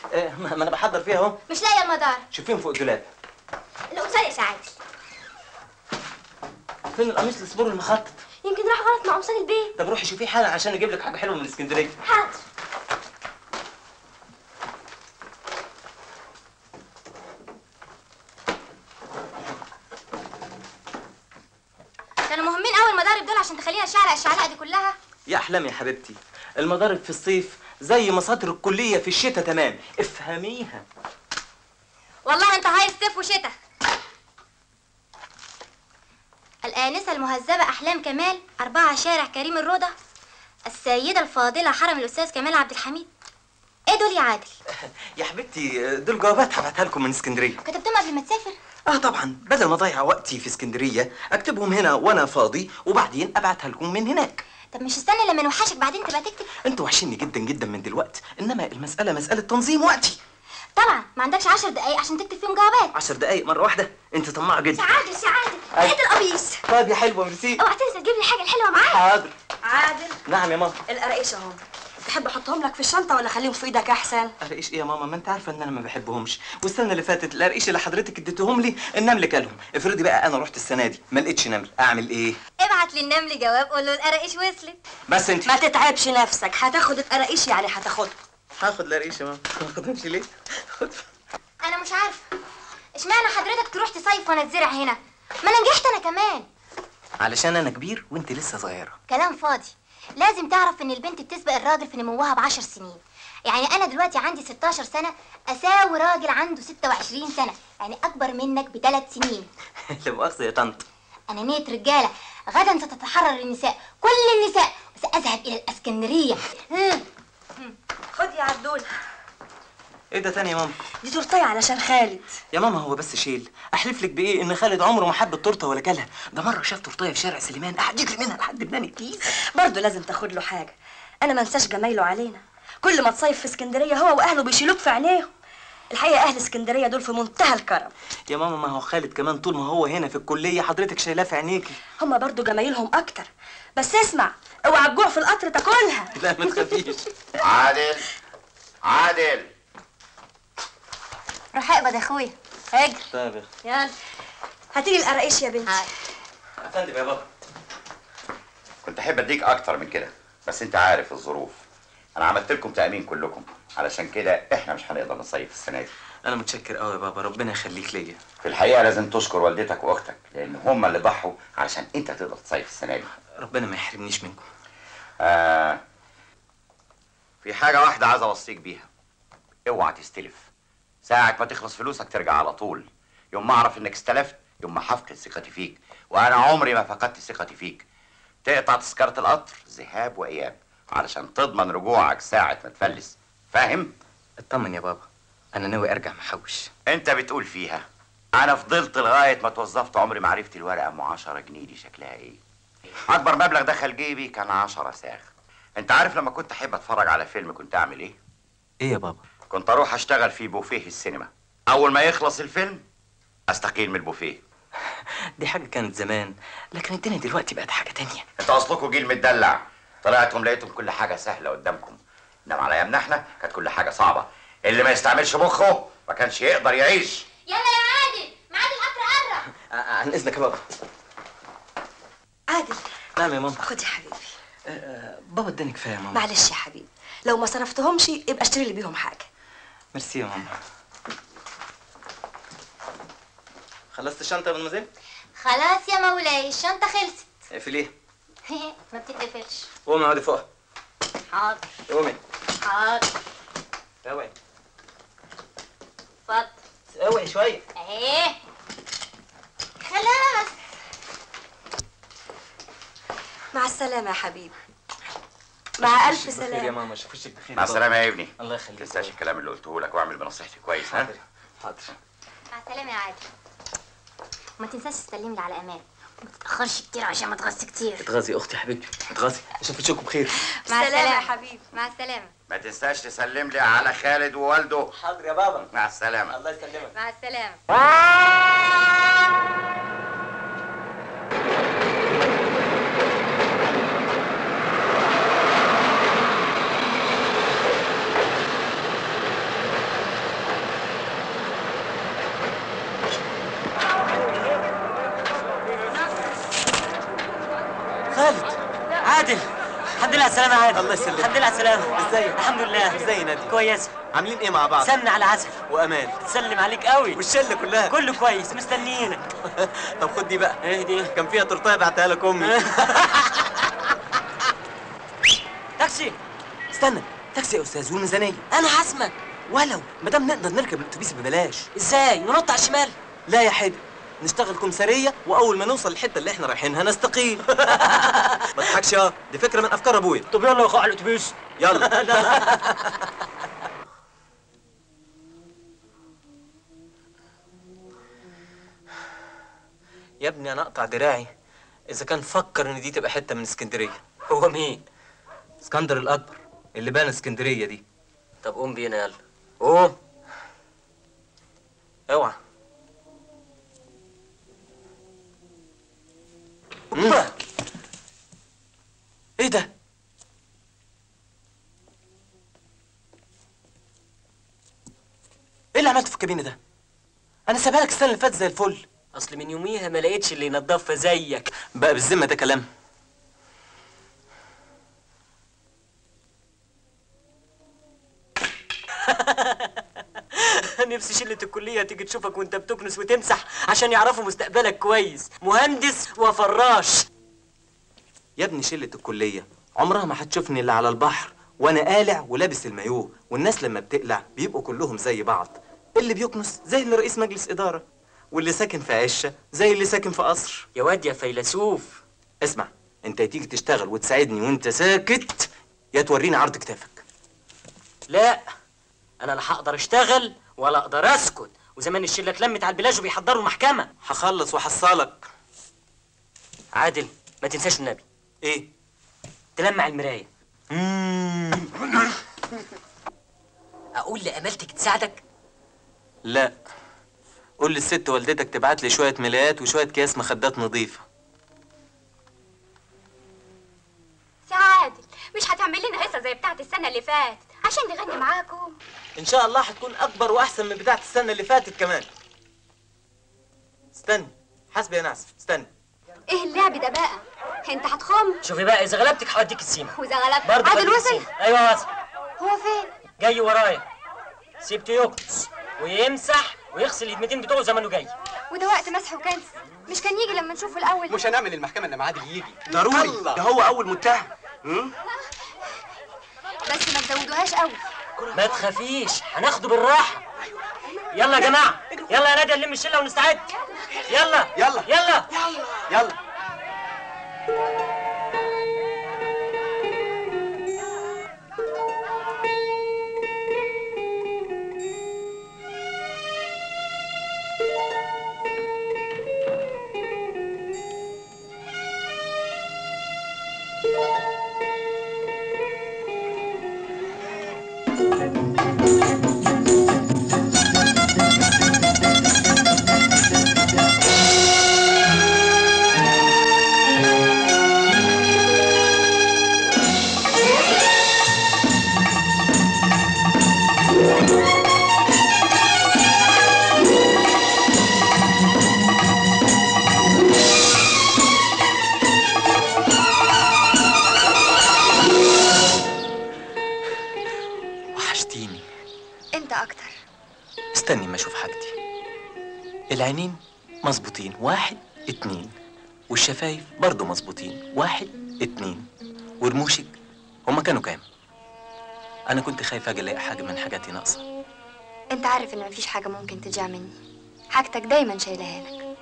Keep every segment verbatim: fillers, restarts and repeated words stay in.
إيه ما انا بحضر فيها اهو. مش لاقيه المدار. شوفيهم فوق الدولاب. القمصان يا سعادة. فين القميص السبور المخطط؟ يمكن راح غلط مع قمصان البيت. طب روحي شوفيه حالا عشان اجيب لك حاجه حلوه من اسكندريه. حاضر. كانوا مهمين قوي المضارب دول عشان تخلينا الشعلقه الشعلقه دي كلها. يا احلام يا حبيبتي، المضارب في الصيف زي مصادر الكليه في الشتاء تمام، افهميها. والله انت هاي الصيف وشتاء. الآنسة المهذبة أحلام كمال، أربعة شارع كريم الروضة، السيدة الفاضلة حرم الأستاذ كمال عبد الحميد. إيه دول يا عادل؟ يا حبيبتي دول جوابات هبعتها لكم من اسكندريه. كتبتهم قبل ما تسافر؟ اه طبعا، بدل ما اضيع وقتي في اسكندريه اكتبهم هنا وانا فاضي وبعدين ابعتها لكم من هناك. طب مش استنى لما نوحشك بعدين تبقى تكتب؟ انتوا وحشيني جدا جدا من دلوقتي، انما المساله مساله تنظيم وقتي. طبعا ما عندكش عشر دقايق عشان تكتب فيهم جوابات. عشر دقايق مره واحده؟ انت طماعه جدا. سعادة سعادة لقيت القميص. طيب يا حلوه ميرسي. اوعى تنسى تجيب لي الحاجة الحلوة معاك. حاضر. عادل. نعم يا ماما. القراقيش اهم، تحب احطهم لك في الشنطه ولا اخليهم في ايدك احسن؟ قرقيش ايه يا ماما؟ ما انت عارفه ان انا ما بحبهمش، والسنه اللي فاتت القرقيش اللي حضرتك اديتهم لي النمل كلهم، افرضي بقى انا رحت السنه دي ما لقيتش نمل، اعمل ايه؟ ابعت للنمل جواب قول له القراقيش وصلت. بس انت ما تتعبش نفسك، هتاخد القراقيش يعني هتاخدهم. هاخد القرقيش يا ماما. ما اخدهمش ليه؟ خد. انا مش عارفه اشمعنى حضرتك تروح تصيف وانا اتزرع هنا؟ ما انا نجحت انا كمان. علشان انا كبير وانت لسه صغيره. كلام فاضي. لازم تعرف ان البنت بتسبق الراجل في نموها بعشر سنين. يعني انا دلوقتي عندي ستاشر سنه اساوي راجل عنده ستة وعشرين سنه، يعني اكبر منك بثلاث سنين. لا مؤاخذه يا طنط. انا نية رجاله، غدا ستتحرر النساء، كل النساء، وساذهب الى الاسكندريه. خد يا عبدول. ايه ده تاني يا ماما؟ دي تورتيه علشان خالد. يا ماما هو بس شيل، احلف لك بايه ان خالد عمره ما حب التورته ولا كلها، ده مره شاف تورتيه في شارع سليمان قعد يجري منها لحد بنان الكيس. برضه لازم تاخد له حاجه، انا ما انساش جمايله علينا، كل ما تصيف في اسكندريه هو واهله بيشيلوك في عينيهم. الحقيقه اهل اسكندريه دول في منتهى الكرم. يا ماما ما هو خالد كمان طول ما هو هنا في الكليه حضرتك شايلاه في عينيكي. هما برضه جمايلهم اكتر، بس اسمع اوعى تجوع في القطر تاكلها. لا ما تخافيش. عادل عادل روح اقبض يا اخويا. اجري. طيب يا اختي. يلا هاتيلي القراقيش يا بنتي. يا فندم يا بابا. كنت احب اديك اكتر من كده بس انت عارف الظروف. انا عملت لكم تامين كلكم علشان كده احنا مش هنقدر نصيف السنه دي. انا متشكر قوي يا بابا، ربنا يخليك ليا. في الحقيقه لازم تشكر والدتك واختك لان هم اللي ضحوا علشان انت تقدر تصيف السنه دي. ربنا ما يحرمنيش منكم. آه في حاجه واحده عايز اوصيك بيها، اوعى تستلف. ساعة ما تخلص فلوسك ترجع على طول. يوم ما اعرف انك استلفت يوم ما هفقد ثقتي فيك، وانا عمري ما فقدت ثقتي فيك. تقطع تذكرة القطر ذهاب واياب علشان تضمن رجوعك ساعة ما تفلس، فاهم؟ اطمن يا بابا، انا ناوي ارجع محوش. انت بتقول فيها، انا فضلت لغاية ما توظفت عمري ما عرفت الورقة ام عشرة جنيه دي شكلها ايه. اكبر مبلغ دخل جيبي كان عشرة ساغ. انت عارف لما كنت احب اتفرج على فيلم كنت اعمل ايه؟ ايه يا بابا؟ كنت اروح اشتغل في بوفيه السينما، اول ما يخلص الفيلم استقيل من البوفيه. دي حاجه كانت زمان، لكن الدنيا دلوقتي بقت حاجه تانية. انتوا اصلكوا جيل متدلع، طلعتم لقيتم كل حاجه سهله قدامكم، انما على ايامنا احنا كانت كل حاجه صعبه. اللي ما يستعملش مخه ما كانش يقدر يعيش. يلا يا عادل، ميعاد القطر قرب. عن اذنك يا بابا. عادل. نعم يا ماما. خد يا حبيبي. أه بابا اداني كفايه يا ماما. معلش يا حبيبي، لو ما صرفتهمش يبقى اشتري لي بيهم حاجه. ميرسي يا ماما. خلصت الشنطه يا مدمزيل؟ خلاص يا مولاي الشنطه خلصت. اقفليها. ما بتتقفلش. قومي اقعدي فوقها. حاضر. قومي. حاضر. اوعي. اتفضل. اوعي شويه. اهي. خلاص. مع السلامه يا حبيبي. مع الف بخير سلامه يا ماما، اشوفك بخير. مع السلامه يا ابني. الله يخليك. ما تنساش الكلام اللي قلته لك واعمل بنصيحتي كويس. ها حاضر حاضر. مع السلامه يا عادل. وما تنساش تسلم لي على امان، ما تتاخرش كتير عشان ما تغص كتير. اتغاظي اختي يا حبيبتي، اتغاظي. اشوفك تشوفوا بخير. مع السلامه يا حبيبي. مع السلامه. ما تنساش تسلم لي على خالد ووالده. حاضر يا بابا. مع السلامه. الله يسلمك. مع السلامه. على السلامة يا عادل. الله يسلمك. الحمد لله على السلامة. ازيك؟ الحمد لله. ازاي نادي؟ كويسة. عاملين ايه مع بعض؟ سمنة على عسل. وامان. تسلم عليك قوي. والشله كلها كله كويس مستنيينك. طب خد دي بقى. ايه دي؟ كان فيها تورتايه بعتها لك امي. تاكسي. استنى، تاكسي يا استاذ والميزانيه. انا هسمك. ولو ما دام نقدر نركب الاتوبيس ببلاش. ازاي؟ ننط على الشمال؟ لا يا حبيبي، نشتغل كمساريه واول ما نوصل الحته اللي احنا رايحينها نستقيل. ما تضحكش يا، دي فكره من افكار ابويا. طب يلا يا اخو على الاتوبيس. يلا. يا ابني انا اقطع دراعي اذا كان فكر ان دي تبقى حته من اسكندريه. هو مين؟ اسكندر الاكبر اللي بنى اسكندريه دي. طب قوم بينا يلا. قوم. اوعى. ايه ده؟ ايه اللي عملته في الكابينه ده؟ انا سايبها لك السنه اللي فاتت زي الفل. اصل من يوميها ما لقيتش اللي ينضفها زيك. بقى بالذمه ده كلام؟ نفسي شلة الكلية تيجي تشوفك وانت بتكنس وتمسح عشان يعرفوا مستقبلك كويس، مهندس وفراش. يا ابني شله الكليه عمرها ما هتشوفني الا على البحر وانا قالع ولابس المايوه، والناس لما بتقلع بيبقوا كلهم زي بعض، اللي بيكنس زي اللي رئيس مجلس اداره، واللي ساكن في عشه زي اللي ساكن في قصر. يا واد يا فيلسوف. اسمع، انت تيجي تشتغل وتساعدني وانت ساكت، يا توريني عرض كتافك. لا، انا لا هقدر اشتغل ولا اقدر اسكت، وزمان الشله اتلمت على البلاج وبيحضروا المحكمه. هخلص وحصلك. عادل ما تنساش النبي. ايه؟ تلمع المرايه. اقول لامالتك تساعدك؟ لا، قول للست والدتك تبعت لي شويه ملايات وشويه اكياس مخدات نظيفه. سي عادل، مش هتعمل لنا قصه زي بتاعت السنه اللي فاتت عشان نغني معاكم؟ ان شاء الله هتكون اكبر واحسن من بتاعت السنه اللي فاتت كمان. استني، حاسبي يا ناس، استني. ايه اللعب ده بقى؟ انت هتخم؟ شوفي بقى، اذا غلبتك هوديك السيما. واذا غلبت برضه عادل هوديك وصل؟ السيما. ايوه وصل. هو فين؟ جاي ورايا. سيبته يكنس ويمسح ويغسل اليدمتين بتوعه زي ما انه جاي. وده وقت مسح وكنس، مش كان يجي لما نشوفه الاول؟ مش هنعمل المحكمة لما عادل يجي. ضروري، ده هو اول متهم. بس ما تزودوهاش قوي. ما تخافيش، هناخده بالراحه. يلا يا جماعه، يلا يا ناديه نلم الشله ونستعد. يلا يلا. يلا يلا. وحشتيني. انت اكتر. استني ما اشوف حاجتي. العينين مظبوطين، واحد اتنين، والشفايف برضو مظبوطين، واحد اتنين، ورموشك هما كانوا كام؟ انا كنت خايف اجي الاقي حاجه من حاجاتي ناقصه. انت عارف ان مفيش حاجه ممكن تضيع مني، حاجتك دايما شايلها لك.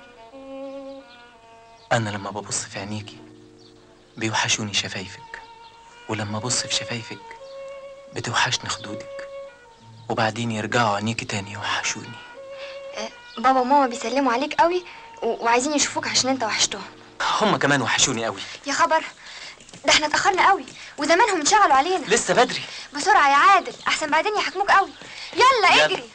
انا لما ببص في عينيكي بيوحشوني شفايفك، ولما ابص في شفايفك بتوحشني خدودك، وبعدين يرجعوا عينيكي تاني يوحشوني. أه بابا وماما بيسلموا عليك قوي و... وعايزين يشوفوك عشان انت وحشتهم. هما كمان وحشوني قوي. يا خبر، ده احنا اتاخرنا قوي وزمانهم انشغلوا علينا. لسه بدري. بسرعه يا عادل احسن بعدين يحاكموك قوي. يلا, يلا. اجري.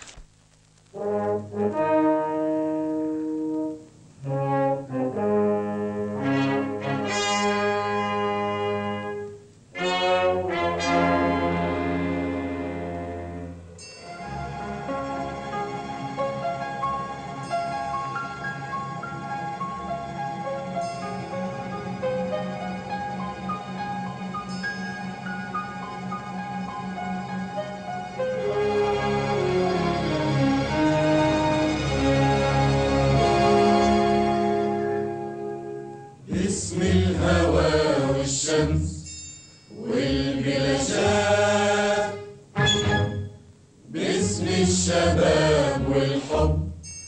الشباب والحب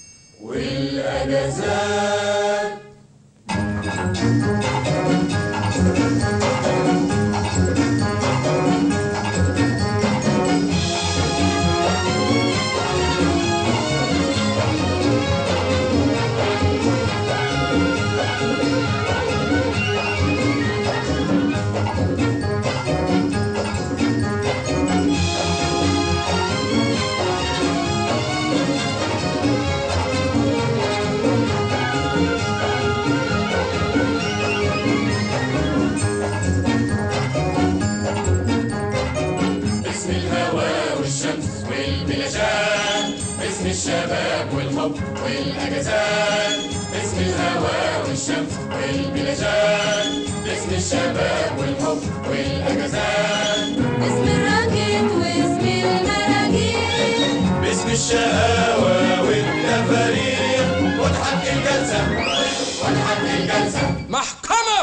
والأجازات. الشباب والحب والأجازات، باسم الهواء والشمس والبلاشات، باسم الشباب والحب والأجازات، باسم الراكد واسم المراجيح، باسم الشقاوة والتفاريح، وتحط الجلسة وتحط الجلسة محكمة.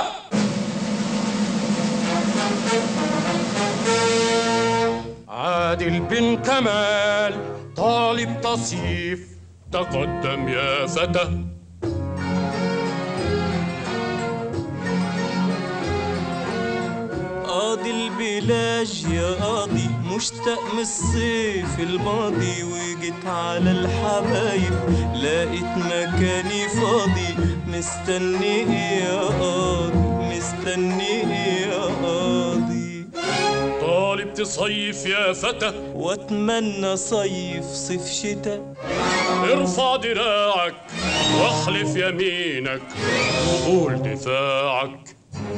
عادل بن كمال طالب تصيف، تقدم يا فتى. قاضي البلاج يا قاضي، مشتاق من الصيف الماضي، وجيت على الحبايب لقيت مكاني فاضي، مستني ايه يا قاضي، مستني ايه يا قاضي. طالب تصيف يا فتى، واتمنى صيف صيف شتاء. ارفع دراعك واخلف يمينك وقول دفاعك.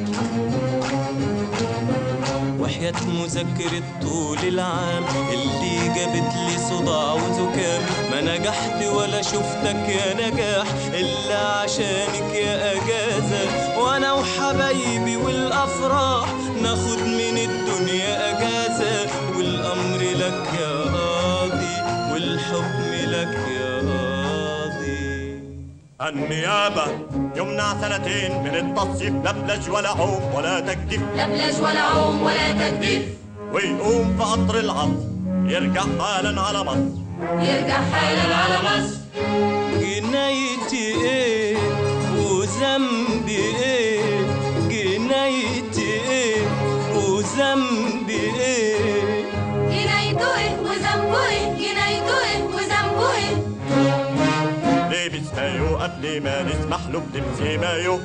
وحياة مذاكرة طول العام اللي جابت لي صداع وزكام، ما نجحت ولا شفتك يا نجاح إلا عشانك يا أجازة. وأنا وحبايبي والأفراح ناخد من الدنيا أجازة، والأمر لك يا قاضي والحكم لك يا قاضي. النيابة يمنع سنتين من التصيف، لا بلاج ولا عوم ولا تجديف، لا بلاج ولا عوم ولا تجديف. ويقوم في قطر العصر يرجع حالا على مصر، يرجع حالا على مصر. جنايتي ايه وذنبي ايه، جنايتي ايه وذنبي ايه، جنايته ايه وذنبه ايه، جنايته ايه وذنبه ايه. لابس مايو قبل ما نسمح له بلبس مايو.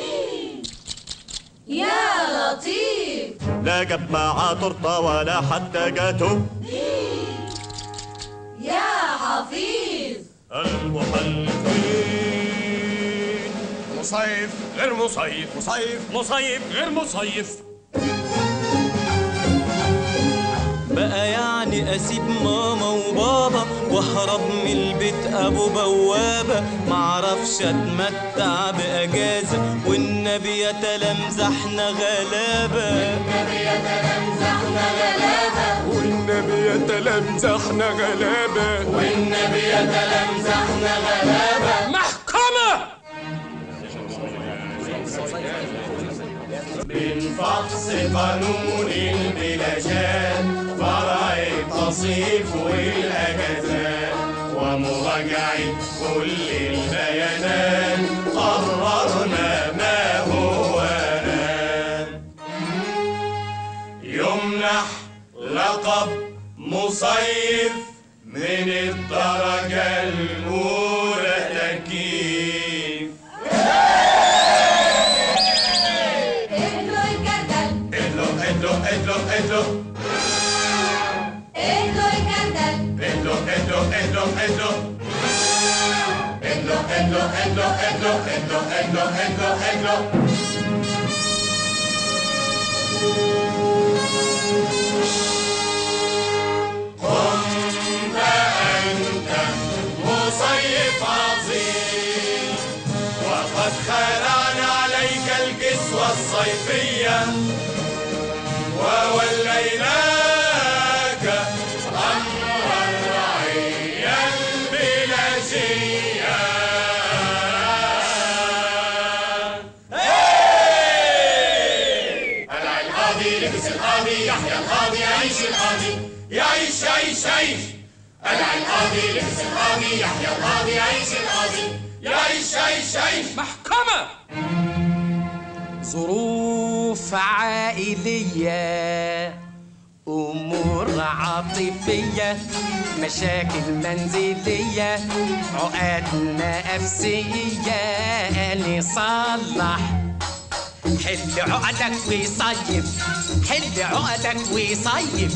يا لطيف، لا جاب معاه تورته ولا حتى جاتو. يا حفيظ. المحلفين مصيف غير مصيف، مصيف مصيف غير مصيف. بقى يعني اسيب ماما وبابا واهرب من البيت ابو بوابه، معرفش اتمتع باجازه والنبي يتلمزحنا غلابه، والنبي يتلمزحنا غلابه، والنبي يتلمزحنا غلابه، والنبي يتلمزحنا غلابة. محكمة. من فحص قانون البلاشات، فرع التصيف والأجازات، ومراجعة كل البيانات، قررنا ما هو آن. يمنح لقب مصيف من الدرجة الأولى تكييف. ادلو ادلو ادلو ادلو ادلو الجردل، ادلو ادلو ادلو ادلو ادلو ادلو ادلو ادلو ادلو ادلو ادلو ادلو. قمت أنت مصيف عظيم، وقد خلعنا عليك الكسوة الصيفية، ووليناك أمر الرعية البلاجية. قلع القاضي، لبس القاضي، يحيى القاضي، يعيش القاضي، يعيش يعيش يعيش. أدعي القاضي يحسن القاضي يحيى القاضي يعيش القاضي يعيش يعيش يعيش. محكمة. ظروف عائلية، أمور عاطفية، مشاكل منزلية، عقد نفسية، نصلح. حل عقدك وصيف، حل عقدك وصيف.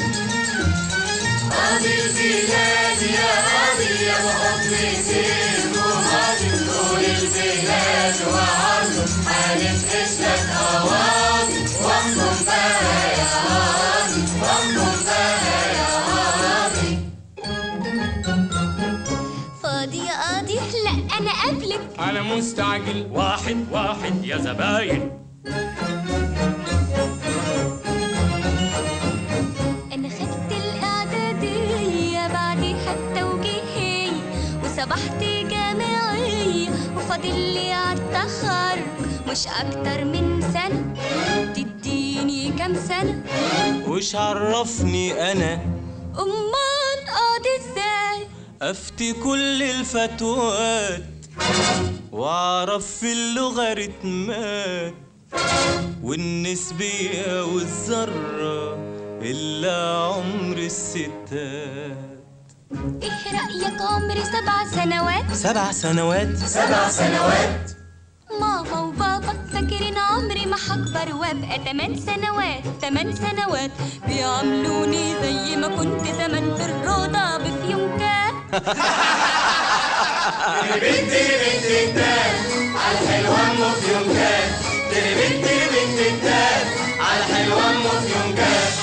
قاضي البلاد يا قاضي يا بحط سيف وقاضي طول البلاد وعرضه حالف اسلك قواضي واحكم بقى يا قاضي واحكم بقى يا قاضي. فاضي يا قاضي؟ لا انا قبلك. أنا مستعجل. واحد واحد يا زباين. انا خدت الاعداديه بعديها التوجيهيه وصبحت جامعيه وفاضل لي عالتخرج مش اكتر من سنه. تديني كام سنه؟ وش عرفني انا امال قاضي ازاي؟ افتي كل الفتوات واعرف في اللغه رتمات والنسبيه والذره الا عمر الستات. ايه رايك عمري سبع سنوات؟ سبع سنوات سبع سنوات. ماما وبابا فاكرين عمري ما هكبر وابقى تمن سنوات. تمن سنوات بيعاملوني زي ما كنت زمان في الروضة بفيونكات. بنتي بنتي التال على الحلوة ام فيونكات. بنتي بنتي التال على الحلوة ام فيونكات.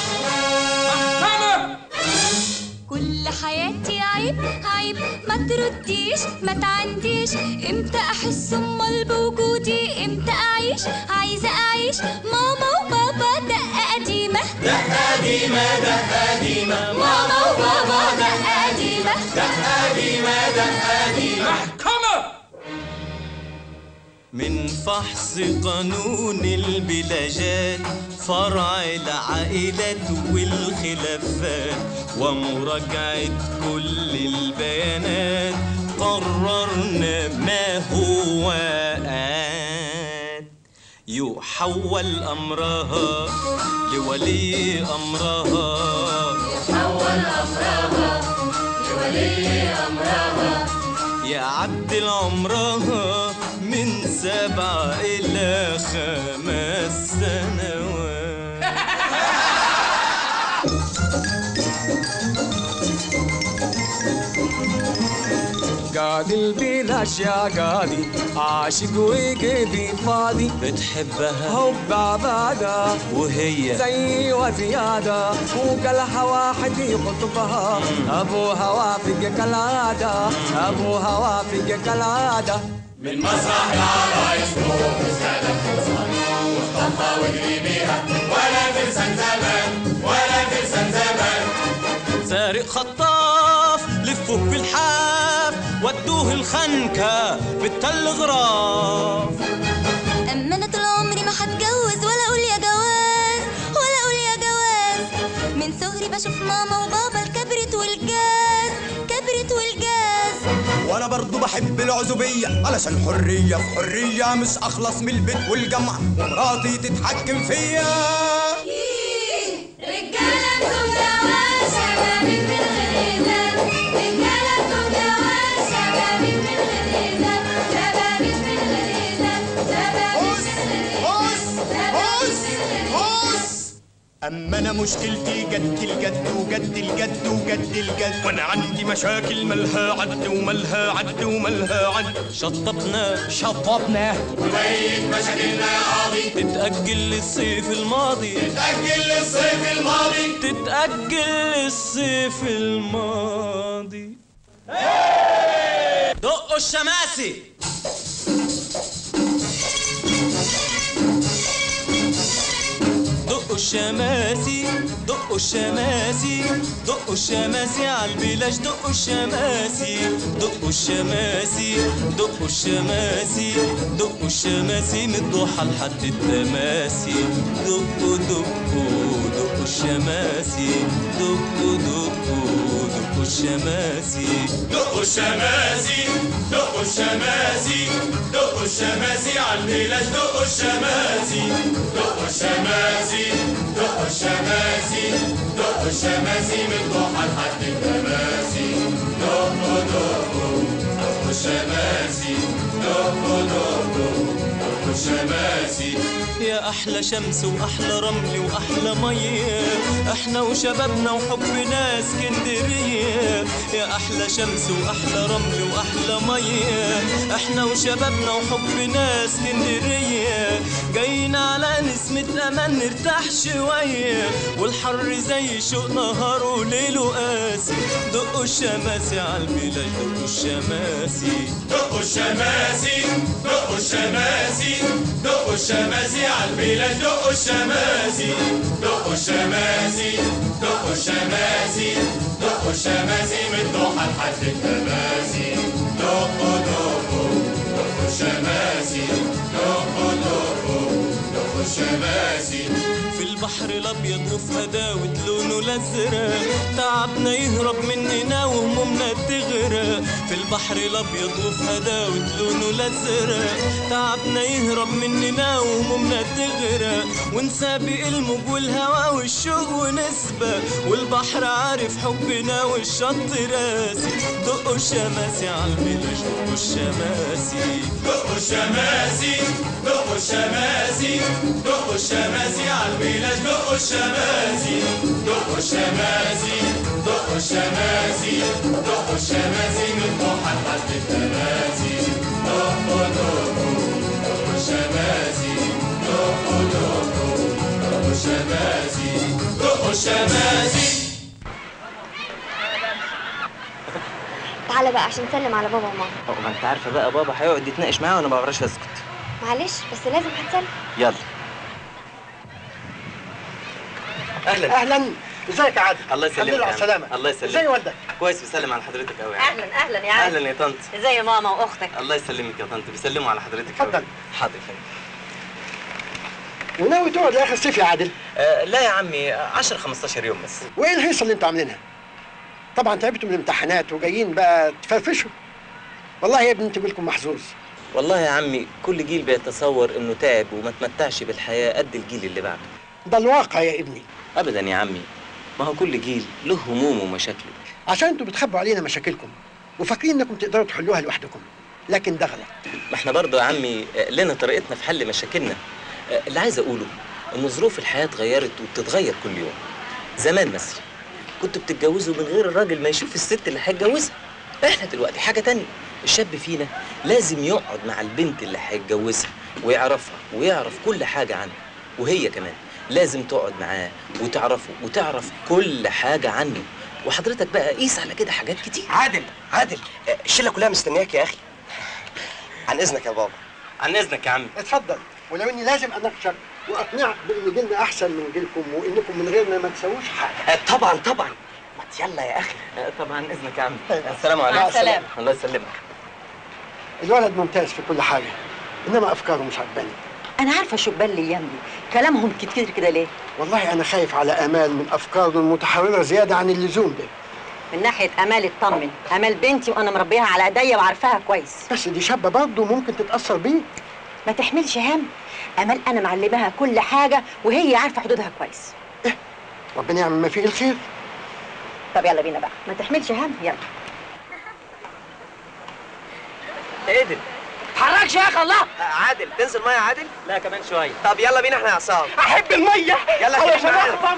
كل حياتي عيب عيب ما ترديش ما تعنديش. امتى احس امال بوجودي؟ امتى اعيش؟ عايزه اعيش. ماما وبابا دقه قديمه دقه قديمه دقه قديمه. ماما وبابا دقه قديمه دقه قديمه دقه قديمه. محكمة. من فحص قانون البلاجات فرع العائلات والخلافات ومراجعة كل البيانات قررنا ما هو آت يحول أمرها لولي أمرها. يحول أمرها لولي أمرها. يعدل عمرها من سبع إلى خمس سنوات. قاضي البلاش يا قاضي عاشق وقلبي فاضي. بتحبها حب عبادة وهي زي وزيادة وقالها واحد يخطبها. أبوها وافق كالعادة أبوها وافق كالعادة. من مسرح العرايس فوق فستانك توصل واخطفها واجري بيها ولا فرسان زمان ولا فرسان زمان. سارق خطاف لفوه بالحاف ودوه الخنكة بالتل غراف. اما انا طول عمري ما هتجوز ولا اقول يا جواز ولا اقول يا جواز. من صغري بشوف ماما وبابا الكبرت والجاز كبرت والجاز. وانا برضو بحب العزوبية علشان حرية في حرية مش اخلص من البيت والجامعة ومراتي تتحكم فيا. رجالة انتم جواز شبابك من غير إذان. رجالة انتم جواز شبابك من غير إذان. شبابك من غير إذان. شبابك من غير إذان. اما انا مشكلتي جد الجد وجد الجد وجد الجد. وانا عندي مشاكل ملها عد وملها عد وملها عد. شطبنا شطبنا وبقيت مشاكلنا يا قاضي تتأجل للصيف الماضي. تتأجل للصيف الماضي. تتأجل للصيف الماضي. دقوا الشماسي. دقوا الشماسي دقوا الشماسي دقوا الشماسي عالبلاش. دقوا الشماسي دقوا الشماسي دقوا الشماسي دقوا الشماسي من الضحى لحد التماسي. دقوا دقوا دقوا الشماسي دقوا دقوا دقوا دقوا الشماسي دقوا الشماسي دقوا الشماسي دقوا الشماسي على البلاش دقوا الشماسي دقوا الشماسي دقوا الشماسي دقوا الشماسي من ضحى لحد التماسي دقوا دقوا دقوا الشماسي دقوا دقوا دقوا الشماسي. يا أحلى شمس وأحلى رمل وأحلى مية، إحنا وشبابنا وحبنا اسكندرية. يا أحلى شمس وأحلى رمل وأحلى مية، إحنا وشبابنا وحبنا اسكندرية. جايين على نسمة أمان نرتاح شوية، والحر زي شوق نهار وليل وقاسي. دقوا الشماسي عالبلاش دقوا الشماسي دقوا الشماسي دقوا الشماسي دقوا الشماسي عالبلاش دقوا الشماسي دقوا الشماسي دقوا الشماسي دقوا الشماسي من ضحى لحد التماسي دقوا دقوا دقوا الشماسي دقوا دقوا دقوا الشماسي. في البحر الابيض وفي هداوة لونه الازرق، تعبنا يهرب مننا وهمومنا تغرق. في البحر الابيض وفي هداوة لونه الازرق، تعبنا يهرب مننا وهمومنا تغرق. ونسابق الموج والهوا والشوق ونسبق، والبحر عارف حبنا والشط راسي. دقوا الشماسي عالبلاش دقوا الشماسي دقوا الشماسي دقوا الشماسي دقوا الشماسي عالبلاش دقوا الشماسي دقوا الشماسي دقوا الشماسي دقوا الشماسي من ضحى لحد التماسي دقوا دقوا دقوا الشماسي دقوا دقوا دقوا الشماسي دقوا الشماسي. تعالى بقى عشان نسلم على بابا وماما. ما انت عارفه بقى بابا هيقعد يتناقش معايا وانا ما بعرفش اسكت. معلش بس لازم هتسلم. يلا. اهلا اهلا. ازيك يا عادل؟ الله يسلمك. الحمد لله على السلامه. الله يسلمك. ازي والدك؟ كويس بيسلم على حضرتك قوي يا اهلا اهلا يا عادل. اهلا يا طنط. ازي ماما واختك؟ الله يسلمك يا طنط، بيسلموا على حضرتك. اتفضل. حاضر يا فندم. وناوي تقعد لاخر الصيف يا عادل؟ آه لا يا عمي، عشرة خمستاشر يوم بس. وايه الهيصه اللي انتوا عاملينها؟ طبعا تعبتوا من الامتحانات وجايين بقى تفرفشوا. والله يا ابني انتوا جيلكم محظوظ. والله يا عمي كل جيل بيتصور انه تعب وما تمتعش بالحياه قد الجيل اللي بعده. ده الواقع يا ابني. ابدا يا عمي، ما هو كل جيل له همومه ومشاكله. عشان انتوا بتخبوا علينا مشاكلكم وفاكرين انكم تقدروا تحلوها لوحدكم، لكن ده غلط. ما احنا برضه يا عمي لنا طريقتنا في حل مشاكلنا. اللي عايز اقوله ان ظروف الحياه اتغيرت وبتتغير كل يوم. زمان مثلا كنتوا بتتجوزوا من غير الراجل ما يشوف الست اللي هيتجوزها. احنا دلوقتي حاجه تانية، الشاب فينا لازم يقعد مع البنت اللي هيتجوزها ويعرفها ويعرف كل حاجه عنها، وهي كمان لازم تقعد معاه وتعرفه وتعرف كل حاجه عنه. وحضرتك بقى قيس على كده حاجات كتير. عادل عادل الشله كلها مستنياك يا اخي. عن اذنك يا بابا. عن اذنك يا عمي. اتفضل. ولو اني لازم اناقشك واقنعك بان جيلنا احسن من جيلكم وانكم من غيرنا ما تسووش حاجه. طبعا طبعا. ما يلا يا اخي. طبعا اذنك يا عم. السلام عليكم. مع السلامه. الله يسلمك. الولد ممتاز في كل حاجه، انما افكاره مش عجباني. انا عارفه شبان الايام دي كلامهم كتير كده ليه؟ والله انا خايف على امال من افكاره المتحرره زياده عن اللزوم ده. من ناحيه امال اطمن، امال بنتي وانا مربيها على ايديا وعارفاها كويس. بس دي شابه برضه ممكن تتاثر بيه. ما تحملش هم، امال انا معلماها كل حاجه وهي عارفه حدودها كويس. إيه؟ ربنا يعمل ما فيه الخير. طب يلا بينا بقى، ما تحملش هم، يلا. عادل اتحركش يا اخي الله. عادل تنزل ميه يا عادل؟ لا كمان شويه. طب يلا بينا احنا يا عصام. احب الميه. يلا يا كده شباب.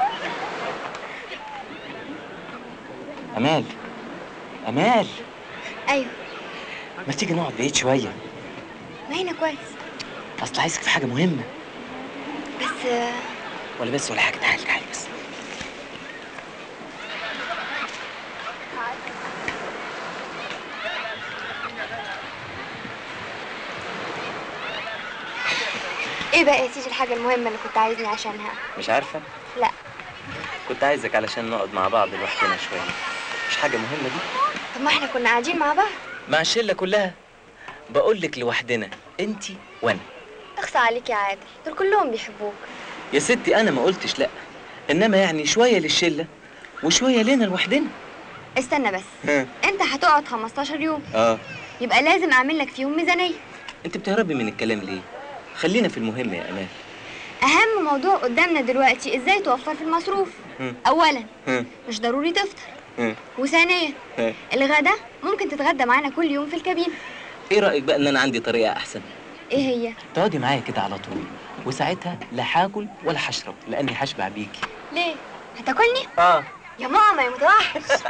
امال امال ايوه. ما تيجي نقعد بعيد شويه؟ ما هنا كويس. اصل عايزك في حاجه مهمه. بس ولا بس ولا حاجه، تعالي تعالي بس. ايه بقى يا سيدي الحاجه المهمه اللي كنت عايزني عشانها؟ مش عارفه؟ لا. كنت عايزك علشان نقعد مع بعض لوحدنا شويه. مش حاجه مهمه دي؟ طب ما احنا كنا قاعدين مع بعض. مع الشله كلها. بقول لك لوحدنا انتي وانا. اخصى عليك يا عادل، دول كلهم بيحبوك. يا ستي انا ما قلتش لا، انما يعني شويه للشله وشويه لنا لوحدنا. استنى بس. ها. انت هتقعد خمستاشر يوم، اه يبقى لازم اعمل لك فيهم ميزانيه. انت بتهربي من الكلام ليه؟ خلينا في المهم يا امال. اهم موضوع قدامنا دلوقتي ازاي توفر في المصروف. ها. اولا ها. مش ضروري تفطر، ها. وثانيا ها. الغدا ممكن تتغدى معانا كل يوم في الكابينه. ايه رايك بقى ان انا عندي طريقه احسن؟ ايه هي؟ تقعدي معايا كده على طول، وساعتها لا هاكل ولا هشرب لاني هشبع بيكي. ليه؟ هتاكلني؟ اه يا ماما يا متوحش.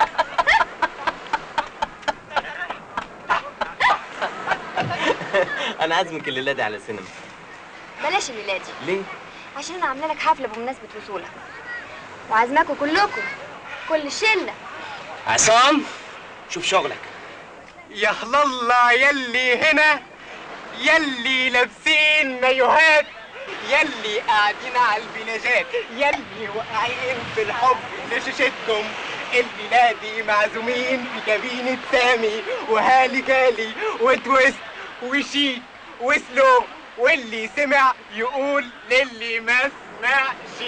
انا عازمك الليله دي على سينما. بلاش الليله دي ليه؟ عشان انا عامله لك حفله بمناسبه وصولك، وعازماكوا كلكم كل الشله. عصام شوف شغلك. يا الله يلي هنا، يلي لابسين مايوهات، يلي قاعدين على البلاجات، يلي واقعين في الحب لشاشتكم. الليلة دي معزومين في كابينة سامي وهالي جالي وتويست وشيك وسلو، واللي سمع يقول للي ما سمعش.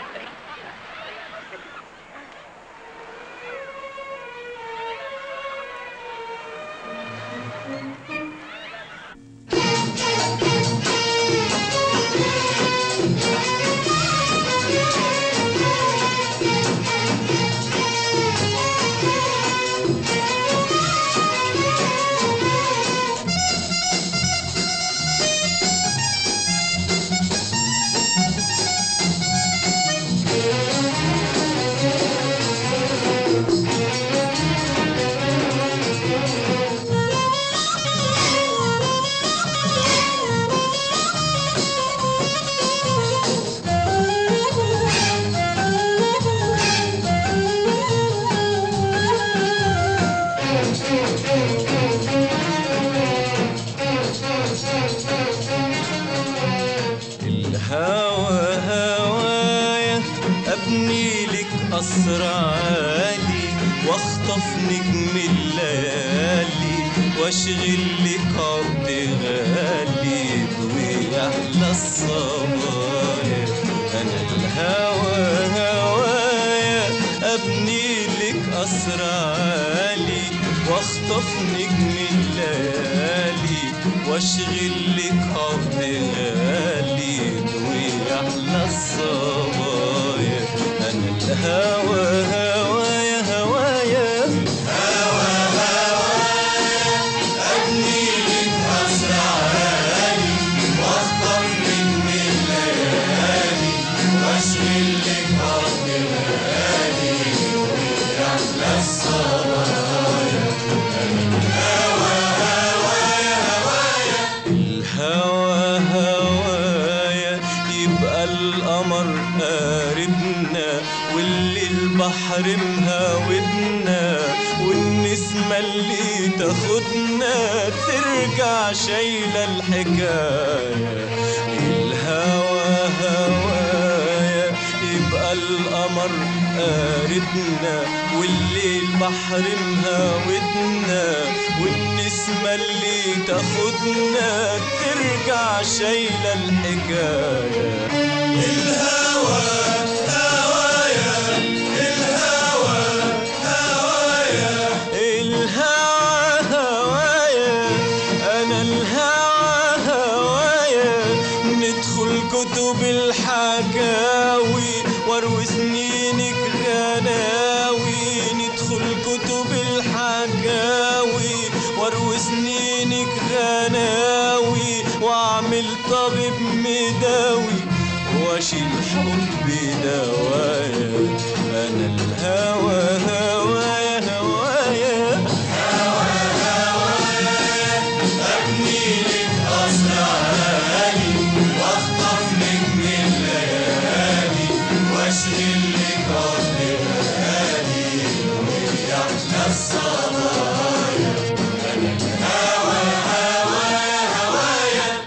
الهوى هوايا ابني لك قصر عالي، واخطف نجم الليالي، واشغل لك عقد غالي ويحلى الصبايا. انا الهوى هوايا ابني لك قصر عالي، واخطف نجم الليالي، واشغل لك عقد غالي ويحلى الصبايا. انا الهوى هوايا هوايا هوى هوايا ابني لك قصر عالي، واخطف نجم الليالي، واشغل لك عقد غالي ويحلى الصبايا. الهوى هوايا يبقى القمر قاربنا، واللي البحر مهاودنا، والنسمة اللي تاخدنا ترجع شايلة الحكاية. الهوى هوايا يبقى القمر قاربنا، واللي البحر مهاودنا، والنسمة اللي تاخدنا ترجع شايلة الحكاية. الهوى هوايا الهوى هوايا الهوى هوايا أنا الهوى هوايا. ندخل كتب الحكاوي واروي سنينك غناوي، ندخل كتب الحكاوي واروي سنينك غناوي، واعمل طبيب مداوي واشيل حبي دوايا. انا الهوى هوايا هوايا هوى هوايا ابني لك قصر عالي، واخطف نجم الليالي، واشغل لك عقد غالي ويحلى الصبايا. انا الهوى هوايا هوايا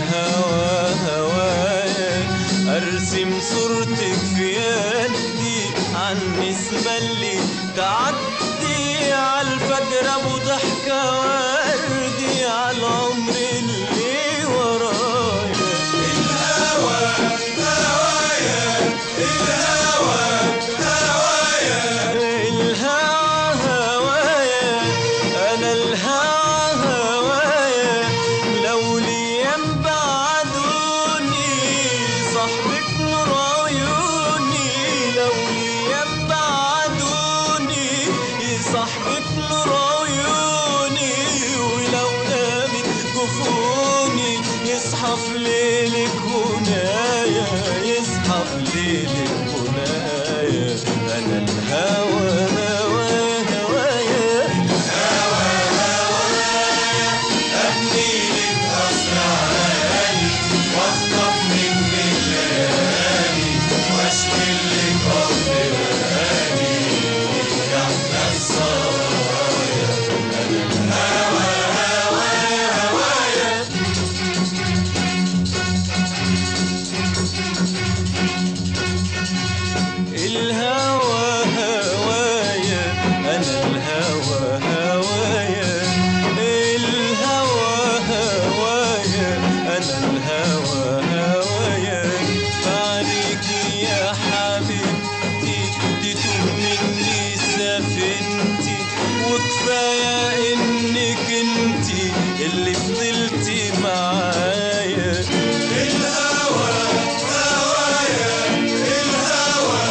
الهوى هوايا ارسم صورتك في يدي عالنسمة اللي تعدي عالفجر ابو ضحكة وردي عالعمر اللي ورايا. الهوى هوايا الهوى هوايا الهوى هوايا انا الهوى هوايا لو ليام بعدوني صاحبك نور عيوني لو ليام بعدوني صاحبك نور عيوني ولو نامت جفوني يصحى في ليلك هنايا يصحى في ليلك هنايا انا الهوى هوايا هوايا الهوى هوايا ابني لك قصر عالي واخطف من الليالي واشكي لك حب غالي يا احلى الصبايا انا الهوى هوايا هوايا. الهوى هوايا انا الهوى هوايا الهوى هوايا انا الهوى هوايا عليكي يا حبيبتي تتوه مني سفينتي وكفايه انك انتي اللي فضلتي معايا. الهوى هوايا الهوى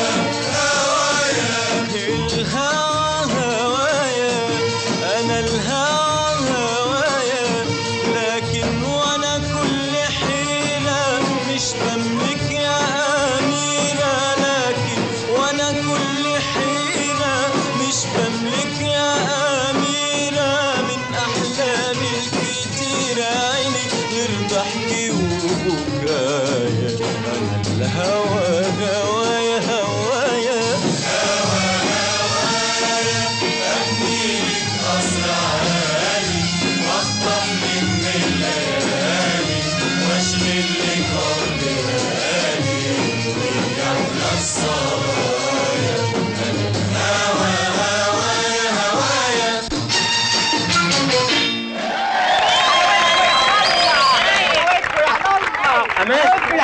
الهوى هوايا انا الهوى هوايا لكن وانا كل حيلة مش بملك يا اميرة لكن وانا كل حيلة مش بملك يا اميرة من احلامي الكتيرة عيني غير ضحكي وبكايا انا الهوى هوايا هوايا قصر عالي واخطف من الليالي واشغل لك حب غالي يا احلى الصبايا انا الهوى هوايا هوايا. أمان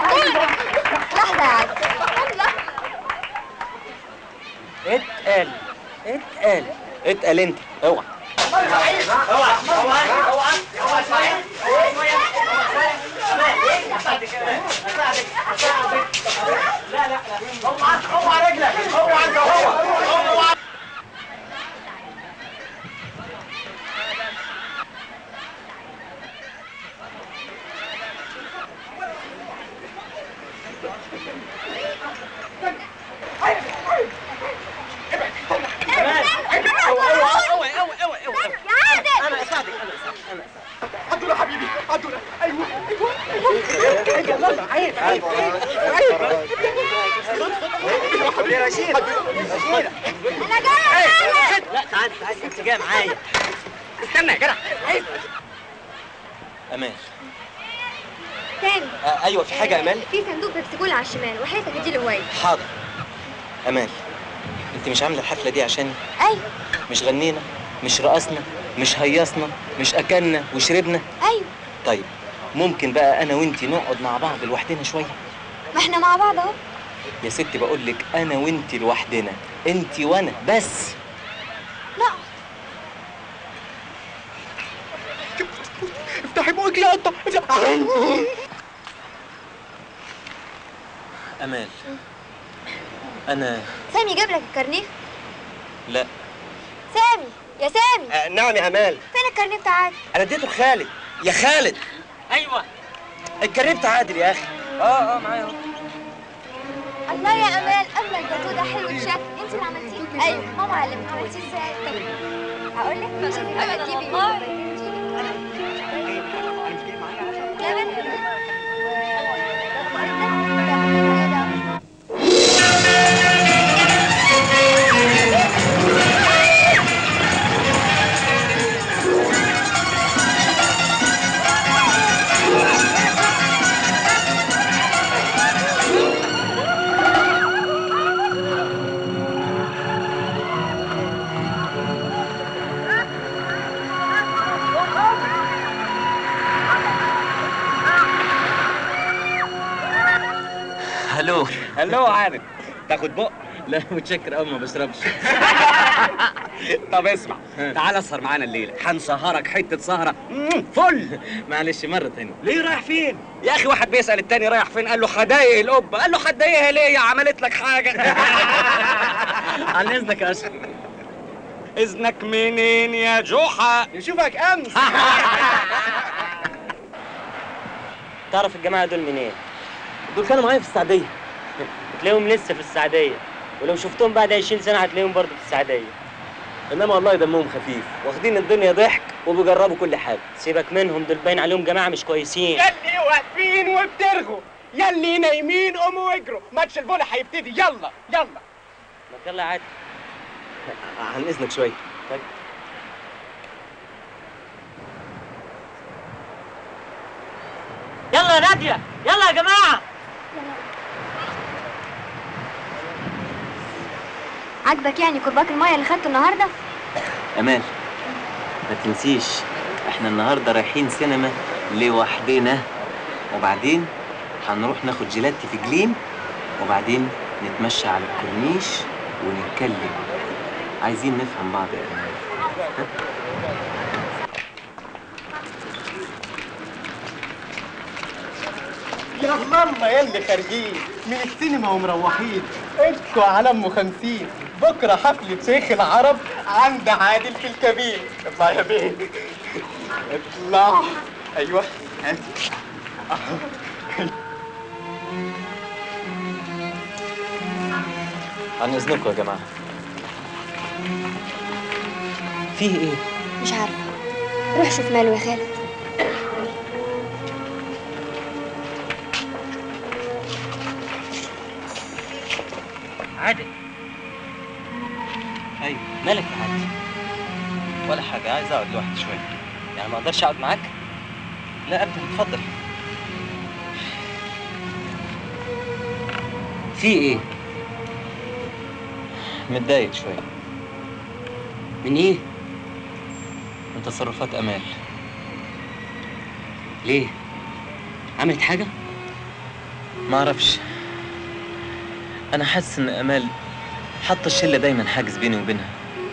لحظة يا عادل اتقل اتقل اتقل انت اوعى لا لا اوعى اوعى رجلك اوعى انت هو اوعى. انا اساعدك انا اساعدك انا اساعدك. عدوله حبيبي عدوله ايوه ايوه ايوه يلا عيب عيب عيب يا رشيد انا جايه. لا تعالي تعالي انت جايه معايا. استنى يا جدع عيب. امال تاني آه ايوه في حاجه امال. في صندوق بيبسي كولا على الشمال وحياتك دي لهوايه. حاضر. امال انت مش عامله الحفله دي عشان ايوه مش غنينا مش رقصنا مش هيصنا مش اكلنا وشربنا؟ ايوه. طيب ممكن بقى انا وانتي نقعد مع بعض لوحدنا شويه؟ ما احنا مع بعض اهو. يا ستي بقول لك انا وانتي لوحدنا انتي وانا بس. لا افتحي بقك يا قطه. امال انا سامي جاب لك الكارنيه؟ لا. سامي يا سامي. آه نعم يا امال. فين الكارنيه بتاع عادل؟ انا اديته لخالد. يا خالد ايوه الكارنيه بتاع عادل يا اخي. اه اه معايا اهو. الله يا امال اما الجاتوه ده حلو الشكل. انت اللي عملتيه؟ ايوه ماما علمتني. عملتيه ازاي؟ طب هقول لك عشان تبقى تجيبي يا بنت. هلو هلو عادل، تاخد بق؟ لا متشكر قوي، ما بشربش. طب اسمع، تعال اسهر معانا الليله، هنسهرك حته سهره فل. معلش مره تانية. ليه رايح فين؟ يا اخي واحد بيسال التاني رايح فين، قال له هضايق القبه، قال له هتضايقها ليه؟ عملت لك حاجه؟ عن اذنك يا اشرف. اذنك منين يا جحا؟ نشوفك امس. تعرف الجماعه دول منين؟ دول كانوا معايا في السعديه. تلاقيهم لسه في السعديه، ولو شفتهم بعد عشرين سنه هتلاقيهم برضه في السعديه. انما والله دمهم خفيف، واخدين الدنيا ضحك وبيجربوا كل حاجه. سيبك منهم، دول باين عليهم جماعه مش كويسين. يلي واقفين وبترغوا، يلي نايمين قوموا واجروا، ماتش الفولي هيبتدي، يلا يلا. ما يلا عادي. عن اذنك شويه. طيب. يلا يا ناديه، يلا يا جماعه. عاجبك يعني كرباج الميه اللي خدته النهارده؟ امال ما تنسيش احنا النهارده رايحين سينما لوحدنا، وبعدين هنروح ناخد جيلاتي في جليم، وبعدين نتمشى على الكورنيش ونتكلم. عايزين نفهم بعض يا امال. يا ماما يلي خارجين من السينما ومروحين، انتوا على ام خمسين، بكره حفلة شيخ العرب عند عادل في الكبير. اطلع يا بيه، اطلع. ايوه عن اذنكم يا جماعه. فيه ايه؟ مش عارفه، روح شوف ماله يا خالد. عادل. ايوه مالك يا عادل؟ ولا حاجه، عايز اقعد لوحدي شويه. يعني ما اقدرش اقعد معاك؟ لا ابدا، اتفضل. في ايه؟ متضايق شويه. من ايه؟ من تصرفات امال. ليه؟ عملت حاجه؟ ما اعرفش، انا حاسس ان امال حاطه الشله دايما حاجز بيني وبينها،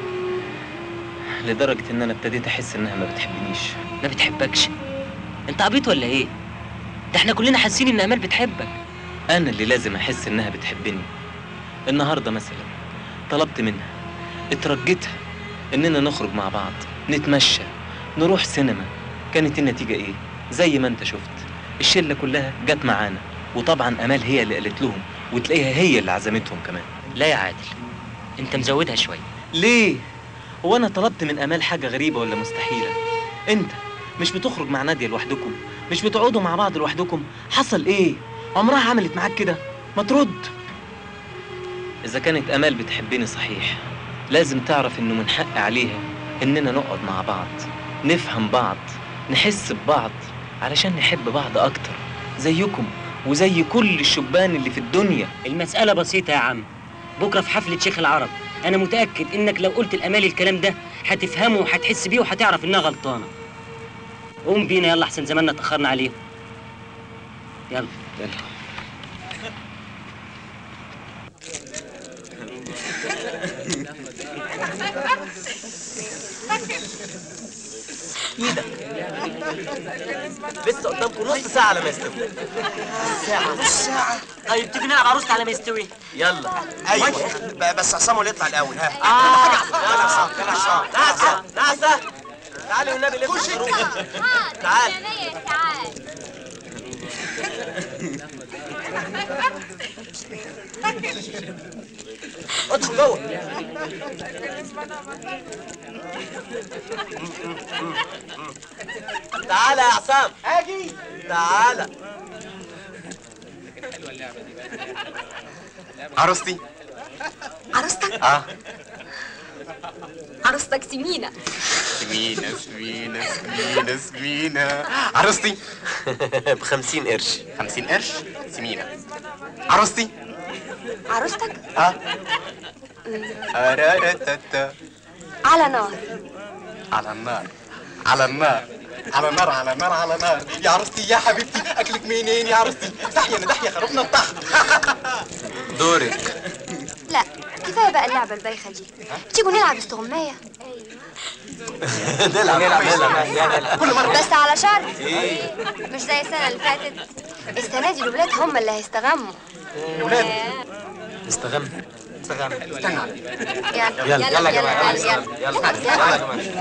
لدرجه ان انا ابتديت احس انها ما بتحبنيش. ما بتحبكش؟ انت عبيط ولا ايه؟ ده احنا كلنا حاسين ان امال بتحبك. انا اللي لازم احس انها بتحبني. النهارده مثلا طلبت منها، اترجيتها اننا نخرج مع بعض، نتمشى، نروح سينما. كانت النتيجه ايه؟ زي ما انت شفت، الشله كلها جت معانا، وطبعا امال هي اللي قالت لهم، وتلاقيها هي اللي عزمتهم كمان. لا يا عادل، انت مزودها شويه. ليه؟ هو انا طلبت من امال حاجه غريبه ولا مستحيله؟ انت مش بتخرج مع ناديه لوحدكم؟ مش بتقعدوا مع بعض لوحدكم؟ حصل ايه؟ عمرها عملت معاك كده؟ ما ترد. اذا كانت امال بتحبني صحيح، لازم تعرف انه من حق عليها اننا نقعد مع بعض، نفهم بعض، نحس ببعض، علشان نحب بعض اكتر، زيكم وزي كل الشبان اللي في الدنيا. المسألة بسيطة يا عم. بكرة في حفلة شيخ العرب، أنا متأكد إنك لو قلت لأمال الكلام ده هتفهمه وهتحس بيه وهتعرف إنها غلطانة. قوم بينا يلا، أحسن زماننا اتأخرنا عليه. يلا يلا. ايه ده؟ لسه قدامكم نص ساعة على ما يستوي. ساعة نص ساعة؟ طيب تيجي نلعب عروسة على ما يستوي. يلا. ايوه بس عصام هو اللي يطلع الاول. ها اه يلا عصام، يلا عصام. نعسة نعسة، تعالي والنبي لف الخروج. تعال. ادخل جوه. تعالى يا عصام. اجي. تعالى. عروستي. عروستك؟ اه عروستك سمينة. سمينة سمينة سمينة سمينة. عروستي. بخمسين قرش. خمسين قرش سمينة. عروستي. عروستك؟ اه أرارتتا. على نار. على النار على النار على النار على النار على النار. يا عروستي يا حبيبتي، اكلك منين يا عروستي؟ دحية انا دحية خروفنا الطحن. دورك. لا كفايه بقى اللعبه البايخه دي. تيجوا نلعب استغمايه. نلعب نلعب نلعب كل مرة. بس على شرط ايه؟ مش زي السنه اللي فاتت. السنه دي الولاد هم اللي هيستغموا. ولاد استغم استغم استنى. يلا يلا يلا يا جماعة يلا يلا يلا يلا يا جماعة.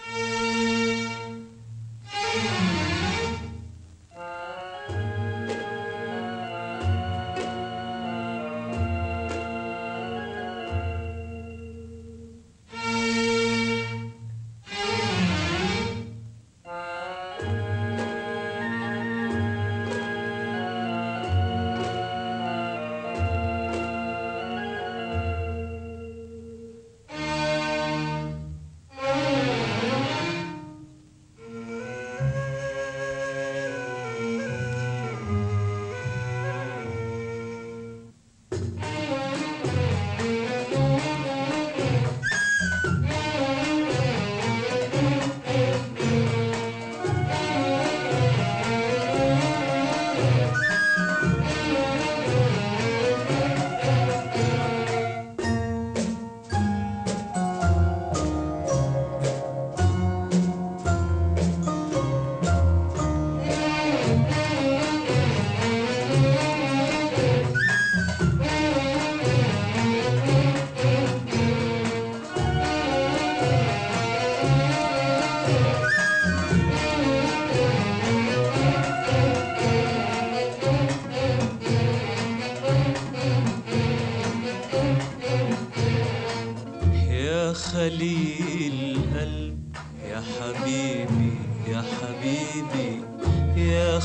خليل قلب يا حبيبي يا حبيبي يا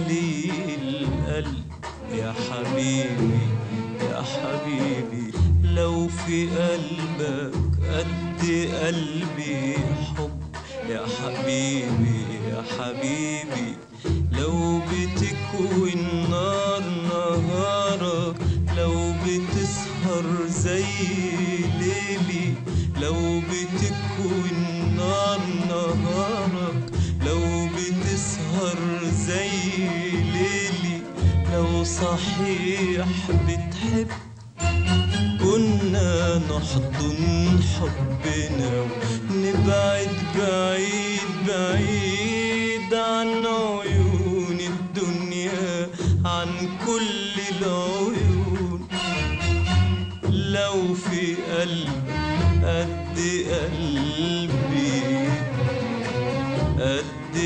خليل قلب يا حبيبي يا حبيبي لو في قلبك قد قلبي حب يا حبيبي يا حبيبي لو بتكوي النار نهارك لو بتسهر زي ليلي لو بتكوي النار نهارك لو بتسهر زي ليلي لو صحيح بتحب كنا نحضن حبنا ونبعد بعيد بعيد عن عيون الدنيا عن كل العيون لو في قلبك قد قلبي قد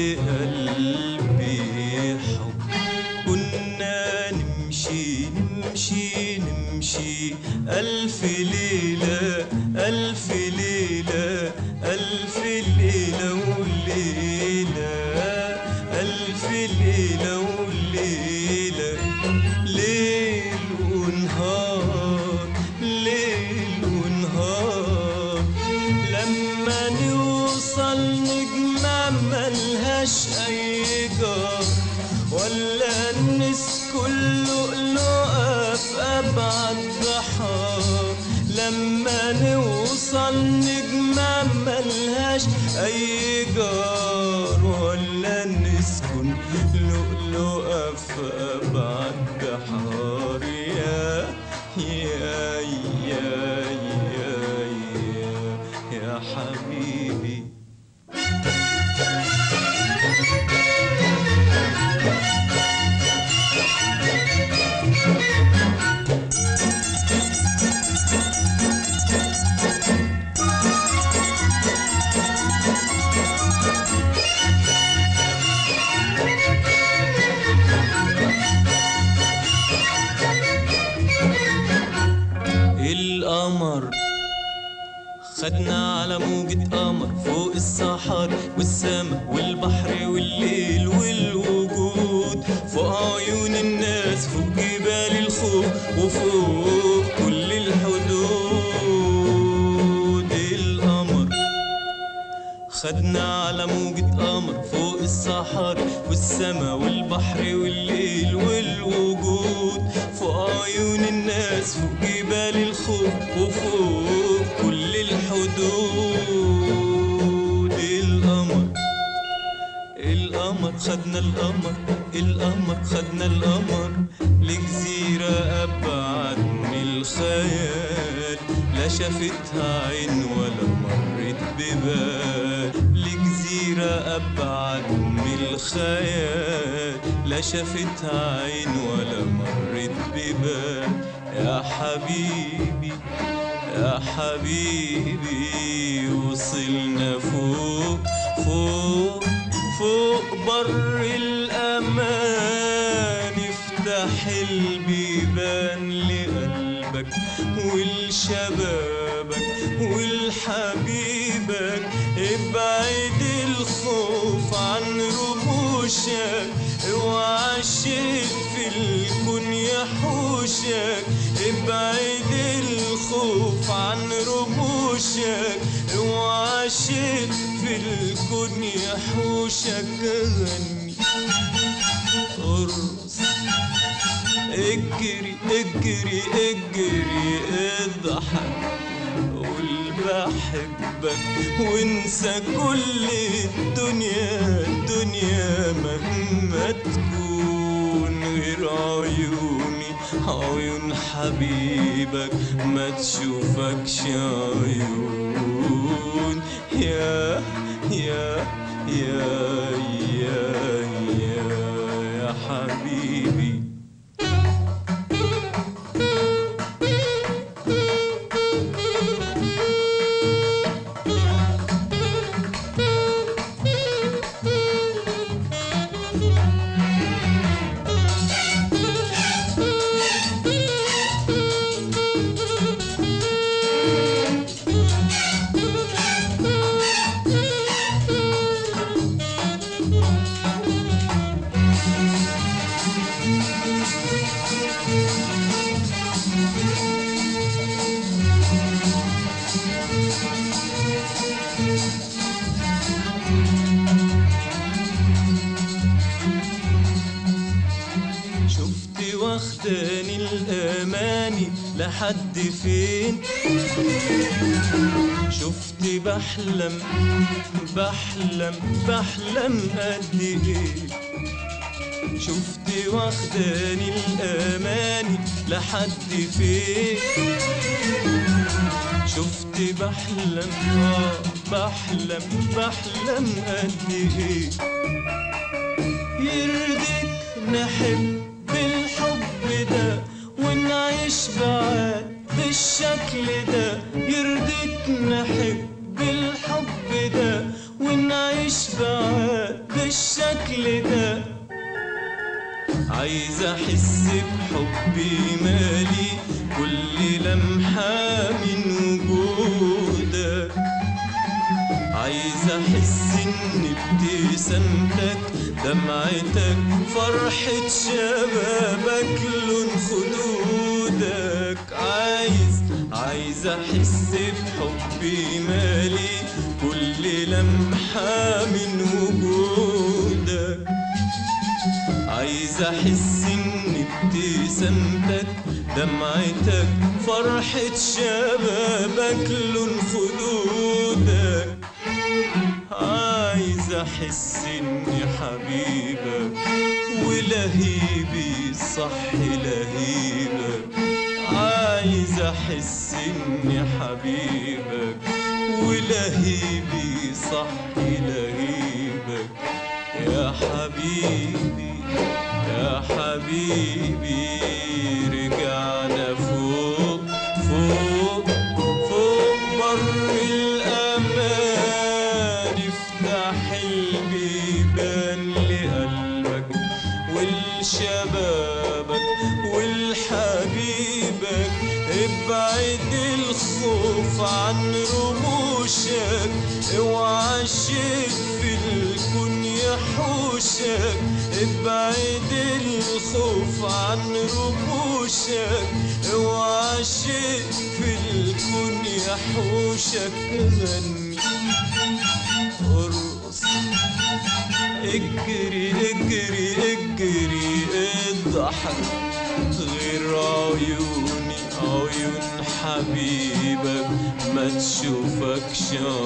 قلبي حب كنا نمشي نمشي نمشي ألف ليلة ألف ليلة ألف ليلة وليلة ألف ليلة وليلة ليل ونهار ليل ونهار لما نوصل نجمة ملهاش أي جار ولا نسكن لؤلؤة في أبعد بحار لما نوصل نجمة ملهاش أي جار ولا نسكن لؤلؤة في أبعد بحار يا يا يا يا يا, يا حبيبي القمر خدنا على موجة قمر فوق الصحار والسما والبحر والليل والوجود فوق عيون الناس فوق جبال الخوف وفوق كل الحدود القمر خدنا على موجة قمر فوق الصحار والسما والبحر والليل والوجود فوق عيون الناس فوق جبال الخوف وفوق كل الحدود القمر القمر خدنا القمر القمر خدنا القمر لجزيرة أبعد الخيال لا شافتها عين ولا مرت ببال لجزيرة أبعد من الخيال لا شافتها عين ولا مرت ببال يا حبيبي يا حبيبي وصلنا فوق فوق فوق بر الأمان افتح البيبان لقلبك ولشبابك ولحبيبك ابعد الخوف عن رموشك اوعى الشيء في الكون يحوشك ابعد الخوف عن رموشك اوعى الشيء في الكون يحوشك غني ارقص اجري اجري اجري اضحك قول بحبك وانسى كل الدنيا الدنيا مهما تكون غير عيوني عيون حبيبك ما تشوفكش عيون يا يا يا يا يا يا حبيبي واخداني الاماني لحد فين شفتي بحلم بحلم بحلم قد ايه شفتي واخداني الاماني لحد فين شفتي بحلم اه بحلم بحلم قد ايه يرضيك نحب بالحب ده ونعيش بعاد بالشكل ده يرضيك نحب بالحب ده ونعيش بعاد بالشكل ده عايز احس بحبي مالي كل لمحة من وجودك عايز احس ان ابتسامتك دمعتك فرحة شبابك لون خدودك عايز عايز احس بحبي مالي كل لمحة من وجودك عايز احس ان ابتسامتك دمعتك فرحة شبابك لون خدودك عايز احس اني حبيبك ولهيبي صح لهيبك عايز احس اني حبيبك ولهيبي صح لهيبك يا حبيبي يا حبيبي رجعنا فوق فوق فوق بر الأمان افتح البيبان لقلبك ولشبابك ولحبيبك ابعد الخوف عن رموشك اوعى الشيء في الكون يحوشك ابعد الخوف عن رموشك اوعى شيء في الكون يحوشك غني ارقص اجري اجري اجري اضحك غير عيوني عيون حبيبك ما تشوفكش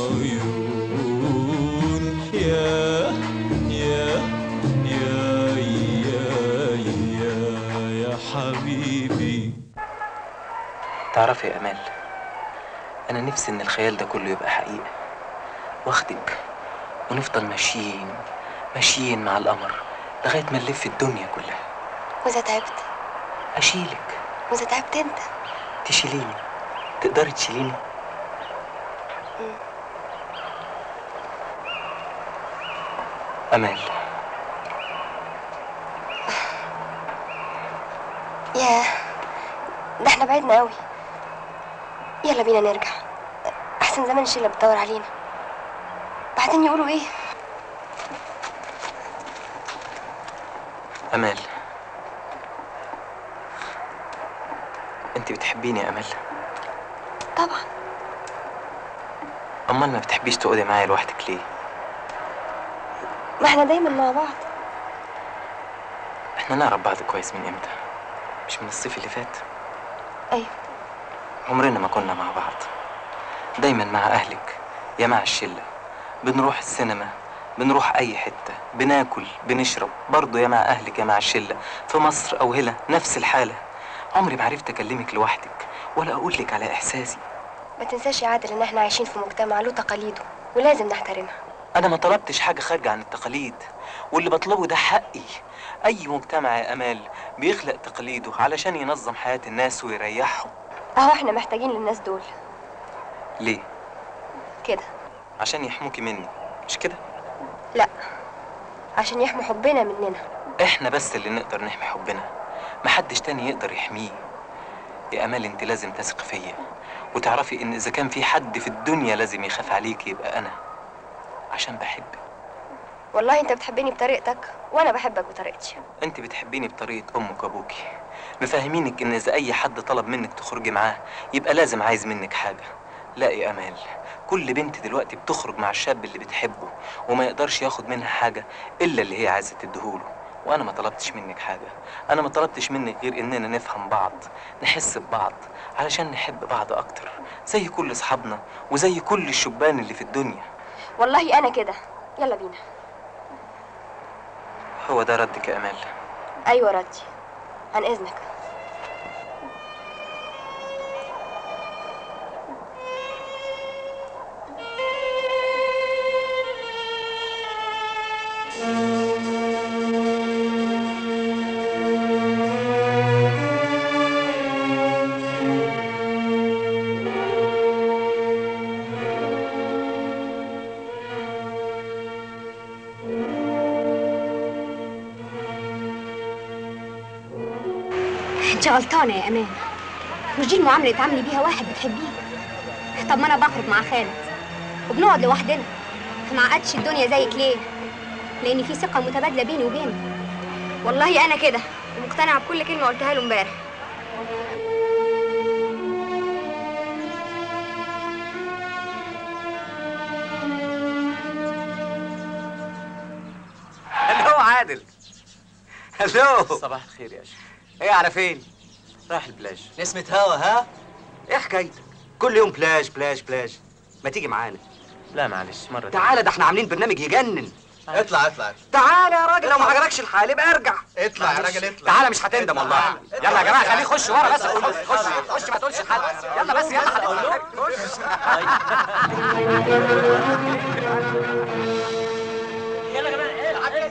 عيون يا يا يا يا يا يا حبيبي تعرفي يا امال، انا نفسي ان الخيال ده كله يبقى حقيقه، واخدك ونفضل ماشيين ماشيين مع القمر لغايه ما نلف الدنيا كلها. واذا تعبت؟ اشيلك. واذا تعبت انت؟ تشيليني. تقدري تشيليني؟ مم. امال، ياه، ده احنا بعدنا قوي. يلا بينا نرجع، احسن زمان الشله بتدور علينا. بعدين يقولوا ايه؟ امال، انت بتحبيني يا امال؟ طبعا. امال ما بتحبيش تقعدي معايا لوحدك ليه؟ ما احنا دايما مع بعض. احنا نعرف بعض كويس من امتى؟ مش من الصيف اللي فات؟ ايوه. عمرنا ما كنا مع بعض، دايما مع اهلك يا مع الشله، بنروح السينما، بنروح اي حته، بناكل بنشرب برضه يا مع اهلك يا مع الشله، في مصر او هنا نفس الحاله. عمري ما عرفت اكلمك لوحدك ولا اقول لك على احساسي. ما تنساش يا عادل ان احنا عايشين في مجتمع له تقاليده ولازم نحترمها. انا ما طلبتش حاجه خارجه عن التقاليد، واللي بطلبه ده حقي. اي مجتمع يا امال بيخلق تقاليده علشان ينظم حياه الناس ويريحهم. اهو احنا محتاجين للناس دول. ليه؟ كده. عشان يحموكي مني، مش كده؟ لا، عشان يحموا حبنا مننا. احنا بس اللي نقدر نحمي حبنا، محدش تاني يقدر يحميه. يا امال انت لازم تثق فيا وتعرفي ان اذا كان في حد في الدنيا لازم يخاف عليك يبقى انا، عشان بحبك. والله انت بتحبني بطريقتك وانا بحبك بطريقتي. انت بتحبيني بطريقه امك وابوكي، مفهمينك ان اذا اي حد طلب منك تخرجي معاه يبقى لازم عايز منك حاجه. لا يا امال، كل بنت دلوقتي بتخرج مع الشاب اللي بتحبه وما يقدرش ياخد منها حاجه الا اللي هي عايزه تديهوله. وانا ما طلبتش منك حاجه، انا ما طلبتش منك غير اننا نفهم بعض، نحس ببعض علشان نحب بعض اكتر، زي كل اصحابنا وزي كل الشبان اللي في الدنيا. والله انا كده. يلا بينا. هو ده ردك يا امال؟ ايوه ردي، عن اذنك. انت غلطانه يا امان، مش دي المعامله اللي تعاملي بيها واحد بتحبيه. طب ما انا بخرج مع خالد وبنقعد لوحدنا، ما عقدش الدنيا زيك ليه؟ لان في ثقه متبادله بيني وبينك. والله انا كده ومقتنعه بكل كلمه قلتها له امبارح. هلو عادل. هلو. صباح الخير يا اشرف. ايه على فين؟ رايح البلاج. نسمة هوا ها؟ ايه حكايتك؟ كل يوم بلاج بلاج بلاج. ما تيجي معانا؟ لا معلش مرة تعالى، ده احنا عاملين برنامج يجنن. اطلع اطلع تعالى يا راجل، لو ما عجبكش الحال يبقى ارجع. اطلع يا راجل اطلع. تعالى مش هتندم والله. يلا يا جماعه خليه يخش ورا بس. خش خش خش ما تقولش لحد. يلا بس يلا هتقول خش. يلا يا جماعه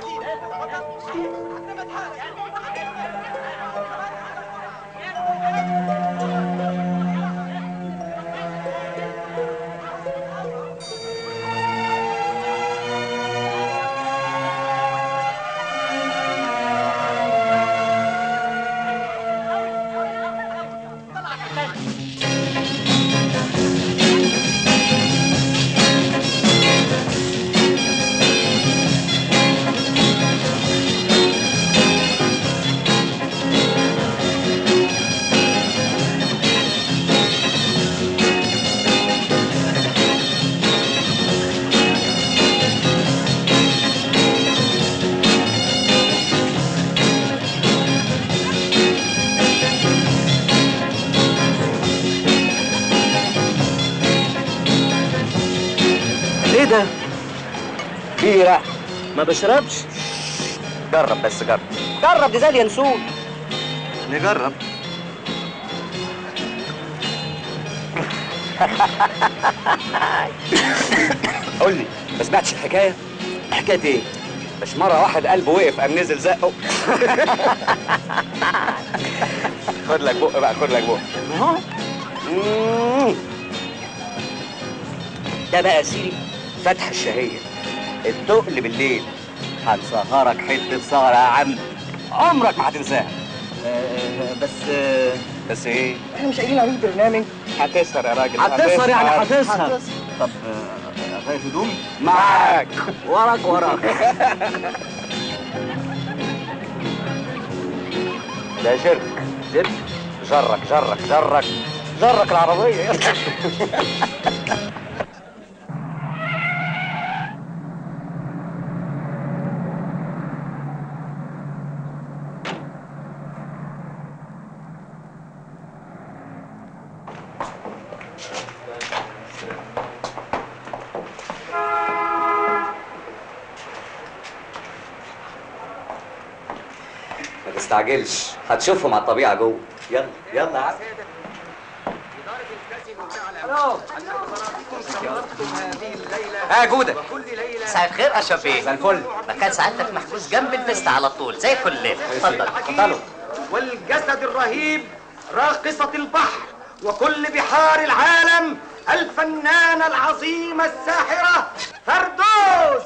ايه ده؟ بيرة ما بشربش. جرب بس جرب. جرب دي زي اليانسون. نجرب. قول لي ما سمعتش الحكايه؟ حكايه ايه؟ مش مره واحد قلبه وقف قام نزل زقه. خد لك بق بقى، خد لك بق. مم. ده بقى يا سيدي فتح الشهيه، التقل بالليل هتسهرك حته سهره يا عم عمرك ما هتنساها. آه بس آه بس ايه؟ احنا مش قايلين عليه برنامج. هتسهر يا راجل، هتسهر يعني هتسهر. طب غير هدومي؟ معاك وراك وراك. ده شرك شرك جرك جرك جرك جرك العربية. ما تستعجلش، هتشوفهم على الطبيعة جوه. يلا يلا يا عم. ها جودة، مساء الخير اشرف بيه. مساء الفل. مكان سعادتك محجوز جنب الفيست على طول زي كل ليله. اتفضل اتفضلوا. والجسد الرهيب راقصة البحر وكل بحار العالم الفنانة العظيمة الساحرة فردوس.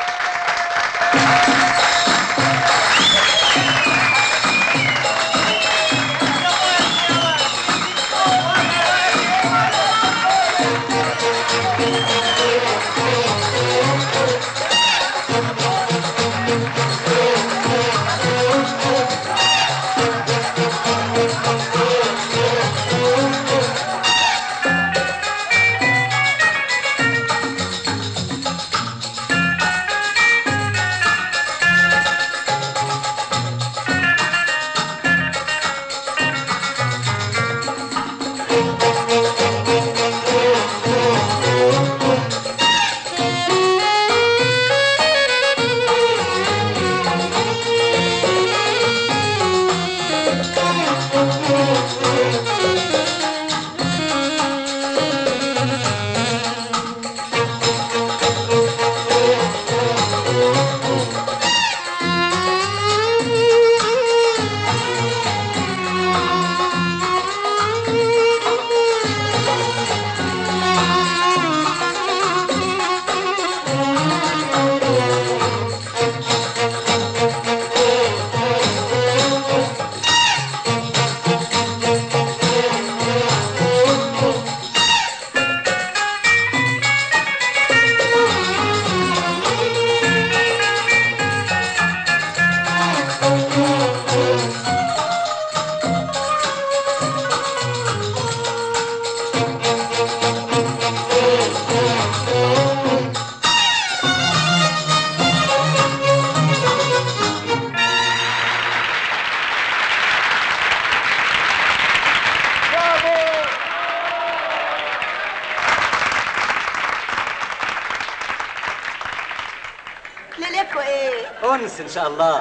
ليلتكوا ايه؟ انس ان شاء الله.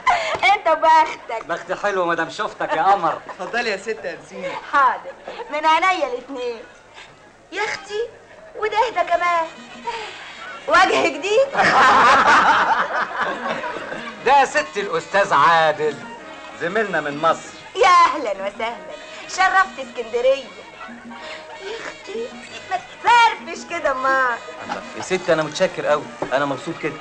انت بختك. بخت حلو مدام شفتك يا قمر. اتفضلي يا ست انسين. حاضر من عينيا الاثنين. يا اختي وده اهدى كمان وجه جديد. ده يا ست الأستاذ عادل زميلنا من مصر. يا اهلا وسهلا، شرفت اسكندريه. يا اختي ما تفرفش كده امال. يا ستي انا متشكر قوي، انا مبسوط كده.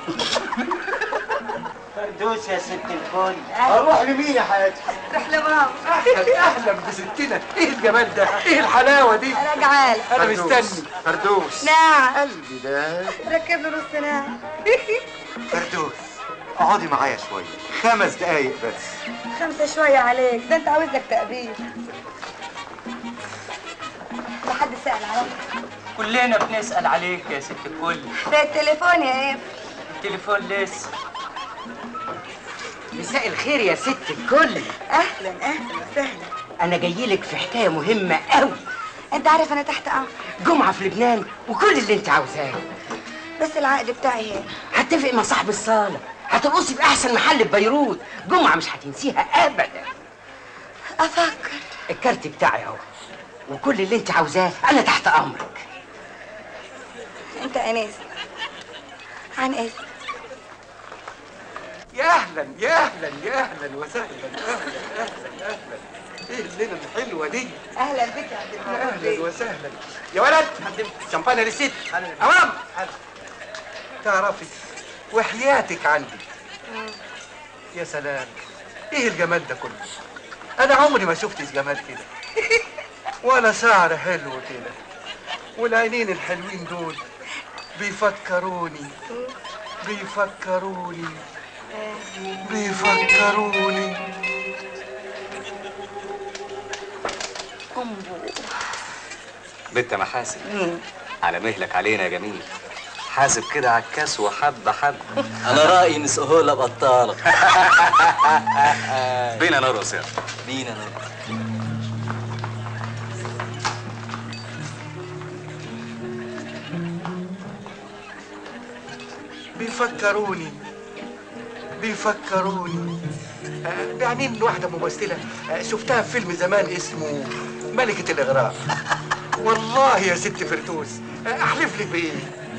فردوس يا ست الكل. اروح لمين يا حياتي؟ روح لماما. اهلا اهلا بستنا. ايه الجمال ده؟ ايه الحلاوه دي؟ راجعه لك. انا مستني. فردوس. نعم. قلبي ده. ركب له نص نعم. فردوس اقعدي معايا شويه، خمس دقايق بس. خمسة شوية عليك، ده انت عاوز لك تقبيل. ده حد سأل عليك؟ كلنا بنسأل عليك يا ست الكل. ده التليفون يا ايه؟ التليفون لسه. مساء الخير يا ست الكل. اهلا اهلا وسهلا. انا جاي لك في حكايه مهمه قوي. انت عارف انا تحت امر. جمعه في لبنان وكل اللي انت عاوزاه. بس العقد بتاعي هنا. هتفق مع صاحب الصاله، هترقصي في احسن محل في بيروت. جمعه مش هتنسيها ابدا. افكر. الكارت بتاعي اهو. وكل اللي انت عاوزاه انا تحت امرك. انت اناس عن اذن. يا اهلا يا اهلا يا اهلا وسهلا، اهلا اهلا اهلا. ايه الليله الحلوه دي؟ اهلا بك يا عبد المعروف. اهلا وسهلا. يا ولد قدم شمبانيا للست. اوام تعرفي وحياتك عندي. يا سلام، ايه الجمال ده كله؟ انا عمري ما شفتش جمال كده، ولا شعر حلو كده، والعينين الحلوين دول بيفكروني بيفكروني بيفكروني أمبو. بنت محاسن، على مهلك علينا يا جميل. حاسب كده على الكاس وحبه حبه. انا رايي نسقه لها بطاله. بينا نرقص يلا. بينا نرقص. بيفكروني بيفكروني آه، بعدين واحدة ممثلة آه، شفتها في فيلم زمان اسمه ملكة الإغراء. والله يا ست فردوس آه، أحلف لك بإيه؟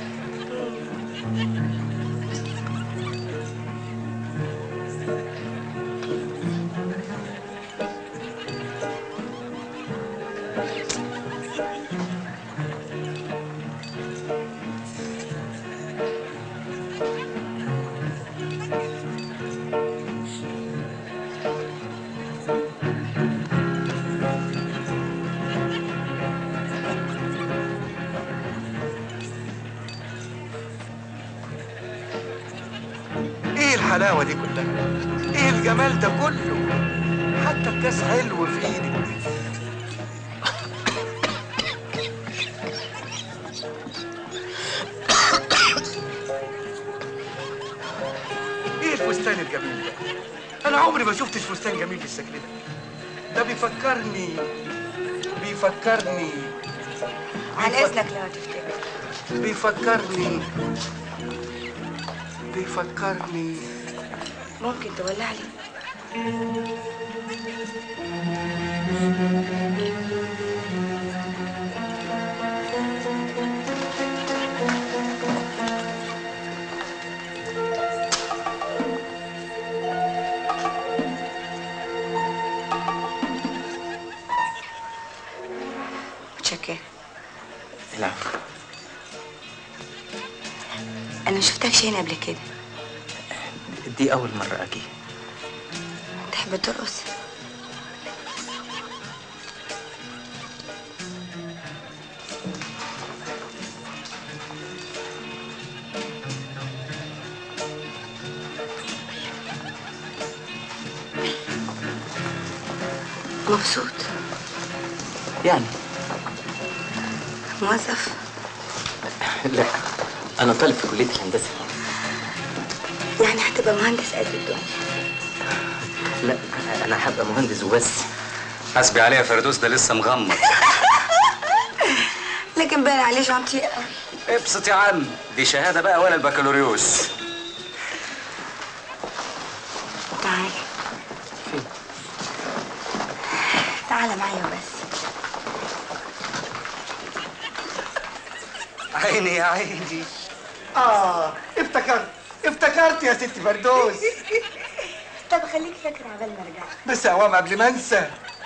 الحلاوة دي كلها، ايه الجمال ده كله، حتى الكاس حلو في ايدك. ايه الفستان الجميل ده؟ انا عمري ما شفتش فستان جميل بالشكل ده. ده بيفكرني بيفكرني عن اذنك لو تفتكر. بيفكرني بيفكرني ممكن تولع لي؟ متشكرة. العفو. أنا شفتكش هنا قبل كده. دي أول مرة أجي. تحب ترقص؟ مبسوط؟ يعني موظف؟ لا، أنا طالب في كلية الهندسة. يعني هتبقى مهندس قد الدنيا؟ لا، أنا هبقى مهندس وبس. حاسبي عليه يا فردوس، ده لسه مغمض. لكن باين عليه جانتي قوي. ابسط يا عم، دي شهادة بقى ولا البكالوريوس. تعال. فين؟ تعال معايا بس. عيني يا عيني. اه افتكرت افتكرت يا ست فردوس. طب خليك فاكر عبال ما ارجع. بس اوام قبل ما انسى.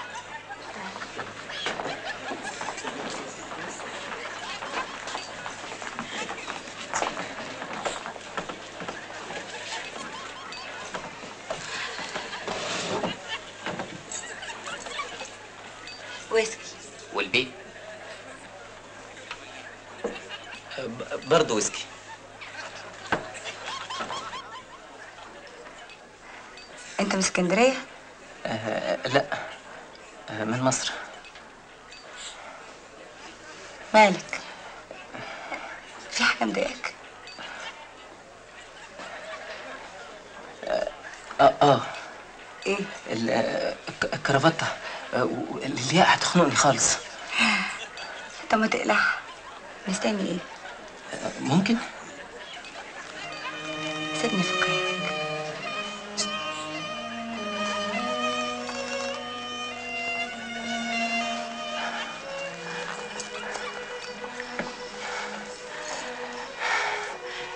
ويسكي. والبيت؟ برضه ويسكي. انت من اسكندريه؟ آه لا، آه من مصر. مالك؟ في حاجه مضايقاك؟ اه اه, آه. ايه؟ الكرافتة الياء هتخنقني خالص. طب ما تقلعها. مستني ايه؟ ممكن؟ سيبني افكرك.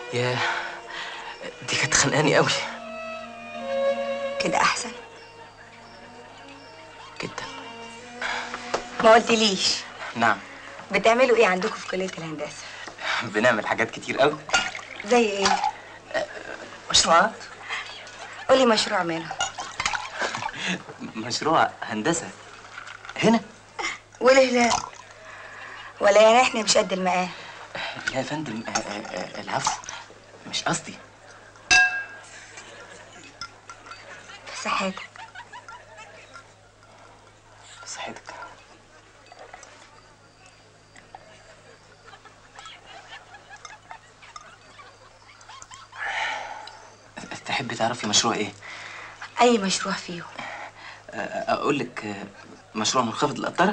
ياه، دي كانت خانقاني قوي. كده احسن؟ جدا. ما قلتليش نعم. بتعملوا ايه عندكم في كليه الهندسه؟ بنعمل حاجات كتير قوي. زي ايه؟ مشروعات. قولي مشروع منهم. مشروع هندسة هنا. وليه لا؟ ولا يعني احنا مش قد المقام؟ لا يا فندم، آه، آه، آه، العفو، مش قصدي. صحتك. صحتك. تحبي تعرفي مشروع ايه؟ اي مشروع فيهم. اقول لك مشروع منخفض القطره.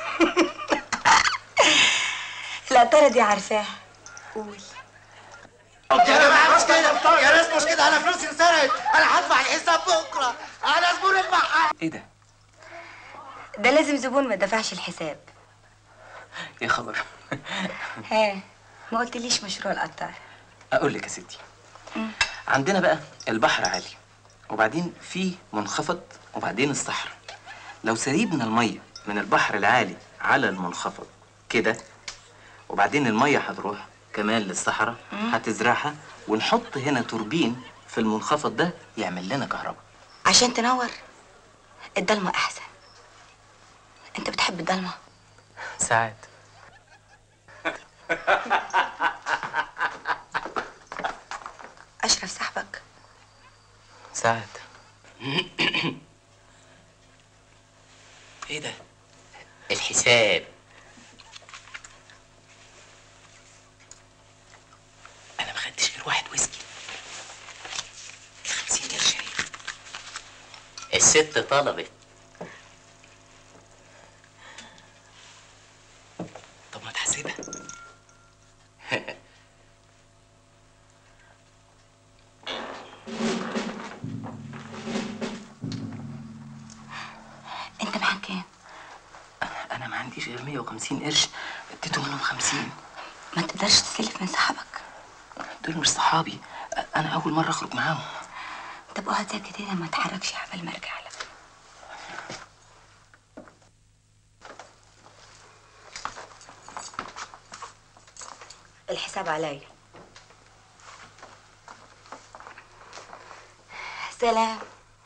القطره دي عارفاها. قول. يا جماعه مش كده، يا ناس مش كده، انا فلوسي انسرقت، انا هدفع الحساب بكره، انا زبون البحر. ايه ده؟ ده لازم زبون ما دفعش الحساب. يا خبر. ها، ما قلتليش مشروع القطار. اقول لك يا ستي، عندنا بقى البحر عالي، وبعدين في منخفض، وبعدين الصحراء. لو سريبنا الميه من البحر العالي على المنخفض كده، وبعدين الميه هتروح كمان للصحراء، هتزرعها، ونحط هنا توربين في المنخفض ده يعمل لنا كهرباء عشان تنور. الضلمه احسن. انت بتحب الضلمه؟ ساعات. اشرف صاحبك؟ ساعات. ايه ده؟ الحساب. انا ما خدتش غير واحد ويسكي. خمسين قرش. الست طلبت. طب ما تحسبها. انت معاك كام؟ انا ما عنديش غير مية وخمسين قرش، اديته منهم خمسين. ما تقدرش تسلف من صحابك؟ دول مش صحابي، انا اول مره اخرج معاهم. طب اقعد ساكت هنا ما تحركش عبال ما ارجع لك. الحساب عليا. سلام.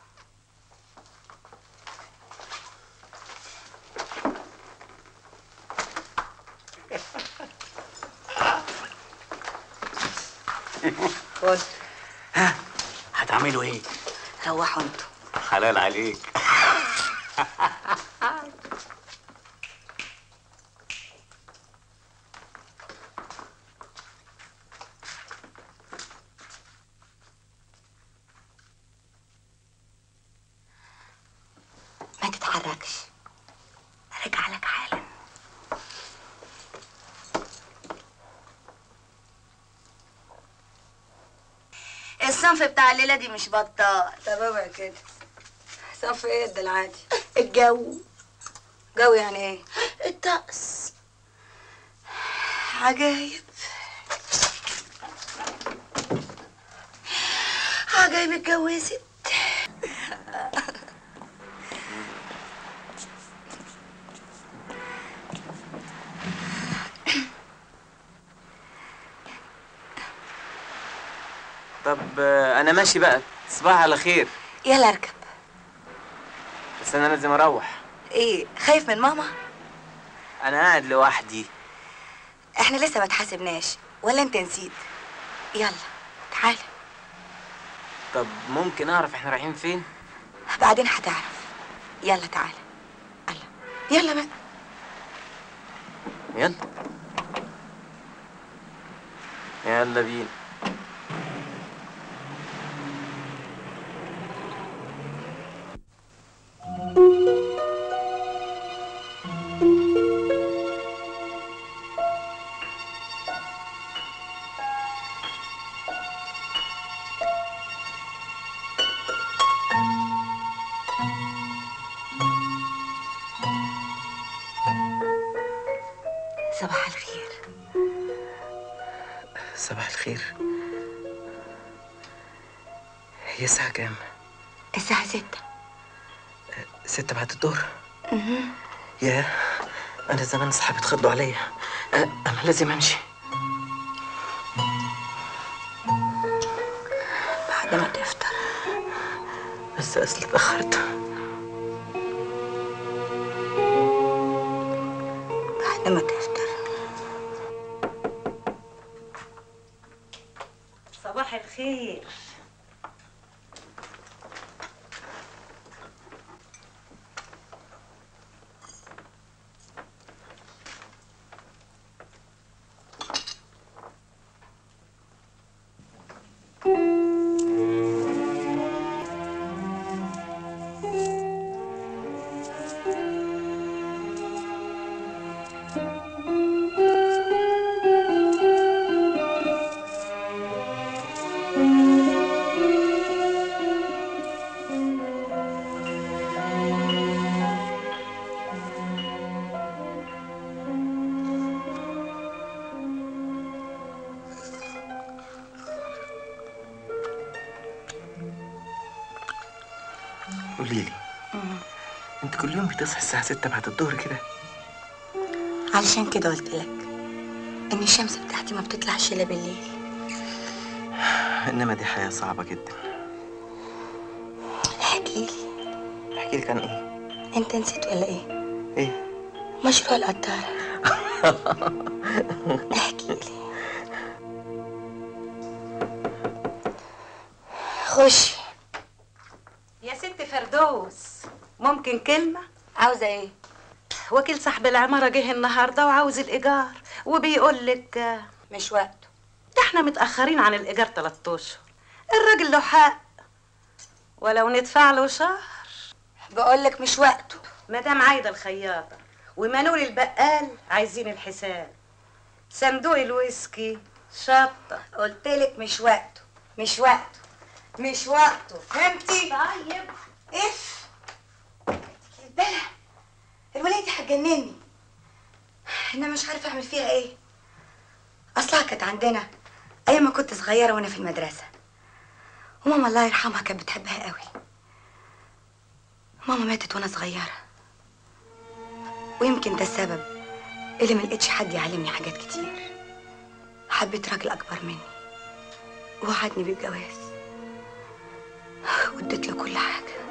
خد. ها، هتعملوا ايه؟ روحوا انتوا. حلال عليك. ما تتحركش، ارجع لك حالا. الصنف بتاع الليله دي مش بطال. طب اوعي كده. صنف ايه ده العادي؟ الجو. جو يعني ايه؟ الطقس. عجايب. عجايب اتجوزت. طب انا ماشي بقى، تصبح على خير. يلا اركب. بس انا لازم اروح. ايه، خايف من ماما؟ انا قاعد لوحدي. احنا لسه ما اتحاسبناش، ولا انت نسيت؟ يلا تعالى. طب ممكن اعرف احنا رايحين فين؟ بعدين هتعرف. يلا تعالى. يلا يلا بقى. يلا يلا بينا. صباح الخير. صباح الخير. هي الساعة كام؟ الساعة ستة. ستة بعد الظهر. ياه، أنا زمان أصحابي اتخضوا عليا. أنا لازم أمشي. بعد ما تفطر. بس أصل اتأخرت. بعد ما تفطر. صباح الخير. قولي لي، انت كل يوم بتصحي الساعة ستة بعد الظهر كده؟ علشان كده قلت لك ان الشمس بتاعتي ما بتطلعش الا بالليل. انما دي حياة صعبة جدا. احكي لي. احكي لك عن ايه؟ انت نسيت ولا ايه؟ ايه؟ مشروع القطارة. احكي لي. خشي. يا ست فردوس، ممكن كلمة؟ عاوزة ايه؟ وكيل صاحب العمارة جه النهاردة وعاوز الإيجار وبيقول لك مش وقته. ده احنا متأخرين عن الإيجار تلات أشهر. الراجل له حق ولو ندفع له شهر. بقول لك مش وقته. مدام عايدة الخياطة ومنول البقال عايزين الحساب. صندوق الويسكي شطة. قلت لك مش وقته، مش وقته، مش وقته، فهمتي؟ طيب. اف البلا الولاية دي هتجنني. انا مش عارفه اعمل فيها ايه. اصلها كانت عندنا ايام ما كنت صغيره وانا في المدرسه، وماما الله يرحمها كانت بتحبها قوي. ماما ماتت وانا صغيره، ويمكن ده السبب اللي ما لقيتش حد يعلمني حاجات كتير. حبيت راجل اكبر مني ووعدني بالجواز واديت له كل حاجه،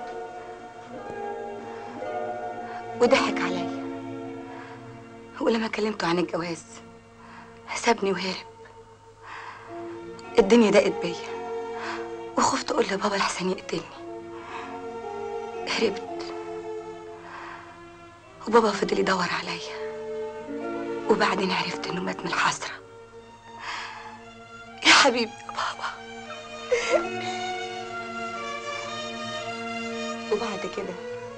وضحك عليا. ولما كلمته عن الجواز سابني وهرب. الدنيا ضاقت بيا وخفت اقول لبابا لحسن يقتلني. هربت وبابا فضل يدور عليا، وبعدين عرفت انه مات من الحسره. يا حبيبي يا بابا. وبعد كده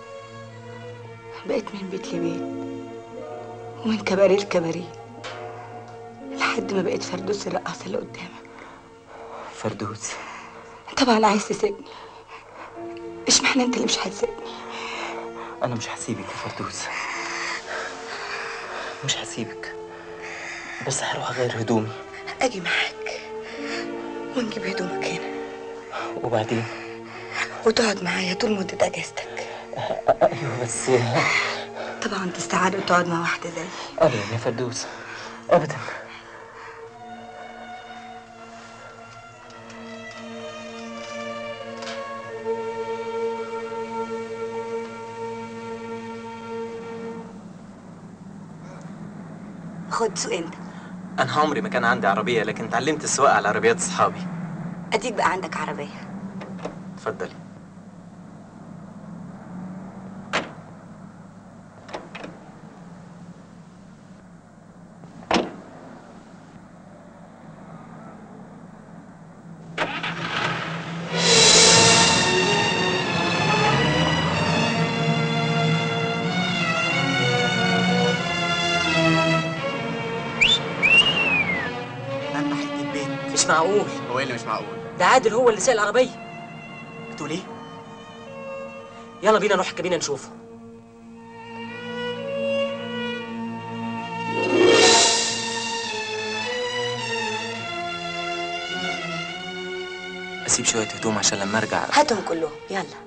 بقيت من بيت لبيت ومن كباريه لكباريه لحد ما بقيت فردوس الرقاصه اللي قدامك. فردوس؟ طبعا عايز تسيبني. اشمعنى انت اللي مش هتسيبني؟ انا مش هسيبك يا فردوس، مش هسيبك، بس هروح اغير هدومي. اجي معاك ونجيب هدومك هنا وبعدين وتقعد معايا طول مده اجازتك. ايوه بس طبعا تستعد وتقعد مع واحده زيي. ابدا يا فردوس، ابدا. خد سوق انت. انا عمري ما كان عندي عربيه، لكن اتعلمت السواقه على عربيات اصحابي. اديك بقى عندك عربيه. اتفضلي. مش معقول. هو ايه اللي مش معقول؟ ده عادل هو اللي سايق العربية. بتقول ايه؟ يلا بينا نروح الكابينة نشوفه. اسيب شويه هدوم عشان لما ارجع. هاتهم كلهم يلا.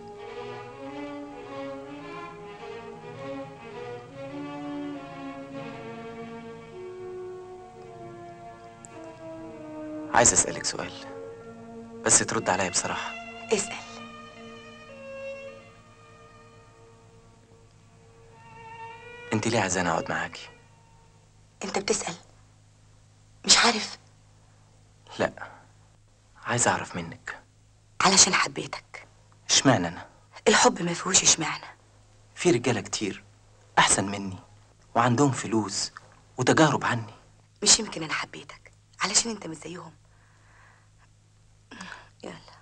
عايز اسالك سؤال بس ترد عليا بصراحه. اسال. انت ليه عايزاني اقعد معاكي؟ انت بتسال مش عارف؟ لا، عايز اعرف منك. علشان حبيتك. اشمعنى انا؟ الحب ما فيهوش اشمعنى. في رجاله كتير احسن مني وعندهم فلوس وتجارب عني. مش يمكن انا حبيتك علشان انت مش زيهم. يلا.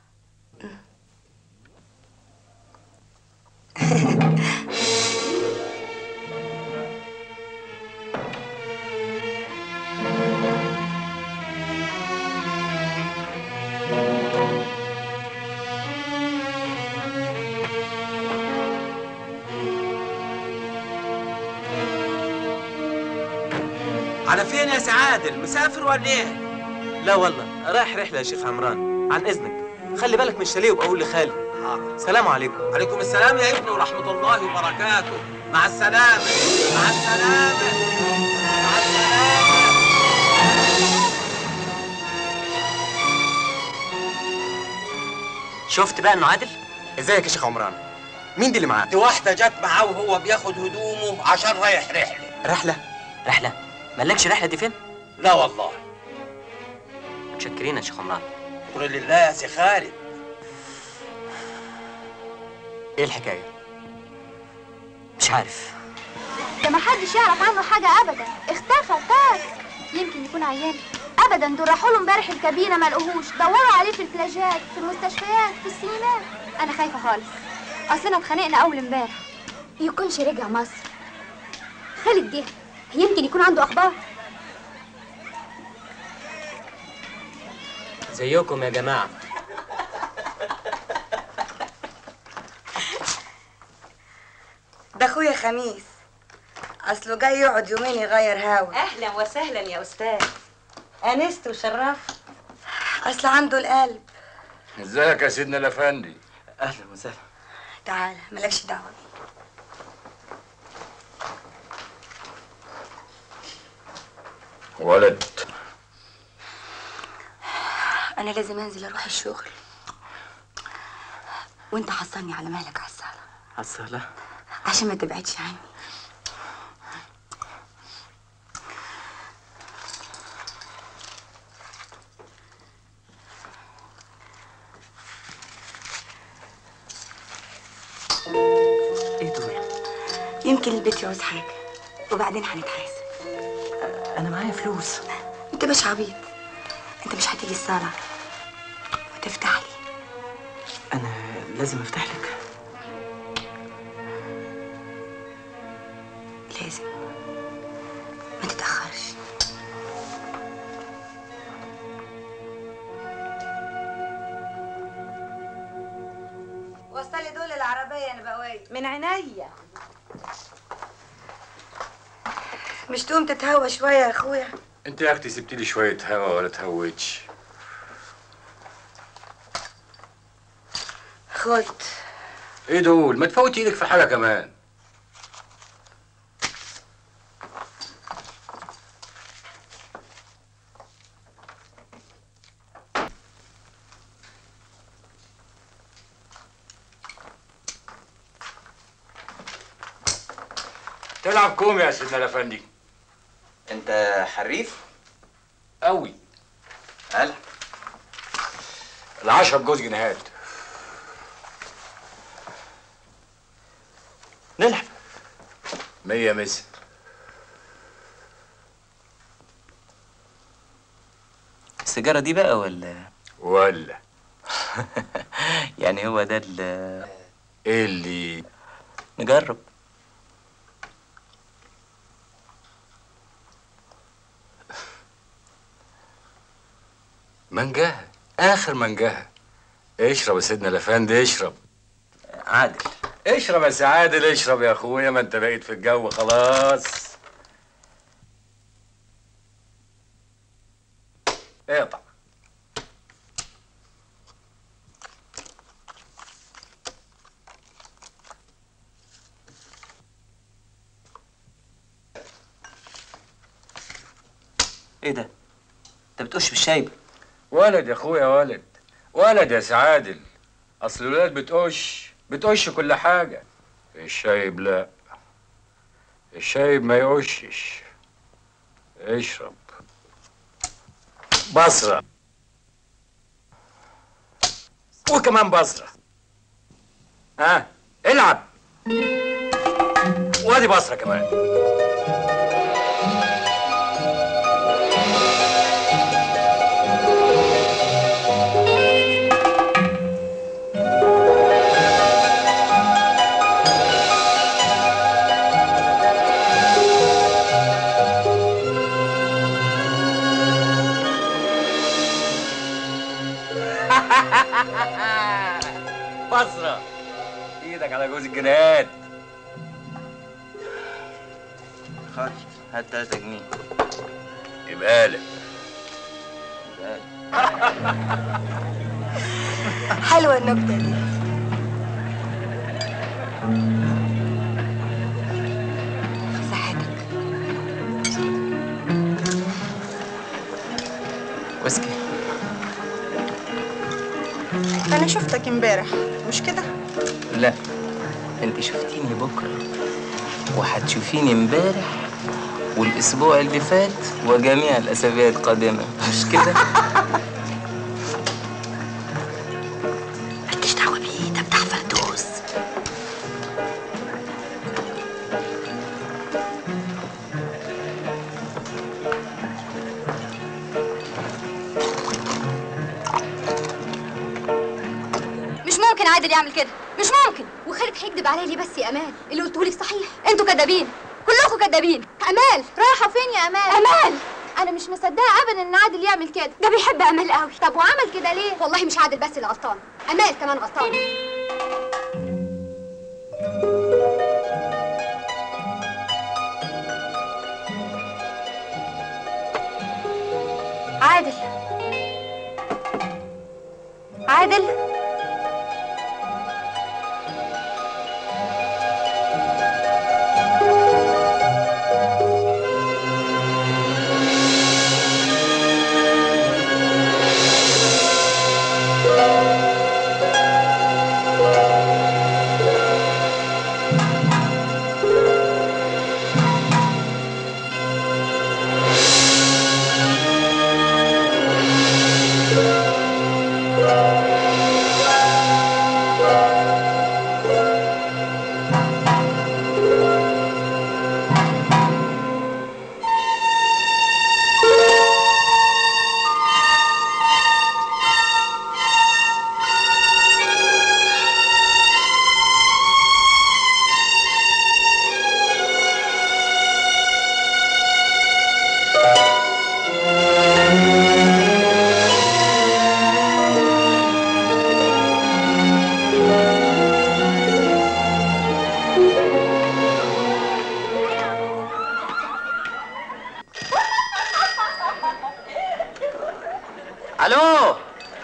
على فين يا سعادل؟ مسافر ولا ايه؟ لا والله رايح رحله يا شيخ عمران. عن اذنك خلي بالك من الشاليه وبقول لخالي. حاضر. سلام عليكم. عليكم السلام يا ابني ورحمة الله وبركاته. مع السلامة. مع السلامة. مع السلامة. شفت بقى انه عادل؟ ازيك يا شيخ عمران؟ مين دي اللي معاه؟ دي واحدة جت معاه وهو بياخد هدومه عشان رايح رحلة. رحله؟ رحله؟ مالكش رحله دي فين؟ لا والله. متشكرين يا شيخ عمران. شكرا لله يا سي خالد. ايه الحكايه؟ مش عارف. ده ما حدش يعرف عنه حاجة أبدا، اختفى تاك. يمكن يكون عيان. أبدا، دول راحوا له امبارح الكابينة ما لقوهوش، دوروا عليه في البلاجات، في المستشفيات، في السينمات. أنا خايفة خالص، أصلنا اتخانقنا أول امبارح. يكونش رجع مصر. خالد جه، يمكن يكون عنده أخبار. زيكم يا جماعة. ده اخويا خميس، اصله جاي يقعد يومين يغير هوا. اهلا وسهلا يا استاذ. انست وشرفت. اصل عنده القلب. ازيك يا سيدنا الافندي؟ اهلا وسهلا. تعال مالكش دعوه بيه. ولد، انا لازم انزل اروح الشغل، وانت حصلني على مهلك على الصاله. على الصاله؟ عشان ما تبعدش عني. ايه دول؟ يمكن البيت يعوز حاجه وبعدين هنتحاسب. انا معايا فلوس. انت مش عبيط. انت مش هتيجي الصاله وتفتح لي؟ انا لازم افتح لك. لازم ما تتأخرش. وصلي دول العربية نبوية. من عينيا. مش تقوم تتهوى شوية يا اخويا؟ انت يا اختي سبتي لي شويه هوا ولا تهويتش. خد. ايه دول؟ ما تفوتي ايدك في حاجه كمان. تلعب كوم يا سيدنا الافندي. انت حريف؟ قوي. هلا. العشرة بجوز جنيهات. نلعب. مية مس. السيجارة دي بقى ولا؟ ولا. يعني هو ده ال ايه اللي؟ نجرب. منجاها، اخر منجاها. اشرب يا سيدنا الافندي اشرب. عادل. اشرب يا سي عادل، اشرب يا اخويا، ما انت بقيت في الجو خلاص. اقطع. ايه ده؟ انت بتقش بالشايب؟ ولد يا اخويا، ولد ولد يا سعادل. اصل الولاد بتقش بتقش كل حاجه. الشايب لا، الشايب ما يقشش. اشرب بصره وكمان بصره. ها آه. العب وادي بصره كمان. بصرة ايدك على جوز الجنات. خد هات تلاتة جنيه. يبقى قالب. حلوة النكتة دي. صحتك. ويسكي. أنا شفتك امبارح مش كده؟ لا، انت شفتيني بكره وهتشوفيني امبارح والاسبوع اللي فات وجميع الاسابيع القادمه، مش كده؟ مالكيش دعوة بيه، ده بتاع فردوس. مش ممكن عادل يعمل كده، مش ممكن. وخالد هيكدب عليا ليه بس يا امال؟ اللي قلته لك صحيح، انتوا كدابين، كلكم كدابين. امال رايحه فين يا امال؟ امال انا مش مصدقه ابدا ان عادل يعمل كده، ده بيحب امال قوي. طب وعمل كده ليه؟ والله مش عادل بس اللي غلطان، امال كمان غلطانه. عادل عادل الو،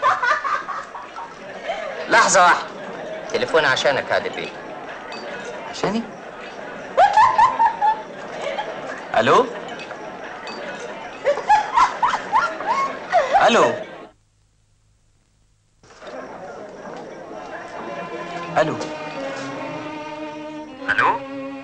لحظة واحدة، تليفون عشانك عادل بيه. عشاني؟ الو؟ الو؟ الو؟ الو؟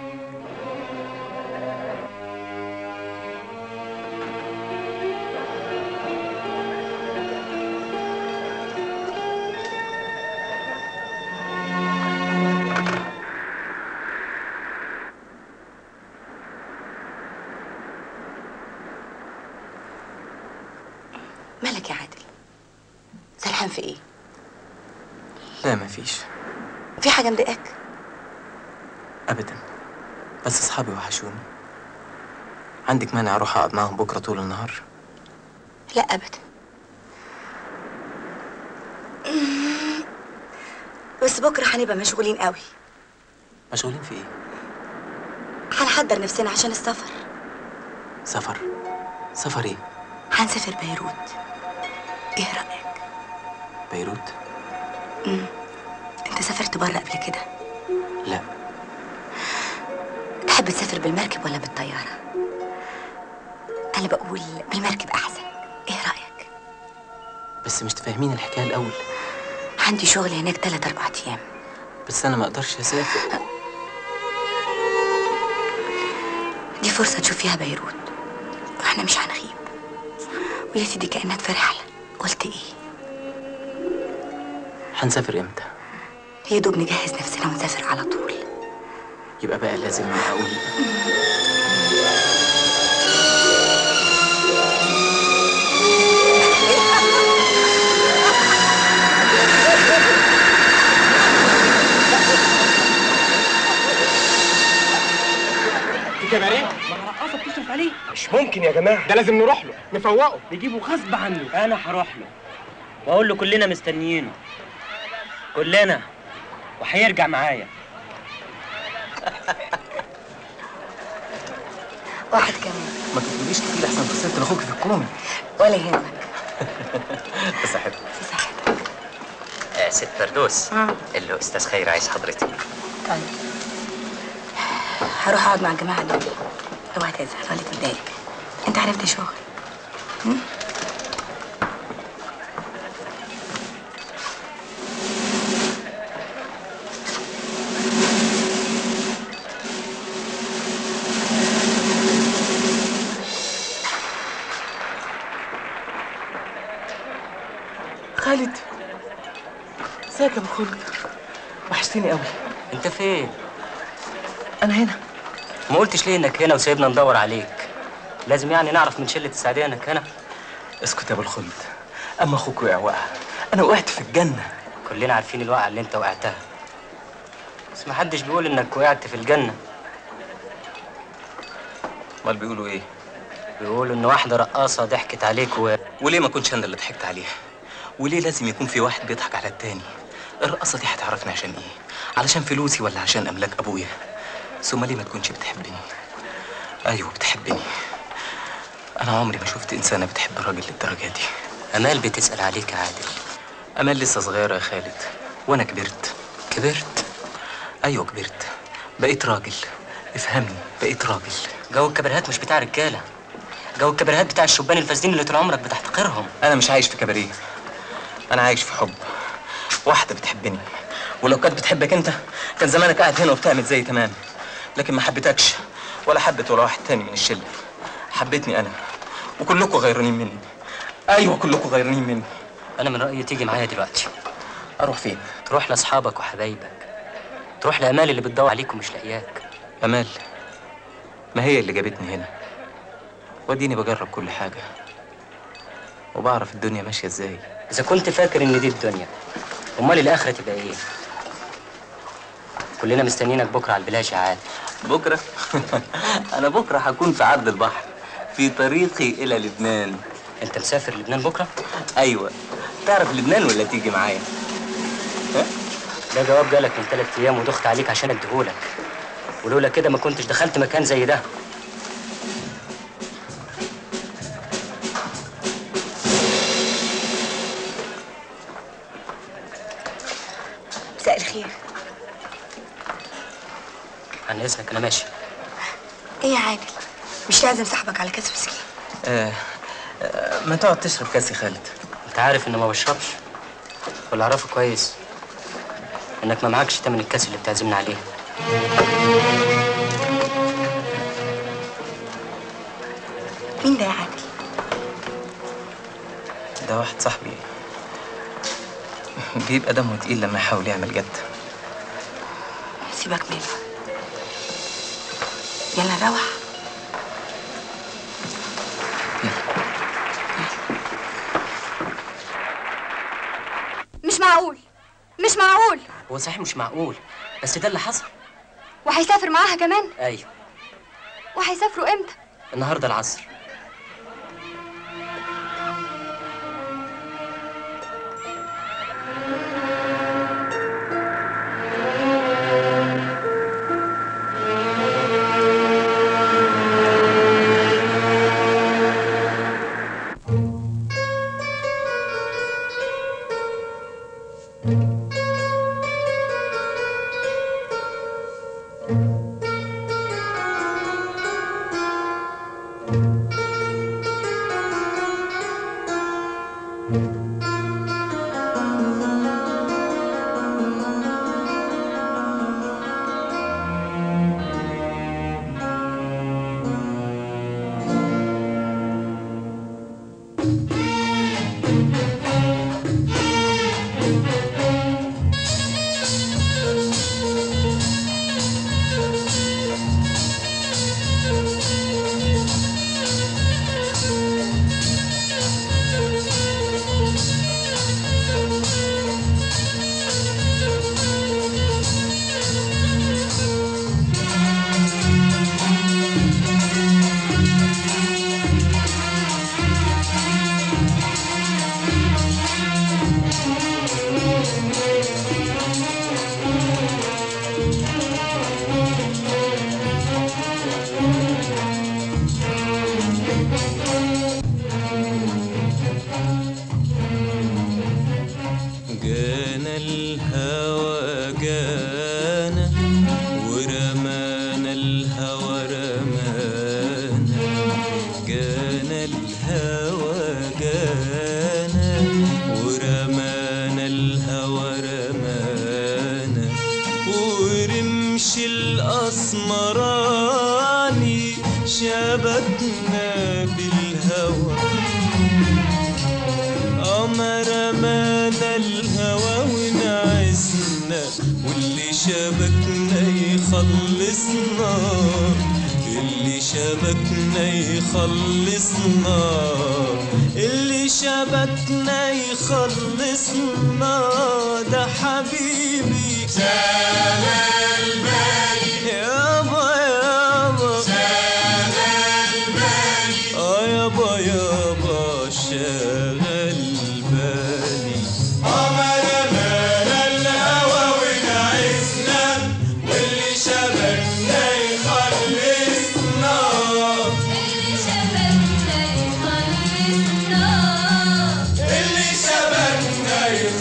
مالك يا عادل؟ سرحان في ايه؟ لا مفيش. في حاجة مضايقاك؟ ابدا، بس اصحابي وحشوني. عندك مانع اروح اقعد معاهم بكره طول النهار؟ لا ابدا. بس بكره هنبقى مشغولين قوي. مشغولين في ايه؟ هنحضر نفسنا عشان السفر. سفر؟ سفر ايه؟ هنسافر بيروت. ايه رأيك؟ بيروت؟ امم انت سافرت بره قبل كده؟ لا. تحب تسافر بالمركب ولا بالطيارة؟ انا بقول بالمركب احسن. ايه رايك؟ بس مش تفهمين الحكايه الاول. عندي شغل هناك تلات اربع ايام. بس انا ما اقدرش اسافر. دي فرصه تشوف فيها بيروت واحنا مش هنغيب. ويا سيدي كانك في رحله. قلت ايه؟ هنسافر امتى؟ يا دوب نجهز نفسنا ونسافر على طول. يبقى بقى لازم اقول في كباريه؟ ما رقاصه بتشرف عليه. مش ممكن يا جماعه، ده لازم نروح له نفوقه. نجيبه غصب عنه. انا هروح له واقول له كلنا مستنيينه، كلنا، وهيرجع معايا. واحد كمان. ما تطلبيش كتير احسن خسرت لاخوك في الكومي. ولا يهمك. في صحتك. في صحتك. آه ست فردوس، اللي استاذ خير عايز حضرتك. طيب هروح اقعد مع الجماعه دول. اوعى تزعل ولا تتضايق. انت عرفت شغل. هم؟ خالد، ازيك يا ابو خلد؟ وحشتني قوي. انت فين؟ انا هنا. ما قلتش ليه انك هنا وسايبنا ندور عليك؟ لازم يعني نعرف من شله السعديه انك هنا. اسكت يا ابو الخلد. اما اخوك وقع وقع، انا وقعت في الجنه. كلنا عارفين الوقعه اللي انت وقعتها، بس ما حدش بيقول انك وقعت في الجنه. امال بيقولوا ايه؟ بيقولوا ان واحده رقاصه ضحكت عليك و... وليه ما كنتش انا اللي ضحكت عليها؟ وليه لازم يكون في واحد بيضحك على التاني؟ الرقاصه دي هتعرفني عشان ايه؟ علشان فلوسي ولا عشان املاك ابويا؟ ثم ليه ما تكونش بتحبني؟ ايوه بتحبني. انا عمري ما شفت انسانه بتحب راجل للدرجه دي. امال بتسال عليك يا عادل. امال لسه صغيره يا خالد، وانا كبرت. كبرت؟ ايوه كبرت، بقيت راجل. افهمني، بقيت راجل. جو الكباريهات مش بتاع رجاله، جو الكباريهات بتاع الشبان الفاسدين اللي طول عمرك بتحتقرهم. انا مش عايش في كباريه، انا عايش في حب. واحده بتحبني، ولو كانت بتحبك انت كان زمانك قاعد هنا وبتعمل زي تمام. لكن ما حبيتكش ولا حبت ولا واحد تاني من الشله. حبيتني انا، وكلكم غيرانين مني. ايوه كلكم غيرانين مني. انا من رايي تيجي معايا دلوقتي. اروح فين؟ تروح لاصحابك وحبايبك، تروح لامال اللي بتدور عليك ومش لاقياك. امال؟ ما هي اللي جابتني هنا، واديني بجرب كل حاجه وبعرف الدنيا ماشيه ازاي. اذا كنت فاكر ان دي الدنيا، امال الاخره تبقى ايه؟ كلنا مستنيينك بكره على البلاج يا عادل. بكره؟ انا بكره هكون في عرض البحر في طريقي الى لبنان. انت مسافر لبنان بكره؟ ايوه. تعرف لبنان ولا تيجي معايا؟ ها؟ ده جواب جالك من ثلاث ايام ودخت عليك عشان اديهولك، ولولا كده ما كنتش دخلت مكان زي ده. مساء الخير. عن اذنك انا ماشي. ايه يا عادل؟ مش لازم صاحبك على كاس ويسكي؟ آه آه ما تقعد تشرب كاس يا خالد. انت عارف ان ما بشربش، واللي اعرفه كويس انك ما معكش تمن الكاس اللي بتعزمنا عليه. مين ده يا عادل؟ ده واحد صاحبي بيبقى دمه تقيل لما يحاول يعمل جد. سيبك منه، يلا نروح. مش معقول، مش معقول. هو صحيح مش معقول، بس ده اللي حصل. وهيسافر معاها كمان؟ ايوه. وهيسافروا امتى؟ النهارده العصر. شبكنا بالهوى أما رمانا الهوى ونعسنا واللي شبكنا يخلصنا اللي شبكنا يخلصنا اللي شبكنا يخلصنا ده حبيبي شغل بالي يابا يابا شغل بالي اه يابا يابا شغل بالي أما رمانا الهوى ونعسنا واللي شبكنا يخلصنا اللي شبكنا يخلصنا اللي شبكنا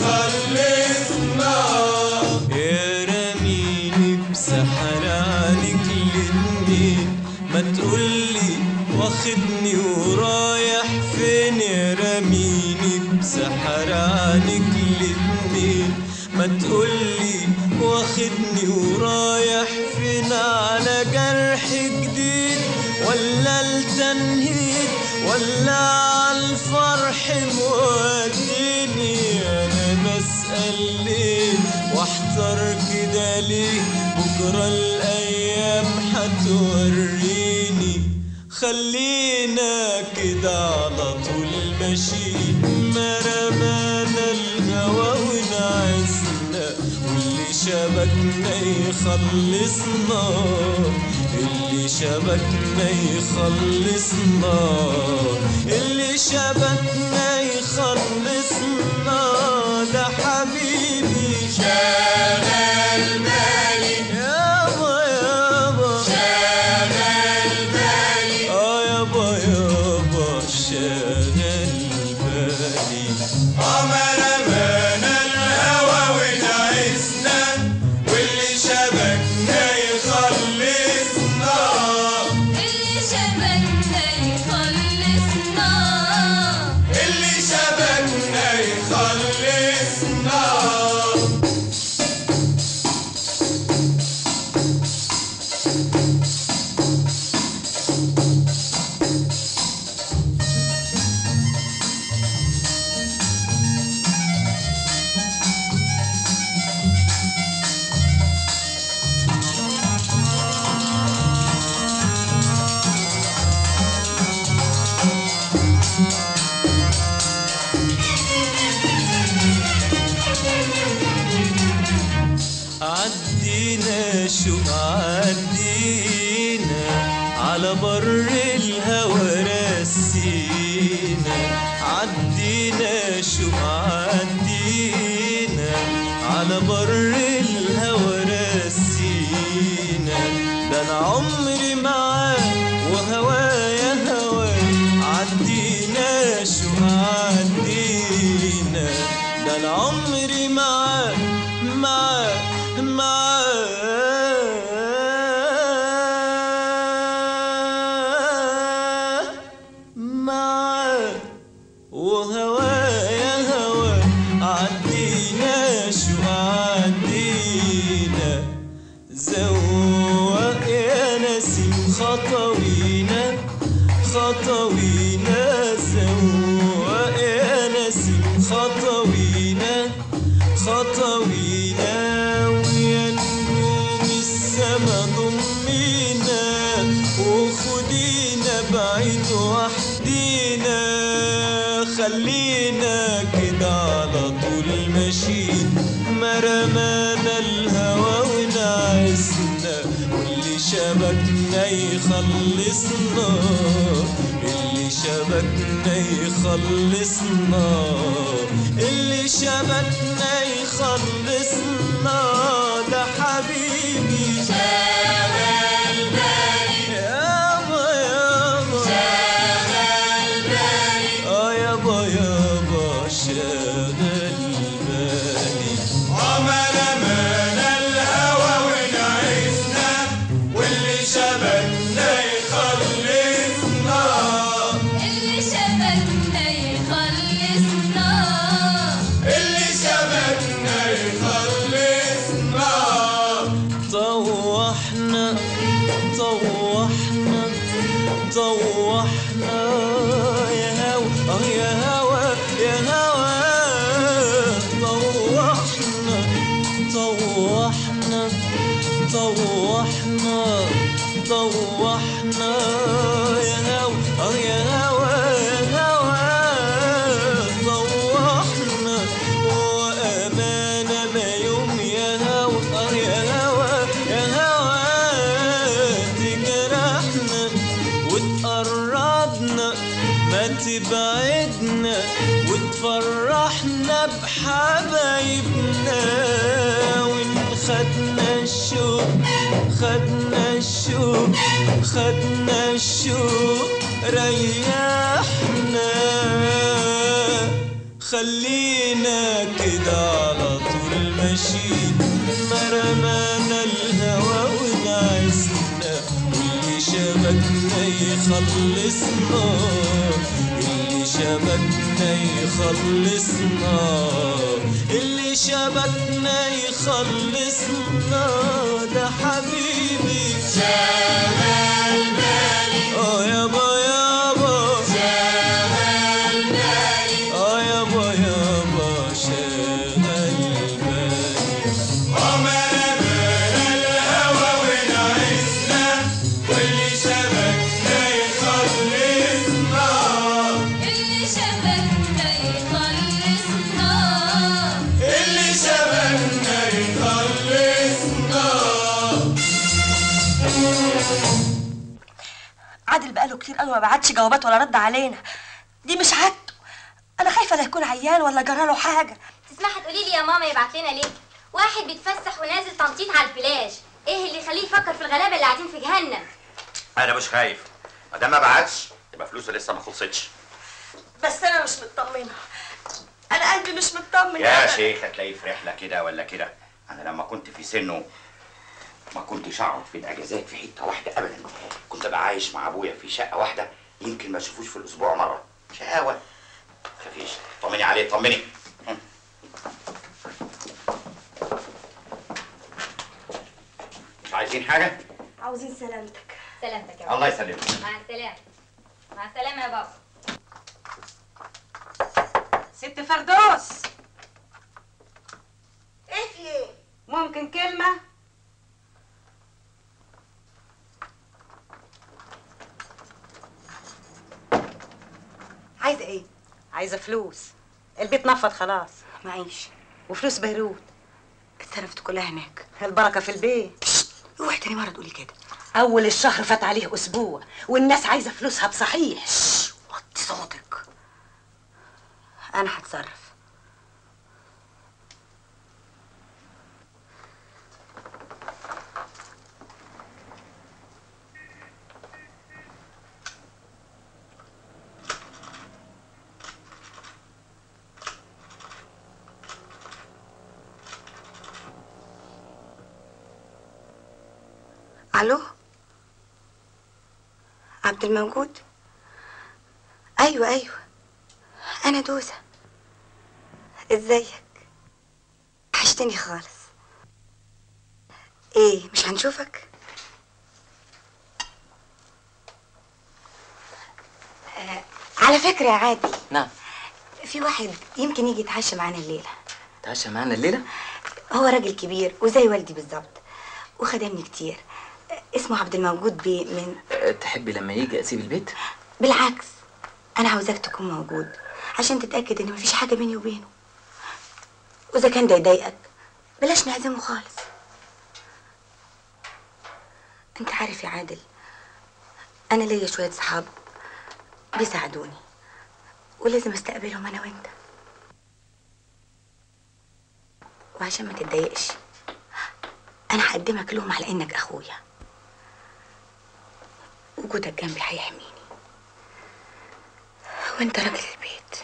يخلصنا يا رميني بسحر عنك الاتنين ما تقولي واخدني ورايح فين يا رميني بسحر عنك الاتنين ما تقولي واخدني ورايح فين على جرح جديد ولا التنهيد ولا عالفرح موديني انا بسأل ليه واحتار كده ليه بكرة الايام هتوريني خلينا كده على طول ماشيين ما رمانا الهوى ونعسنا واللي شبكنا يخلصنا اللي شبكنا يخلصنا اللي شبكنا يخلصنا ده حبيبي شغل بالي يابا يابا شغل بالي اه يابا يابا شغل بالي أما رمانا الهوى ونعسنا واللي شبكنا يخلصنا اللي شبكنا يخلصنا اللي شبكنا يخلصنا عدينا شو عدينا على بر الهوى رسينا عدينا شو عدينا على بر الهوى رسينا ده انا عمري معاه وهوايا هواه عدينا شو عدينا ده انا عمري معاه معاه معاه معاه وهوايا هوا عدينا شو عدينا زوق يا نسيم خطوينا خطوينا زوق يا نسيم خطوينا خطوينا ويا نجوم السما ضمينا وخدينا بعيد وحدينا خلينا كده على طول ماشيين ما رمانا الهوى ونعسنا واللي شبكنا يخلصنا اللي شبكنا يخلصنا اللي شبكنا يخلصنا ده حبيبي شغل بالي يابا يابا شغل بالي اه يابا يابا شغل بالي أما رمانا الهوى ونعسنا واللي شبكنا يخلصنا اللي شبكنا يخلصنا اللي شبكنا يخلصنا طوحنا طوحنا يا هوا اه يا هوا يا هوا طوحنا طوحنا طوحنا طوحنا يا هوا اه يا هوا يا هوا طوحنا وأمانة ما يوم يا هوا اه يا هوا يا هوا تجرحنا وتقربنا ما تبعدنا وتفرحنا بحبايبنا وإن خدنا الشوق خدنا الشوق خدنا الشوق ريحنا خلينا كده على طول ماشيين ما رمانا الهوى ونعسنا واللي شبكنا يخلصنا اللي شبكنا يخلصنا اللي شبكنا يخلصنا ده حبيبي شغال بالي اه يابا يابا شغال بالي اه يابا يابا شغال بالي وما رمانا الهوى ونعسنا واللي شبكنا يخلصنا اللي شبكنا يخلصنا اللي شبكنا يخلصنا. عادل بقاله كتير قوي ما بعتش جوابات ولا رد علينا. دي مش عادته. انا خايفه لا يكون عيان ولا جراله حاجه. تسمحي تقولي لي يا ماما يبعت لنا ليه؟ واحد بيتفسح ونازل تنطيط على البلاج، ايه اللي يخليه يفكر في الغلابه اللي قاعدين في جهنم؟ انا مش خايف، ما دام ما بعتش يبقى فلوسه لسه ما خلصتش. بس انا مش مطمنه. انا قلبي مش مطمن يا شيخ هتلاقيه في رحله كده ولا كده. انا لما كنت في سنه ما كنتش اقعد في الاجازات في حته واحده ابدا. كنت ابقى عايش مع ابويا في شقه واحده، يمكن ما اشوفوش في الاسبوع مره. شقاوه. خفيش. طمني عليه طمني. مش عايزين حاجه؟ عاوزين سلامتك. سلامتك يا بابا. الله يسلمك. مع السلامه. مع السلامه يا بابا. ست فردوس، ايه في ايه؟ ممكن كلمة؟ عايزه ايه؟ عايزة فلوس. البيت نفض خلاص. معيش. وفلوس بيروت اتصرفت كلها هناك. البركة في البيت. اوعي تاني مرة تقولي كده. أول الشهر فات عليه أسبوع والناس عايزة فلوسها بصحيح. وطي صوتك. أنا هتصرف. الو عبد الموجود. ايوه ايوه انا دوسه. ازيك؟ وحشتني خالص. ايه مش هنشوفك؟ آه على فكره يا عادل. نعم. في واحد يمكن يجي يتعشى معانا الليله. تعشى معانا الليله؟ هو راجل كبير وزي والدي بالظبط وخدمني كتير. اسمه عبد الموجود بيه من أه تحبي لما يجي اسيب البيت؟ بالعكس انا عاوزاك تكون موجود عشان تتاكد ان مفيش حاجه بيني وبينه. واذا كان ده يضايقك بلاش نعزمه خالص. انت عارف يا عادل انا ليا شويه صحاب بيساعدوني ولازم استقبلهم انا وانت. وعشان ما تتضايقش انا هقدمك لهم على انك اخويا. وجودك جنبي هيحميني وانت راجل البيت.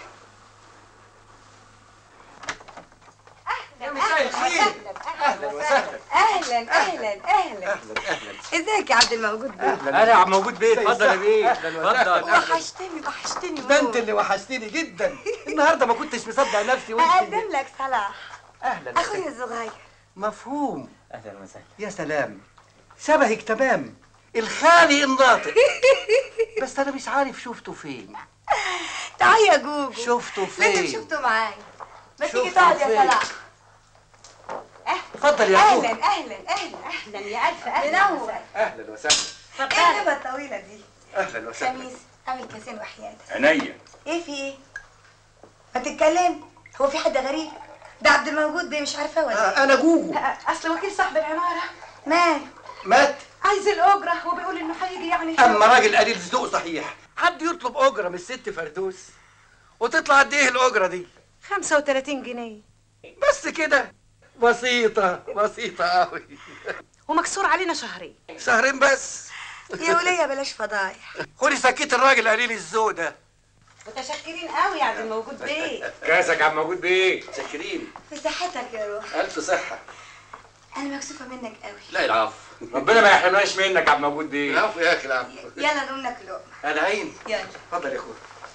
يا مساء الخير. اهلا وسهلا. اهلا اهلا اهلا. ازيك يا عبد الموجود بيه؟ اهلا يا عبد الموجود بيه. اتفضل يا بيه. اتفضل. وحشتني وحشتني. ده انت اللي وحشتني جدا. النهارده ما كنتش مصدق نفسي وانت اقدم لك صلاح. اهلا اخويا الصغير. مفهوم. اهلا وسهلا. يا سلام، شبهك تمام. الخالي الناطق. بس انا مش عارف شفته فين. تعال يا جوجو. شفته فين؟ لازم شفته معايا. ما تيجي شفته تقعد يا فين؟ صلاح. اتفضل يا اخويا. اهلا اهلا اهلا اهلا يا الف اهلا منور. اهلا وسهلا. ايه الهبه الطويله دي؟ اهلا وسهلا. خميس اعمل كاسين وحياتك. عينيا. ايه في ايه؟ ما تتكلم. هو في حد غريب؟ ده عبد الموجود بيه مش عارفه ولا آه، أنا جوجو. اصل وكيل صاحب العماره مال مات. عايز الاجره وبيقول انه هيجي يعني. اما راجل قليل ذوق صحيح. حد يطلب اجره من الست فردوس وتطلع قد ايه الاجره دي؟ خمسة وتلاتين جنيه. بس كده؟ بسيطه بسيطه قوي. ومكسور علينا شهرين. شهرين بس؟ يا وليه بلاش فضايح. خدي سكيت الراجل قليل الذوق ده. متشكرين قوي يا عبد الموجود بيه. كاسك عم موجود بيه. متشكرين. بصحتك يا روح. الف صحه. انا مكسوفه منك قوي. لا العفو. ربنا ما يحرمناش منك يا عم موجود بيه. العفو يا اخي العفو. يلا نقوم ناكل لقمه. انا عين. يلا. اتفضل يا اخويا.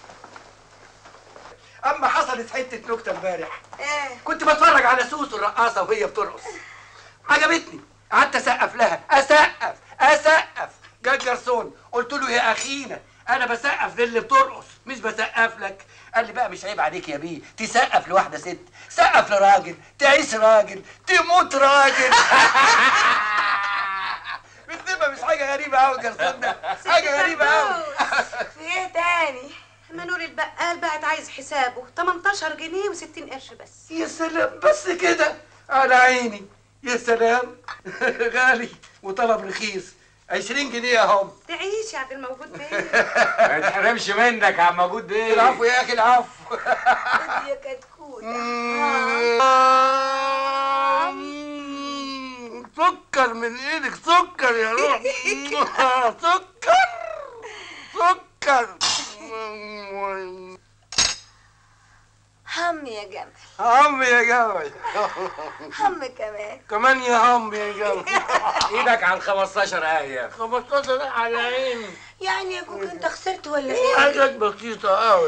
اما حصلت حته نكته امبارح. ايه؟ كنت بتفرج على سوسو الرقاصه وهي بترقص. عجبتني. قعدت اسقف لها، اسقف اسقف. جه الجرسون قلت له يا اخينا انا بسقف للي بترقص مش بسقف لك. قال لي بقى مش عيب عليك يا بيه تسقف لواحده ست، سقف لراجل تعيش راجل تموت راجل. بتبقى مش حاجه غريبه قوي الجرسون ده، حاجه غريبه قوي. في ايه تاني؟ منور البقال بقت عايز حسابه تمنتاشر جنيه وستين قرش بس. يا سلام بس كده على عيني. يا سلام. غالي وطلب رخيص. عشرين جنيه اهم. تعيش يا عبد الموجود بيه. ما يتحرمش منك يا عم موجود بيه. العفو يا اخي العفو. يا كتكوت. سكر من ايدك سكر يا روح. سكر سكر. هم يا جمل. هم يا جمل. هم كمان. كمان يا هم يا جمل. ايدك على ال خمستاشر ايه. خمستاشر على عيني. يعني يا جوجو انت خسرت ولا ايه؟ حاجات بسيطة قوي.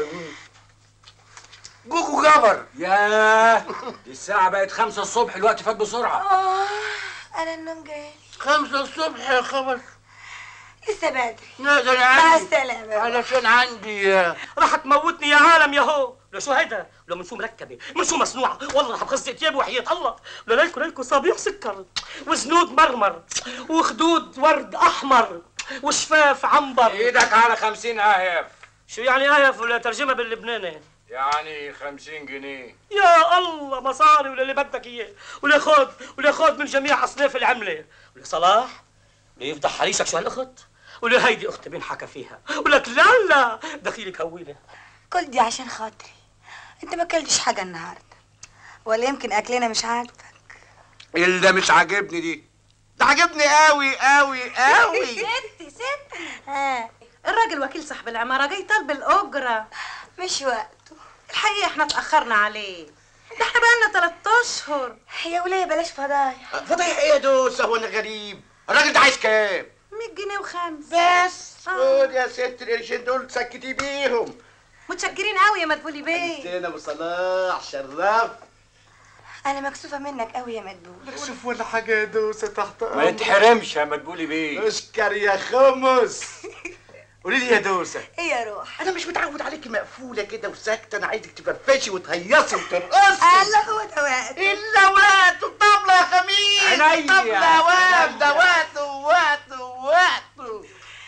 جوجو جبر. ياه دي الساعة بقت خمسة الصبح الوقت فات بسرعة. اه انا النوم جالي. خمسة الصبح يا خبر. لسه بدري. لا ده انا مع عندي. السلامة. علشان عندي. راح تموتني يا عالم يا هو. لو شو هيدا؟ لو من شو مركبه؟ من شو مصنوعه؟ والله راح بخزق ثيابي وحياة الله. لو ليكو ليكو صابيح سكر وزنود مرمر وخدود ورد احمر وشفاف عنبر. ايدك على خمسين اهيف. شو يعني اهيف ولا ترجمه باللبناني؟ يعني خمسين جنيه. يا الله مصاري ولا اللي بدك اياه ولا خد ولا خد من جميع اصناف العمله. ولا صلاح ولا يفضح حريشك شو هالاخت ولا هيدي اختي بنحكى فيها ولك لا لا دخيلك هويله. كل دي عشان خاطري. انت ما اكلتش حاجه النهارده ولا يمكن اكلنا مش عاجبك؟ اللي ده مش عاجبني دي. ده عاجبني قوي قوي قوي. ستي ستي. ها الراجل وكيل صاحب العمارة جاي طالب الأجرة. مش وقته. الحقيقة احنا اتأخرنا عليه. ده احنا بقالنا تلات أشهر. يا وليه بلاش فضايح. فضايح ايه يا دوسة؟ هو انا غريب؟ الراجل ده عايز كام؟ مية جنيه وخمس. بس خد يا ست القرشين دول سكتي بيهم. متشكرين قوي يا مدبولي بيه. انا ابو صلاح شرف. انا مكسوفه منك قوي يا مدبول. شوف ولا حاجه يا دوسه تحت ما يتحرمش يا مدبولي بيه. اشكر يا خمس. قولي لي يا دوسه. ايه يا روح؟ انا مش متعود عليكي مقفوله كده وساكته. انا عايزك تفرفشي وتهيصي وترقصي. الله هو ده وقته. الا وقته. الطبله يا خميس. عينيا. الطبله وقته وقته وقته وقته.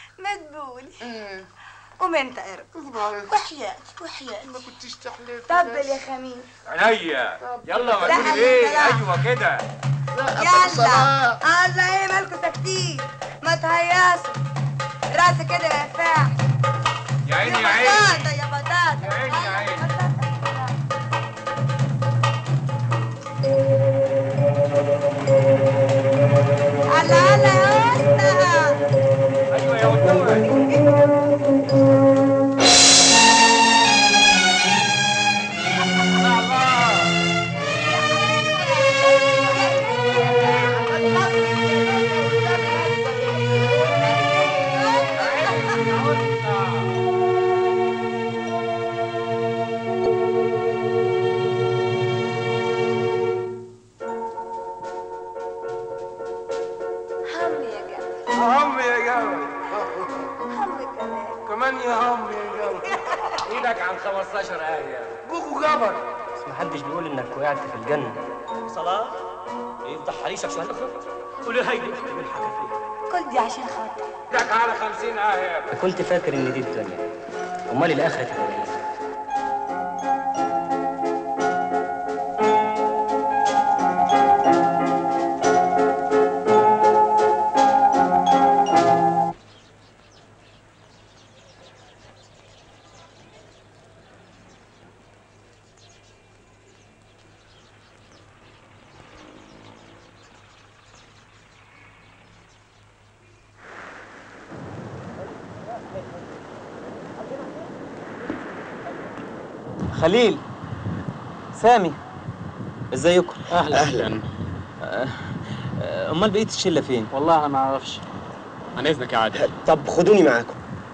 مدبولي. قوم انت ارقص. وحياتي وحياتي. ما كنتش تحلف. طبل يا خميس. عينيا. يلا مدبولي بيه. ايوه كده. يلا. الله ايه مالكوا ساكتين؟ ما تهيصوا. راسي كده ما ينفعش. يا عيني يا عيني. يا بطاطا يا بطاطا. يا عيني يا عيني. الله الله يا اسطى. ايوه يا ودوع. هم يا جماعه. كمان يا امي ايدك عن خمستاشر آية. بوكو جبر. بس محدش بيقول انك وقعت في الجنه. صلاح يفضح حريصك شويه قولي هيدي اختي بالحكى فيها كل دي عشان خاطر ايدك على خمسين آية. كنت فاكر ان دي الدنيا، امال الاخره تبقى ايه؟ خليل، سامي، ازيكم؟ اهلا اهلا. امال بقيه الشله فين؟ والله انا ما اعرفش. عن اذنك يا عادل. طب خدوني معاكم.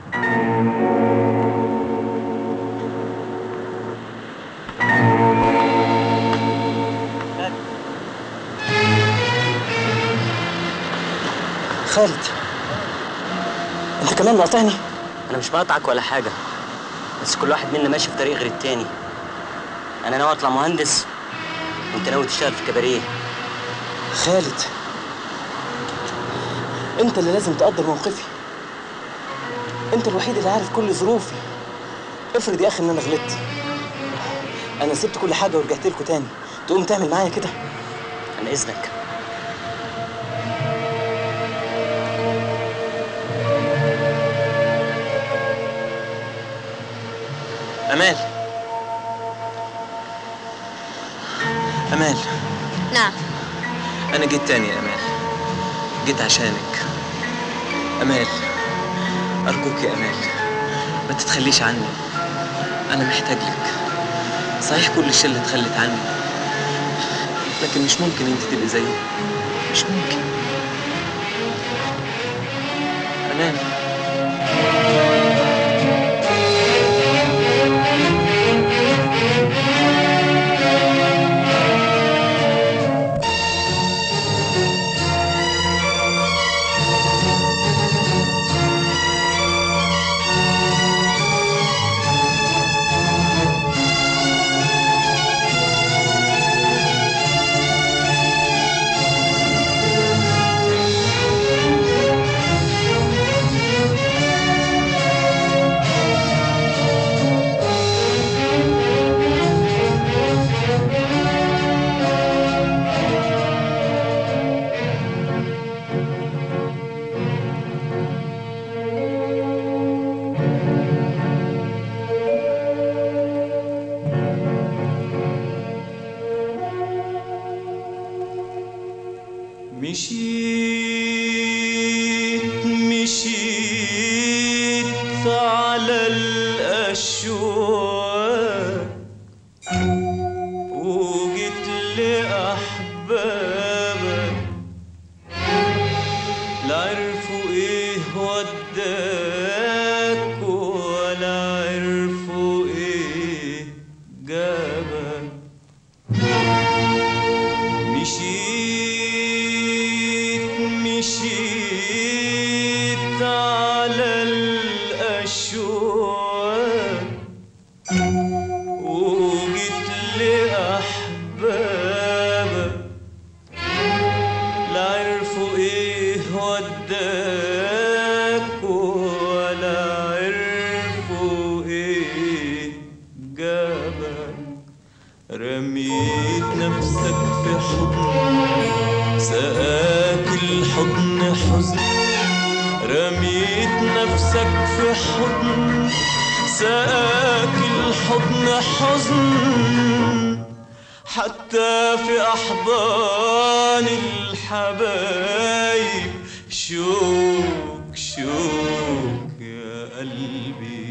خالد، انت كمان مقاطعني؟ انا مش بقاطعك ولا حاجه، بس كل واحد منا ماشي في طريق غير التاني. انا ناوي اطلع مهندس وانت ناوي تشتغل في كباريه. خالد، انت اللي لازم تقدر موقفي. انت الوحيد اللي عارف كل ظروفي. افرض يا اخي ان انا غلطت، انا سبت كل حاجه ورجعت لكم تاني، تقوم تعمل معايا كده؟ عن اذنك. امال، امال، نعم. انا جيت تاني يا امال، جيت عشانك. امال، ارجوك يا امال ما تتخليش عني، انا محتاج لك. صحيح كل الشله اتخلت عني، لكن مش ممكن انت تبقي زيهم، مش ممكن. امال، مشيت مشيت على الأشواق وجيت لأحبابك، لا عرفوا إيه وداك ولا عرفوا إيه جابك. مشيت مشيت على الأشواق وجيت لأحبابك، لا عرفوا إيه وداك ولا عرفوا إيه جابك. رميت نفسك في حضن سقاك الحضن حزن، رميت نفسك في حضن سقاك الحضن حزن، حتى في أحضان الحبايب شوك شوك يا قلبي.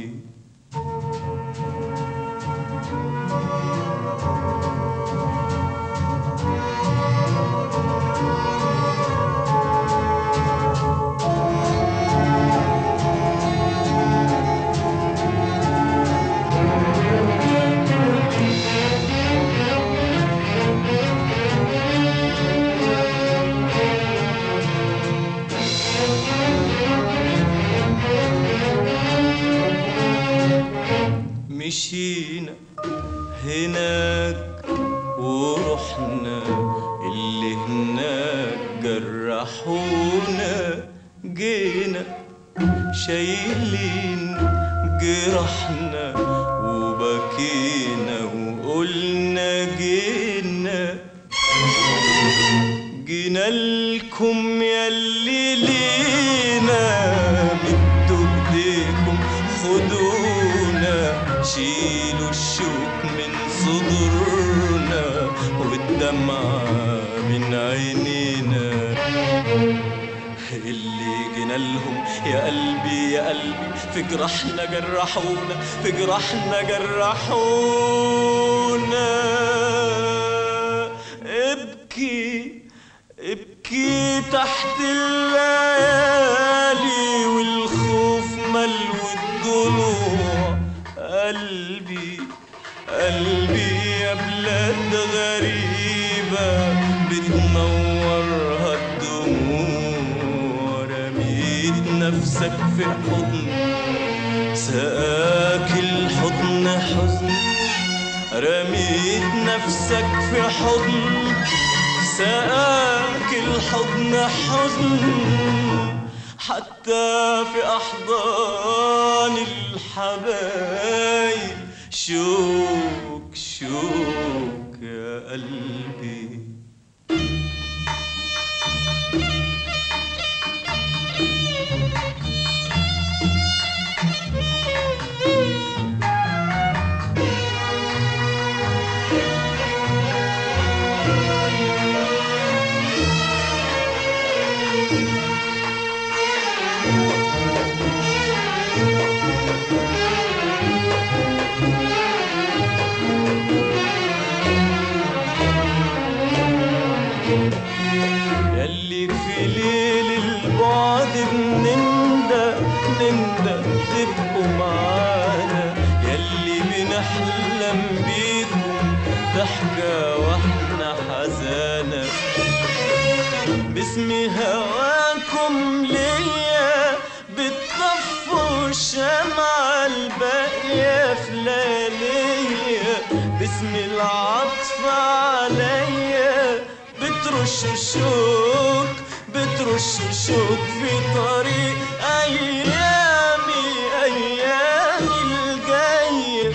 مشينا هناك ورحنا اللي هناك جرحونا، جينا شايلين جرحنا وبكينا وقلنا جينا، جينا لكم ياللي لينا، مدوا ايديكم خدونا، شيلوا الشوك من صدورنا والدمعة من عينينا. اللي جينا لهم يا قلبي يا قلبي في جرحنا جرحونا، في جرحنا جرحونا. ابكي ابكي تحت الليالي والخوف ملو الضلوع، قلبي قلبي يا بلاد غريبة بتنورها الدموع، رميت نفسك في حضن سقاك الحضن حزن، رميت نفسك في حضن سقاك الحضن حزن، حتى في أحضان الحبايب شوك شوك يا قلبي. ياللي في ليل البعد بنندى نندى تبقوا معانا، ياللي بنحلم بيكم ضحكة واحنا حزانة، باسم هواكم ليا بتطفوا الشمعة الباقية في لياليا، باسم العطف عليا بترش الشوك بترش الشوك في طريق أيامي أيامي الجاية.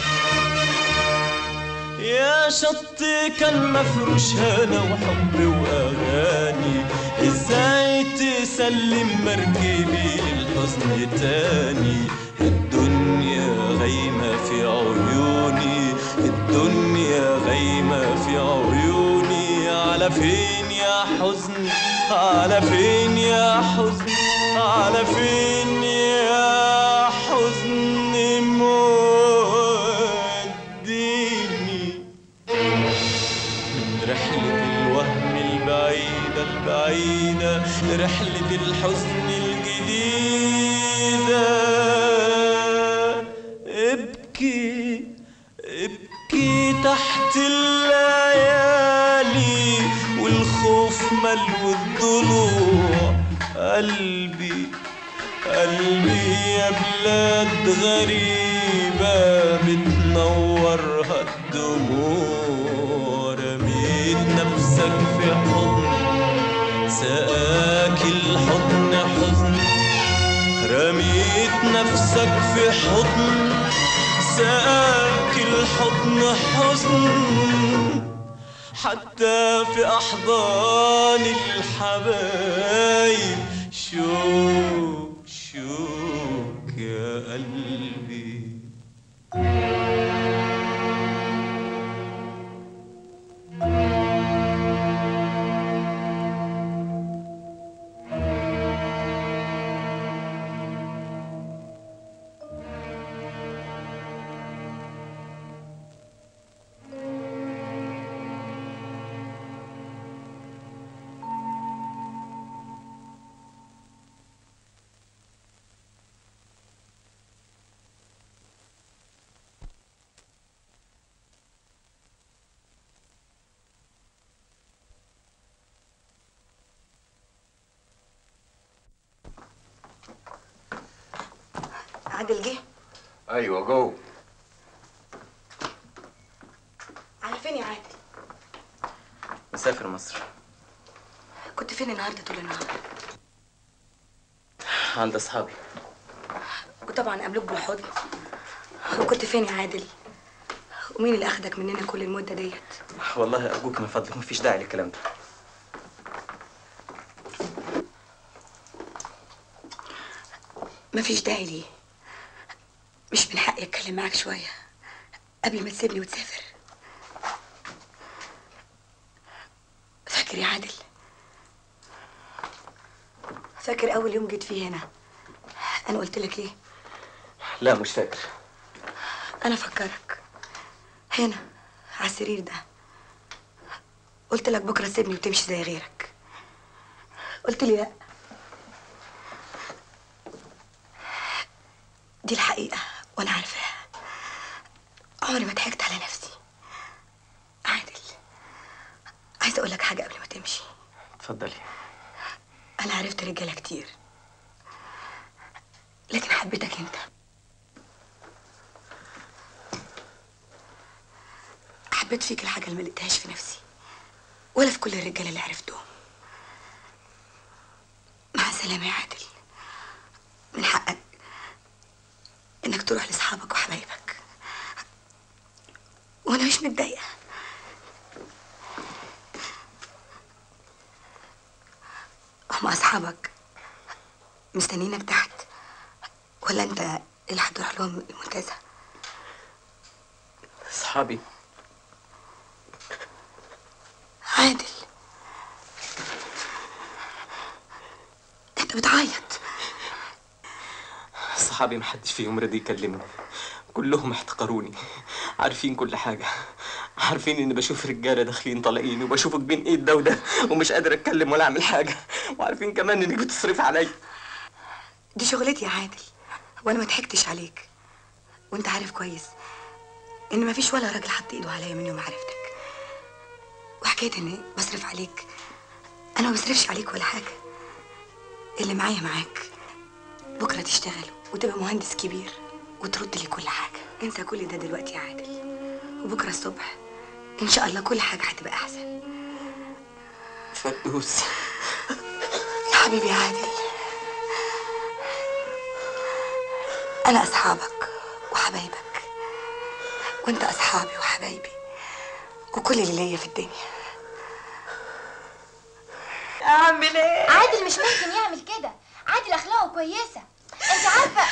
يا شط كان مفروش هنا وحب وأغاني، إزاي تسلم مركبي للحزن تاني؟ الدنيا غايمة في عيوني، الدنيا غايمة في عيوني، على فين يا حزن على فين يا حزن على فين يا حزن موديني؟ من رحلة الوهم البعيدة البعيدة رحلة الحزن الجديدة. ابكي ابكي تحت الليالي والخوف ملو الضلوع، قلبي قلبي يا بلاد غريبة بتنورها الدموع، رميت نفسك في حضن سقاك الحضن حزن، رميت نفسك في حضن سقاك الحضن حزن، حتى في أحضان الحبايب شوك شوك يا قلبي. عادل جه؟ ايوه جو. فين يا عادل؟ مسافر مصر. كنت فين النهارده طول النهار؟ عند اصحابي. وطبعا قابلوك بالحضن. وكنت فين يا عادل؟ ومين اللي اخدك مننا كل المده ديت؟ والله ارجوك من فضلك مفيش داعي للكلام ده. مفيش داعي ليه؟ مش من حقي اتكلم معاك شويه قبل ما تسيبني وتسافر؟ فاكر يا عادل؟ فاكر اول يوم جيت فيه هنا انا قلت لك ايه؟ لا مش فاكر. انا فكرك هنا على السرير ده قلت لك بكره سيبني وتمشي زي غيرك. قلت لي لا. دي الحقيقه وانا عارفاها. عمري ما ضحكت على نفسي. عادل عايزه اقول لك حاجه قبل ما تمشي. اتفضلي. انا عرفت رجاله كتير لكن حبيتك انت. حبيت فيك الحاجه اللي ما لقيتهاش في نفسي ولا في كل الرجاله اللي عرفتهم. مع السلامه يا عادل. من حقك انك تروح لاصحابك وحبايبك وانا مش متضايقه. هم اصحابك مستنيينك تحت ولا انت اللي هتروح لهم المنتزه؟ اصحابي. عادل انت بتعيط. صحابي محدش فيهم رضي يكلمني، كلهم احتقروني، عارفين كل حاجة، عارفين اني بشوف رجالة داخلين طالعين وبشوفك بين ايد ده وده ومش قادر اتكلم ولا اعمل حاجة، وعارفين كمان انك بتصرف عليا. دي شغلتي يا عادل وانا ما ضحكتش عليك. وانت عارف كويس ان ما فيش ولا راجل حط ايده عليا من يوم عرفتك. وحكايه اني بصرف عليك، انا ما بصرفش عليك ولا حاجه. اللي معايا معاك. بكره تشتغل وتبقى مهندس كبير وترد لي كل حاجه. انسى كل ده دلوقتي يا عادل، وبكره الصبح ان شاء الله كل حاجه هتبقى احسن. فردوس يا حبيبي يا عادل، انا اصحابك وحبايبك وانت اصحابي وحبايبي وكل اللي ليا في الدنيا. اعمل ايه؟ عادل مش ممكن يعمل كده. عادل اخلاقه كويسه انت عارفه.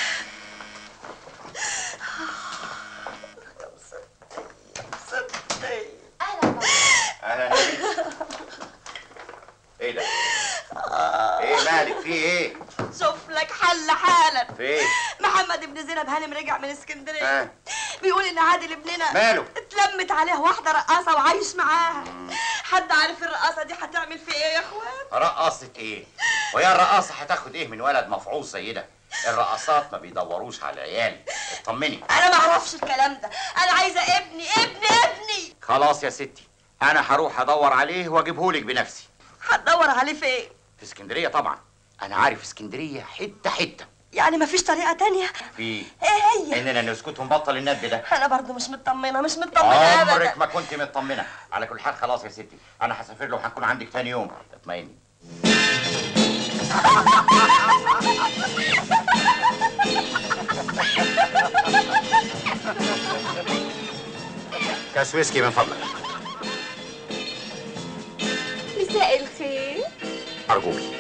اهلا بيك. ايه ده؟ ايه مالك في ايه؟ شوف لك حل حالا. في محمد ابن زينب هانم رجع من اسكندريه. آه. بيقول ان عادل ابننا ماله؟ اتلمت عليه واحده رقاصه وعايش معاها. حد عارف الرقاصه دي هتعمل في ايه يا اخوان؟ رقاصة ايه؟ وهي الرقاصة هتاخد ايه من ولد مفعوص زي ده؟ الرقاصات ما بيدوروش على العيال. اطمني. انا ما اعرفش الكلام ده. انا عايزه ابني ابني ابني. خلاص يا ستي، انا هروح ادور عليه واجيبهولك بنفسي. هتدور عليه فين؟ في اسكندرية طبعا. انا عارف اسكندرية حتة حتة. يعني مفيش طريقه تانية؟ في ايه هي؟ اننا نسكت ونبطل الندب ده. انا برضو مش مطمنه مش مطمنه ابدا. عمرك ما كنت مطمنه. على كل حال خلاص يا ستي، انا هسافر له وهكون عندك تاني يوم. اطمئني. كاس ويسكي من فضلك. مساء الخير. ارجوكي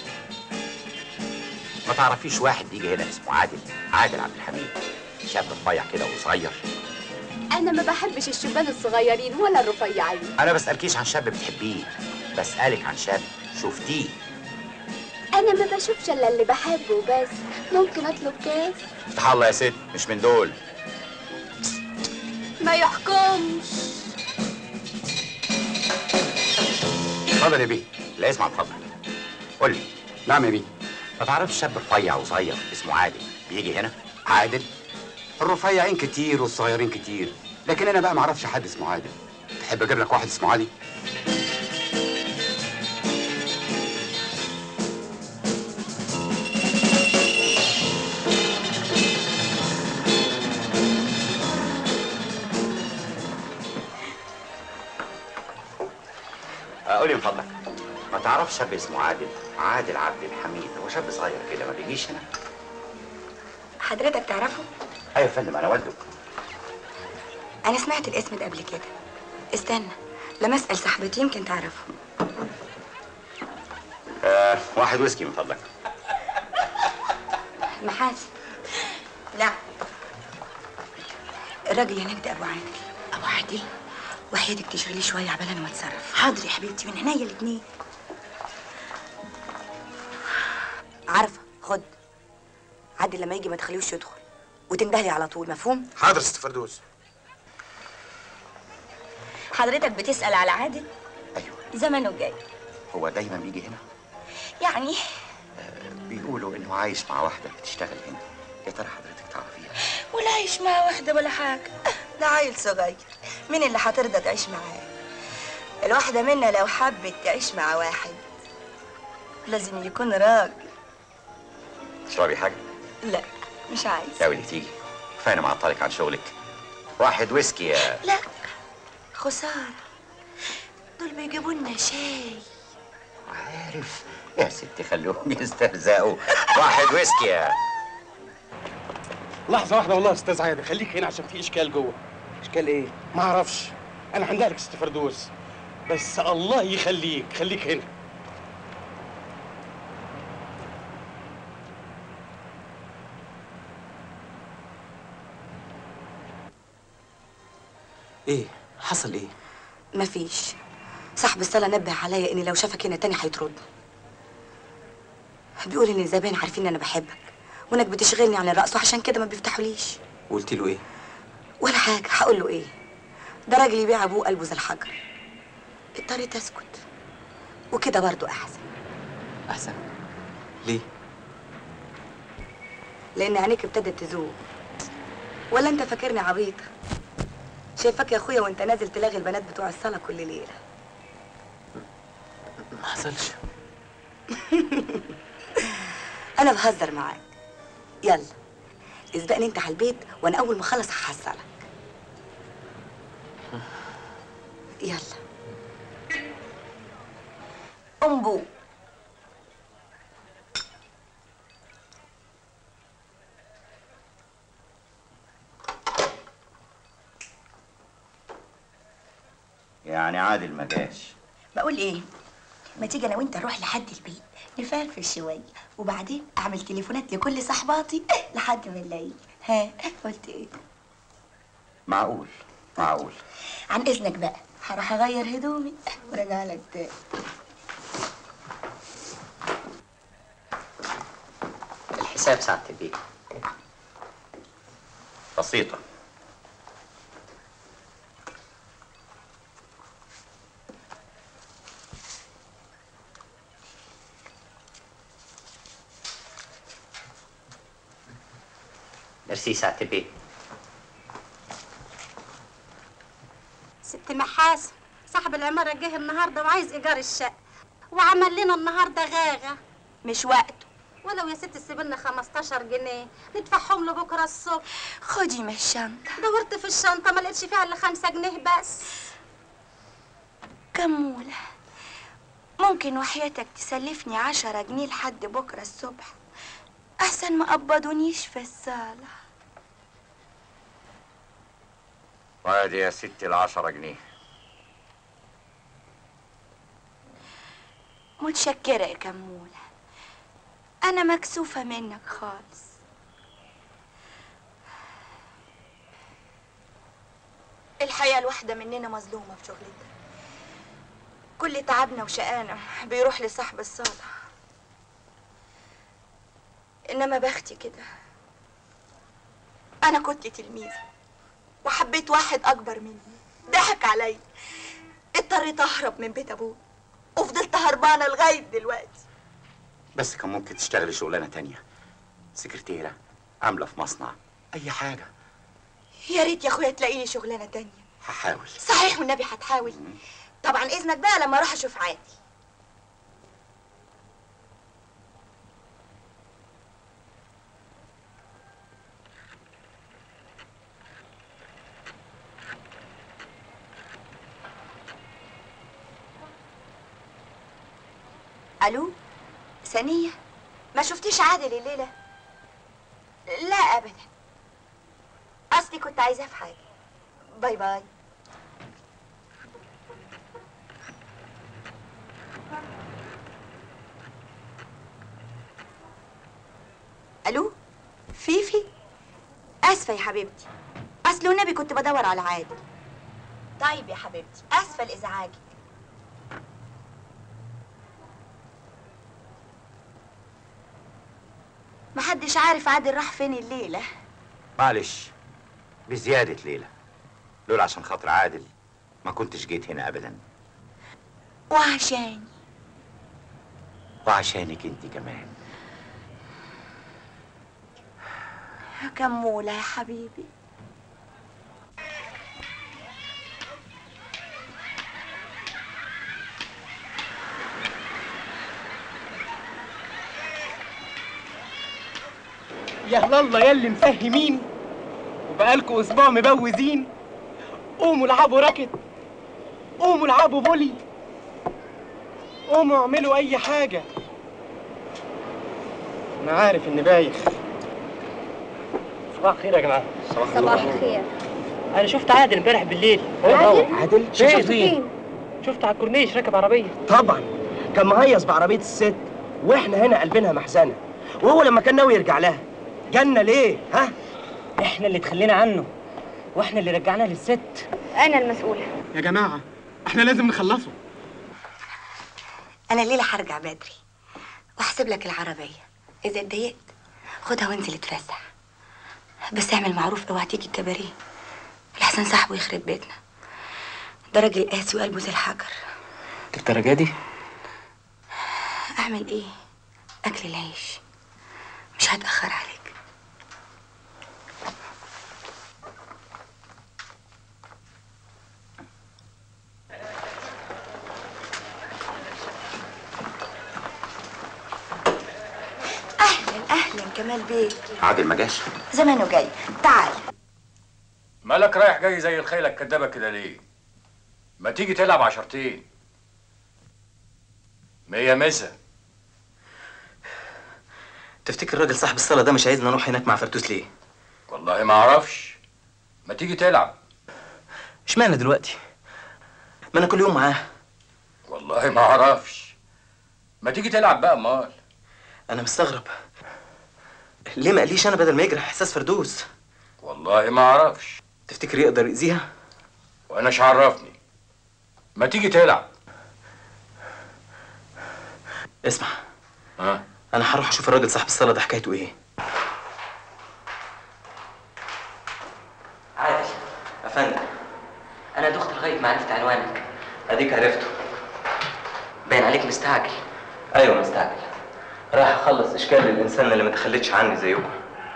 ما تعرفيش واحد بيجي هنا اسمه عادل عادل عبد الحميد، شاب رفيع كده وصغير. أنا ما بحبش الشبان الصغيرين ولا الرفيعين. انا بسألكيش عن شاب بتحبيه، بسألك عن شاب شفتيه. أنا ما بشوفش إلا اللي بحبه بس. ممكن أطلب كاس؟ افتح الله يا ست، مش من دول. ما يحكمش. اتفضل يا بيه. لا اسمع اتفضل. قول لي. نعم يا بيه. ما تعرفش شاب رفيع وصغير اسمه عادل بيجي هنا؟ عادل؟ الرفيعين كتير والصغيرين كتير، لكن انا بقى ما اعرفش حد اسمه عادل. تحب اجيب لك واحد اسمه علي؟ قولي من فضلك، ما تعرفش شاب اسمه عادل؟ عادل عبد الحميد، هو شاب صغير كده ما بيجيش هنا. حضرتك تعرفه؟ ايوه يا فندم انا والده. انا سمعت الاسم ده قبل كده. استنى لما اسال صاحبتي يمكن تعرفه. آه واحد ويسكي من فضلك. محاسن. لا الراجل هناك ده ابو عادل. ابو عادل؟ وحياتك تشغلي شويه عبال انا ما اتصرف. حاضر يا حبيبتي من عينيا الاتنين. عارفه خد عادل لما يجي ما تخليهوش يدخل وتندهلي على طول، مفهوم؟ حاضر ست فردوس. حضرتك بتسال على عادل؟ ايوه. زمانه جاي. هو دايما بيجي هنا؟ يعني بيقولوا انه عايش مع واحده بتشتغل هنا، يا ترى حضرتك تعرفيها؟ ولا عايش مع واحده ولا حاجه، ده عيل صغير، مين اللي هترضى تعيش معاه؟ الواحده منا لو حبت تعيش مع واحد لازم يكون راجل. تشربي حاجه؟ لا مش عايز. حاولي تيجي، كفايه انا معطلك عن شغلك. واحد ويسكي يا لا خساره، دول بيجيبوا لنا شاي. عارف يا ستي خلوهم يسترزقوا. واحد ويسكي يا لحظة واحدة والله يا استاذ عادل، خليك هنا عشان في اشكال جوه. اشكال ايه؟ ما اعرفش، انا هندهلك ست فردوس، بس الله يخليك خليك هنا. ايه حصل ايه؟ مفيش. صاحب الصاله نبه عليا اني لو شافك هنا تاني هيطردني. بيقول ان الزبائن عارفين ان انا بحبك وانك بتشغلني عن الرقص وعشان كده ما بيفتحوليش. وقلت له ايه؟ ولا حاجه، هقول له ايه؟ ده راجل يبيع ابوه قلبه زي الحجر. اضطريت اسكت وكده برضو احسن. احسن؟ ليه؟ لان عينيك ابتدت تزوق. ولا انت فاكرني عبيطه؟ شايفاك يا اخويا وانت نازل تلاغي البنات بتوع الصاله كل ليله. ما حصلش. انا بهزر معاك. يلا اسبقني انت على البيت وانا اول ما اخلص هحصلك. يلا امبو. يعني عادل ما جاش. بقول ايه؟ ما تيجي انا وانت نروح لحد البيت نفرفش شويه وبعدين اعمل تليفونات لكل صحباتي لحد ما نلاقيه. ها قلت ايه؟ معقول معقول. عن اذنك بقى هروح اغير هدومي وراجع لك تاني. الحساب ساعة البيت. بسيطة. ميرسي ساعة البيت. ست محاسن صاحب العمارة جه النهارده وعايز إيجار الشقة وعمل لنا النهارده غاغة. مش وقته. ولو يا ست سيبلنا خمستاشر جنيه ندفعهم له بكره الصبح. خدي من الشنطة. دورت في الشنطة ما لقيتش فيها إلا خمسة جنيه بس. كمولة ممكن وحياتك تسلفني عشرة جنيه لحد بكرة الصبح أحسن ما قبضونيش في الصالة. وادي يا ستي العشرة جنيه. متشكرة يا كمولة، أنا مكسوفة منك خالص. الحقيقة الواحدة مننا مظلومة في شغلتها. كل تعبنا وشقانا بيروح لصاحب الصالة. إنما بختي كده، أنا كنت تلميذة وحبيت واحد أكبر مني، ضحك عليا، اضطريت أهرب من بيت أبوي وفضلت هربانة لغاية دلوقتي. بس كان ممكن تشتغلي شغلانة تانية، سكرتيرة، عاملة في مصنع، أي حاجة. يا ريت يا أخويا تلاقيلي شغلانة تانية. هحاول. صحيح والنبي هتحاول. طبعا إذنك بقى لما أروح أشوف عادي. الو ثانيه، ما شفتيش عادل الليله؟ لا ابدا، اصلي كنت عايزاه في حاجه. باي باي. الو فيفي، اسفه يا حبيبتي، اصل والنبي كنت بدور على عادل. طيب يا حبيبتي، اسفه لازعاجك. محدش عارف عادل راح فين الليله. معلش، بزيادة ليلة، لولا عشان خاطر عادل ما كنتش جيت هنا أبدا. وعشاني وعشانك انت كمان. كمولة يا حبيبي. يا الله ياللي مفهمين وبقالكوا اسبوع مبوزين. قوموا العبوا راكت، قوموا العبوا فولي، قوموا اعملوا اي حاجه. انا عارف اني بايخ. صباح الخير يا جماعه. صباح الخير. انا شفت عادل امبارح بالليل. عادل؟ عادل؟ شفته شفته فين؟ شفته على الكورنيش راكب عربيه. طبعا كان مهيص بعربيه الست، واحنا هنا قلبينها محزنه، وهو لما كان ناوي يرجع لها جالنا ليه؟ ها؟ احنا اللي تخلينا عنه واحنا اللي رجعناه للست. انا المسؤوله. يا جماعه احنا لازم نخلصه. انا الليله هرجع بدري واحسب لك العربيه، اذا اتضايقت خدها وانزل اتفسح، بس اعمل معروف اوعى تيجي الكباريه لحسن صاحبه يخرب بيتنا. ده راجل قاسي وقلبه زي الحجر. للدرجه دي؟ اعمل ايه؟ اكل العيش، مش هتاخر عليك. اهلا اهلا كمال بيه. عادل ما جاش؟ زمانه جاي، تعال. مالك رايح جاي زي الخيلة الكدابة كده ليه؟ ما تيجي تلعب عشرتين. مية مسا. تفتكر الراجل صاحب الصالة ده مش عايزنا نروح هناك مع فردوس ليه؟ والله ما اعرفش. ما تيجي تلعب. اشمعنى دلوقتي؟ ما انا كل يوم معاه. والله ما اعرفش. ما تيجي تلعب بقى امال. انا مستغرب ليه ما قاليش انا بدل ما يجرح احساس فردوس؟ والله ما اعرفش. تفتكر يقدر يأذيها؟ وانا ايش عرفني؟ ما تيجي تلعب. اسمع، ها؟ انا هروح اشوف الراجل صاحب الصالة ده حكايته ايه. عادل افندم، انا دخت لغايه ما عرفت عنوانك. اديك عرفته. باين عليك مستعجل. ايوه مستعجل، رايح اخلص اشكال للانسان اللي ما تخلتش عني زيكم.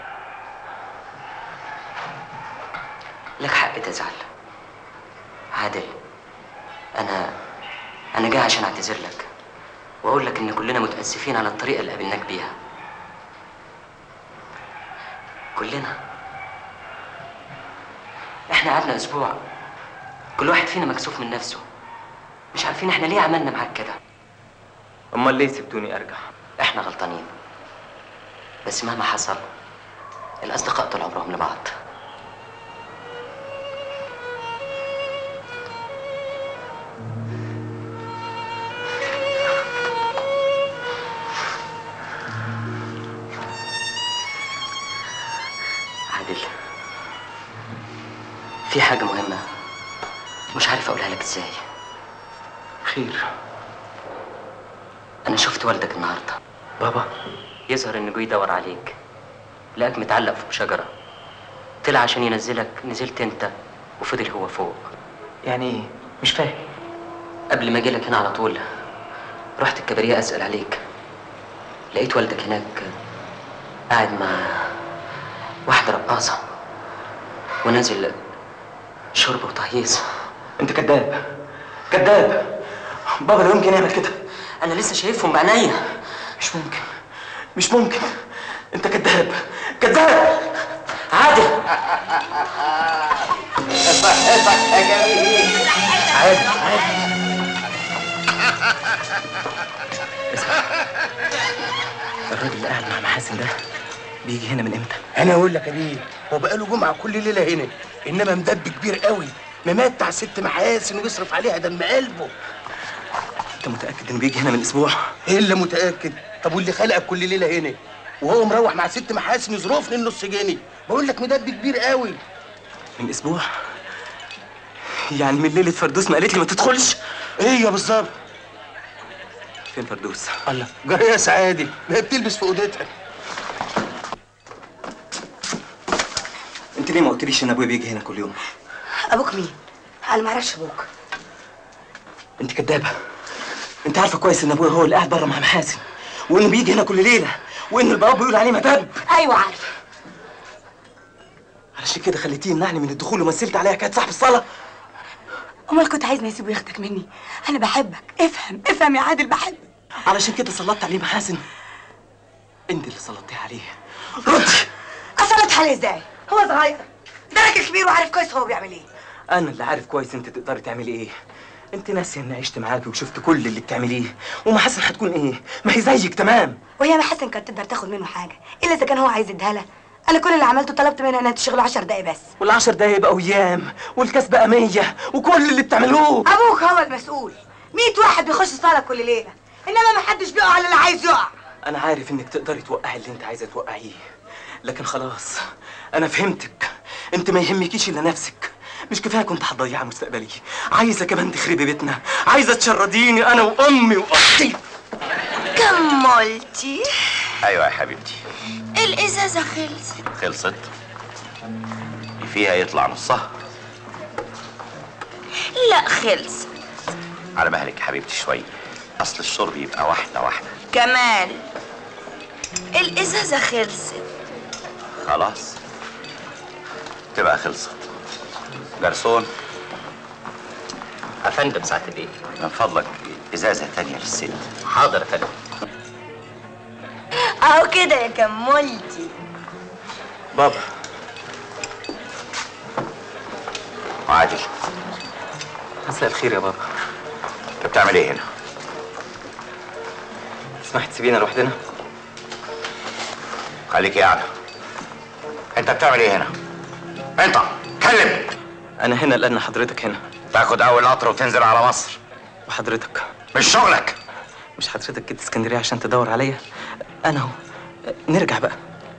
لك حق تزعل عادل. انا انا جاي عشان اعتذر لك واقول لك ان كلنا متاسفين على الطريقه اللي قابلناك بيها. كلنا احنا قعدنا اسبوع كل واحد فينا مكسوف من نفسه، مش عارفين احنا ليه عملنا معاك كده. امال ليه سبتوني ارجع؟ احنا غلطانين، بس مهما حصل الاصدقاء طول عمرهم لبعض. عادل، في حاجة مهمة مش عارف أقولها لك إزاي. خير؟ أنا شفت والدك النهاردة. بابا؟ يظهر إنه جاي يدور عليك، لقاك متعلق فوق شجرة، طلع عشان ينزلك، نزلت أنت وفضل هو فوق. يعني إيه؟ مش فاهم. قبل ما أجيلك هنا على طول رحت الكباريه أسأل عليك، لقيت والدك هناك قاعد مع واحدة رقاصة ونازل شرب وتهييص. انت كذاب كذاب. بابا لا يمكن يعمل كده. انا لسه شايفهم بعينيا. مش ممكن مش ممكن. انت كذاب كذاب. عادل صحتك يا جميل. عادل عادل. اسمع، الراجل اللي قاعد مع محاسن ده بيجي هنا من امتى؟ انا اقول لك يا بيه، هو بقاله جمعه كل ليله هنا، انما مدب كبير قوي، ممتع ست محاسن وبيصرف عليها دم قلبه. انت متاكد انه بيجي هنا من اسبوع؟ ايه اللي متاكد؟ طب واللي خلقك كل ليله هنا وهو مروح مع ست محاسن يظروفني النص جنيه؟ بقول لك مدب كبير قوي. من اسبوع؟ يعني من ليله فردوس ما قالت لي ما تدخلش؟ ايه يا بالظبط. فين فردوس؟ الله، جاريه سعادي، ما هي بتلبس في اوضتها. انت ليه ما قلتليش ان ابويا بيجي هنا كل يوم؟ ابوك مين؟ انا ما اعرفش ابوك. انت كدابه. انت عارفه كويس ان ابويا هو اللي قاعد بره مع محاسن، وانه بيجي هنا كل ليله، وان البواب بيقول عليه مدب. ايوه عارفه. علشان كده خليتيه يمنعني من الدخول ومثلت عليها كانت صاحب الصلاه. امال كنت عايزني اسيبه ياخدك مني؟ انا بحبك، افهم افهم يا عادل، بحبك. علشان كده سلطت عليه محاسن. انت اللي سلطتي عليه. ردي. اسلط عليه ازاي؟ هو صغير، ده راجل كبير وعارف كويس هو بيعمل ايه. انا اللي عارف كويس انت تقدري تعملي ايه. انت ناسيه اني عشت معاكي وشفت كل اللي بتعمليه، ومحاسن هتكون ايه؟ ما هي زيك تمام. وهي محاسن كانت تقدر تاخد منه حاجه الا اذا كان هو عايز يديها لها. انا كل اللي عملته طلبت منها انها تشتغل عشر دقايق بس. والعشر دقايق بقوا ايام، والكاس بقى مية، وكل اللي بتعملوه. ابوك هو المسؤول. مية واحد بيخش الصاله كل ليله، انما ما حدش بيقع على اللي عايز يقع. انا عارف انك تقدري توقعي اللي انت عايزه توقعيه، لكن خلاص انا فهمتك. انت ما يهمكيش الا نفسك. مش كفايه كنت هتضيعي مستقبلي، عايزه كمان تخربي بيتنا، عايزه تشرديني انا وامي واختي. كملتي؟ ايوه يا حبيبتي. الازازه خلصت. خلصت؟ فيها يطلع نصها. لا خلصت. على مهلك يا حبيبتي شويه، اصل الشرب يبقى واحده واحده. كمال الازازه خلصت. خلاص تبقى خلصت. جرسون. افندم ساعة الايه؟ من فضلك ازازه تانية للست. حاضر يا فندم. اهو كده يا كملتي. بابا. عادل. مساء الخير يا بابا. انت بتعمل ايه هنا؟ تسمح تسيبينا لوحدنا؟ خليك قاعده. انت بتعمل ايه هنا؟ انت اتكلم. انا هنا لان حضرتك هنا. تاخد اول قطر وتنزل على مصر. وحضرتك؟ مش شغلك. مش حضرتك جيت اسكندريه عشان تدور عليا؟ انا اهو. نرجع بقى.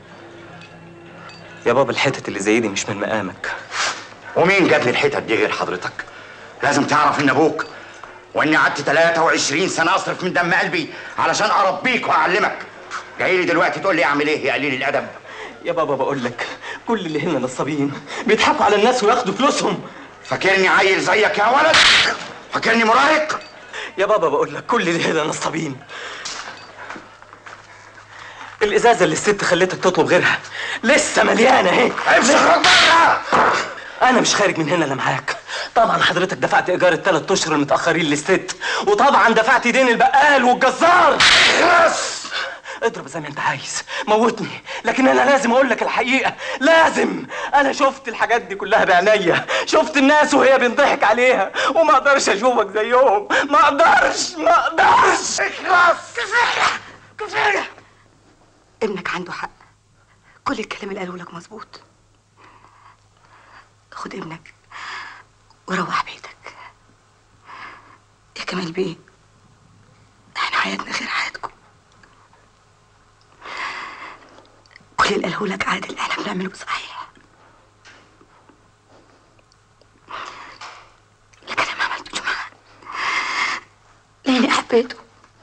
يا بابا الحتت اللي زي دي مش من مقامك. ومين جاب لي الحتت دي غير حضرتك؟ لازم تعرف ان ابوك واني قعدت ثلاثة وعشرين سنه اصرف من دم قلبي علشان اربيك واعلمك. جاي لي دلوقتي تقول لي اعمل ايه يا قليل الادب؟ يا بابا بقول لك كل اللي هنا نصابين بيضحكوا على الناس وياخدوا فلوسهم. فاكرني عيل زيك يا ولد؟ فاكرني مراهق؟ يا بابا بقول لك كل اللي هنا نصابين. الازازه اللي الست خلتك تطلب غيرها لسه مليانه اهي. امشي اخرج بره. انا مش خارج من هنا الا معاك. طبعا حضرتك دفعت ايجار الثلاث اشهر المتاخرين للست، وطبعا دفعت دين البقال والجزار. خلاص اضرب زي ما انت عايز، موتني، لكن انا لازم اقول لك الحقيقه، لازم. انا شفت الحاجات دي كلها بعينيا، شفت الناس وهي بينضحك عليها، وما اقدرش اشوفك زيهم، ما اقدرش ما اقدرش. اخلص. كفايه كفايه. ابنك عنده حق، كل الكلام اللي قاله لك مظبوط. خد ابنك وروح بيتك. يا كمال بيه، احنا حياتنا غير حياتكم. كل اللي قاله لك عادل احنا بنعمله بصحيح، لكن انا ما عملتوش معاه لاني حبيته.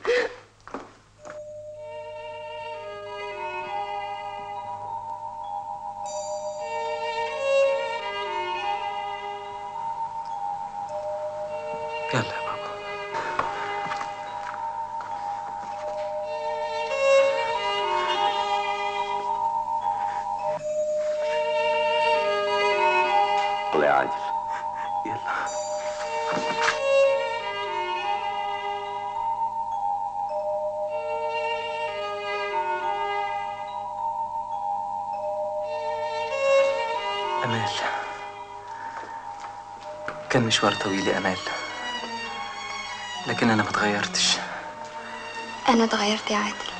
يلا يا بابا. الله يا عادل. يلا. أمال، كان مشوار طويل يا أمال، لكن أنا ما اتغيرتش. انا اتغيرت يا عادل.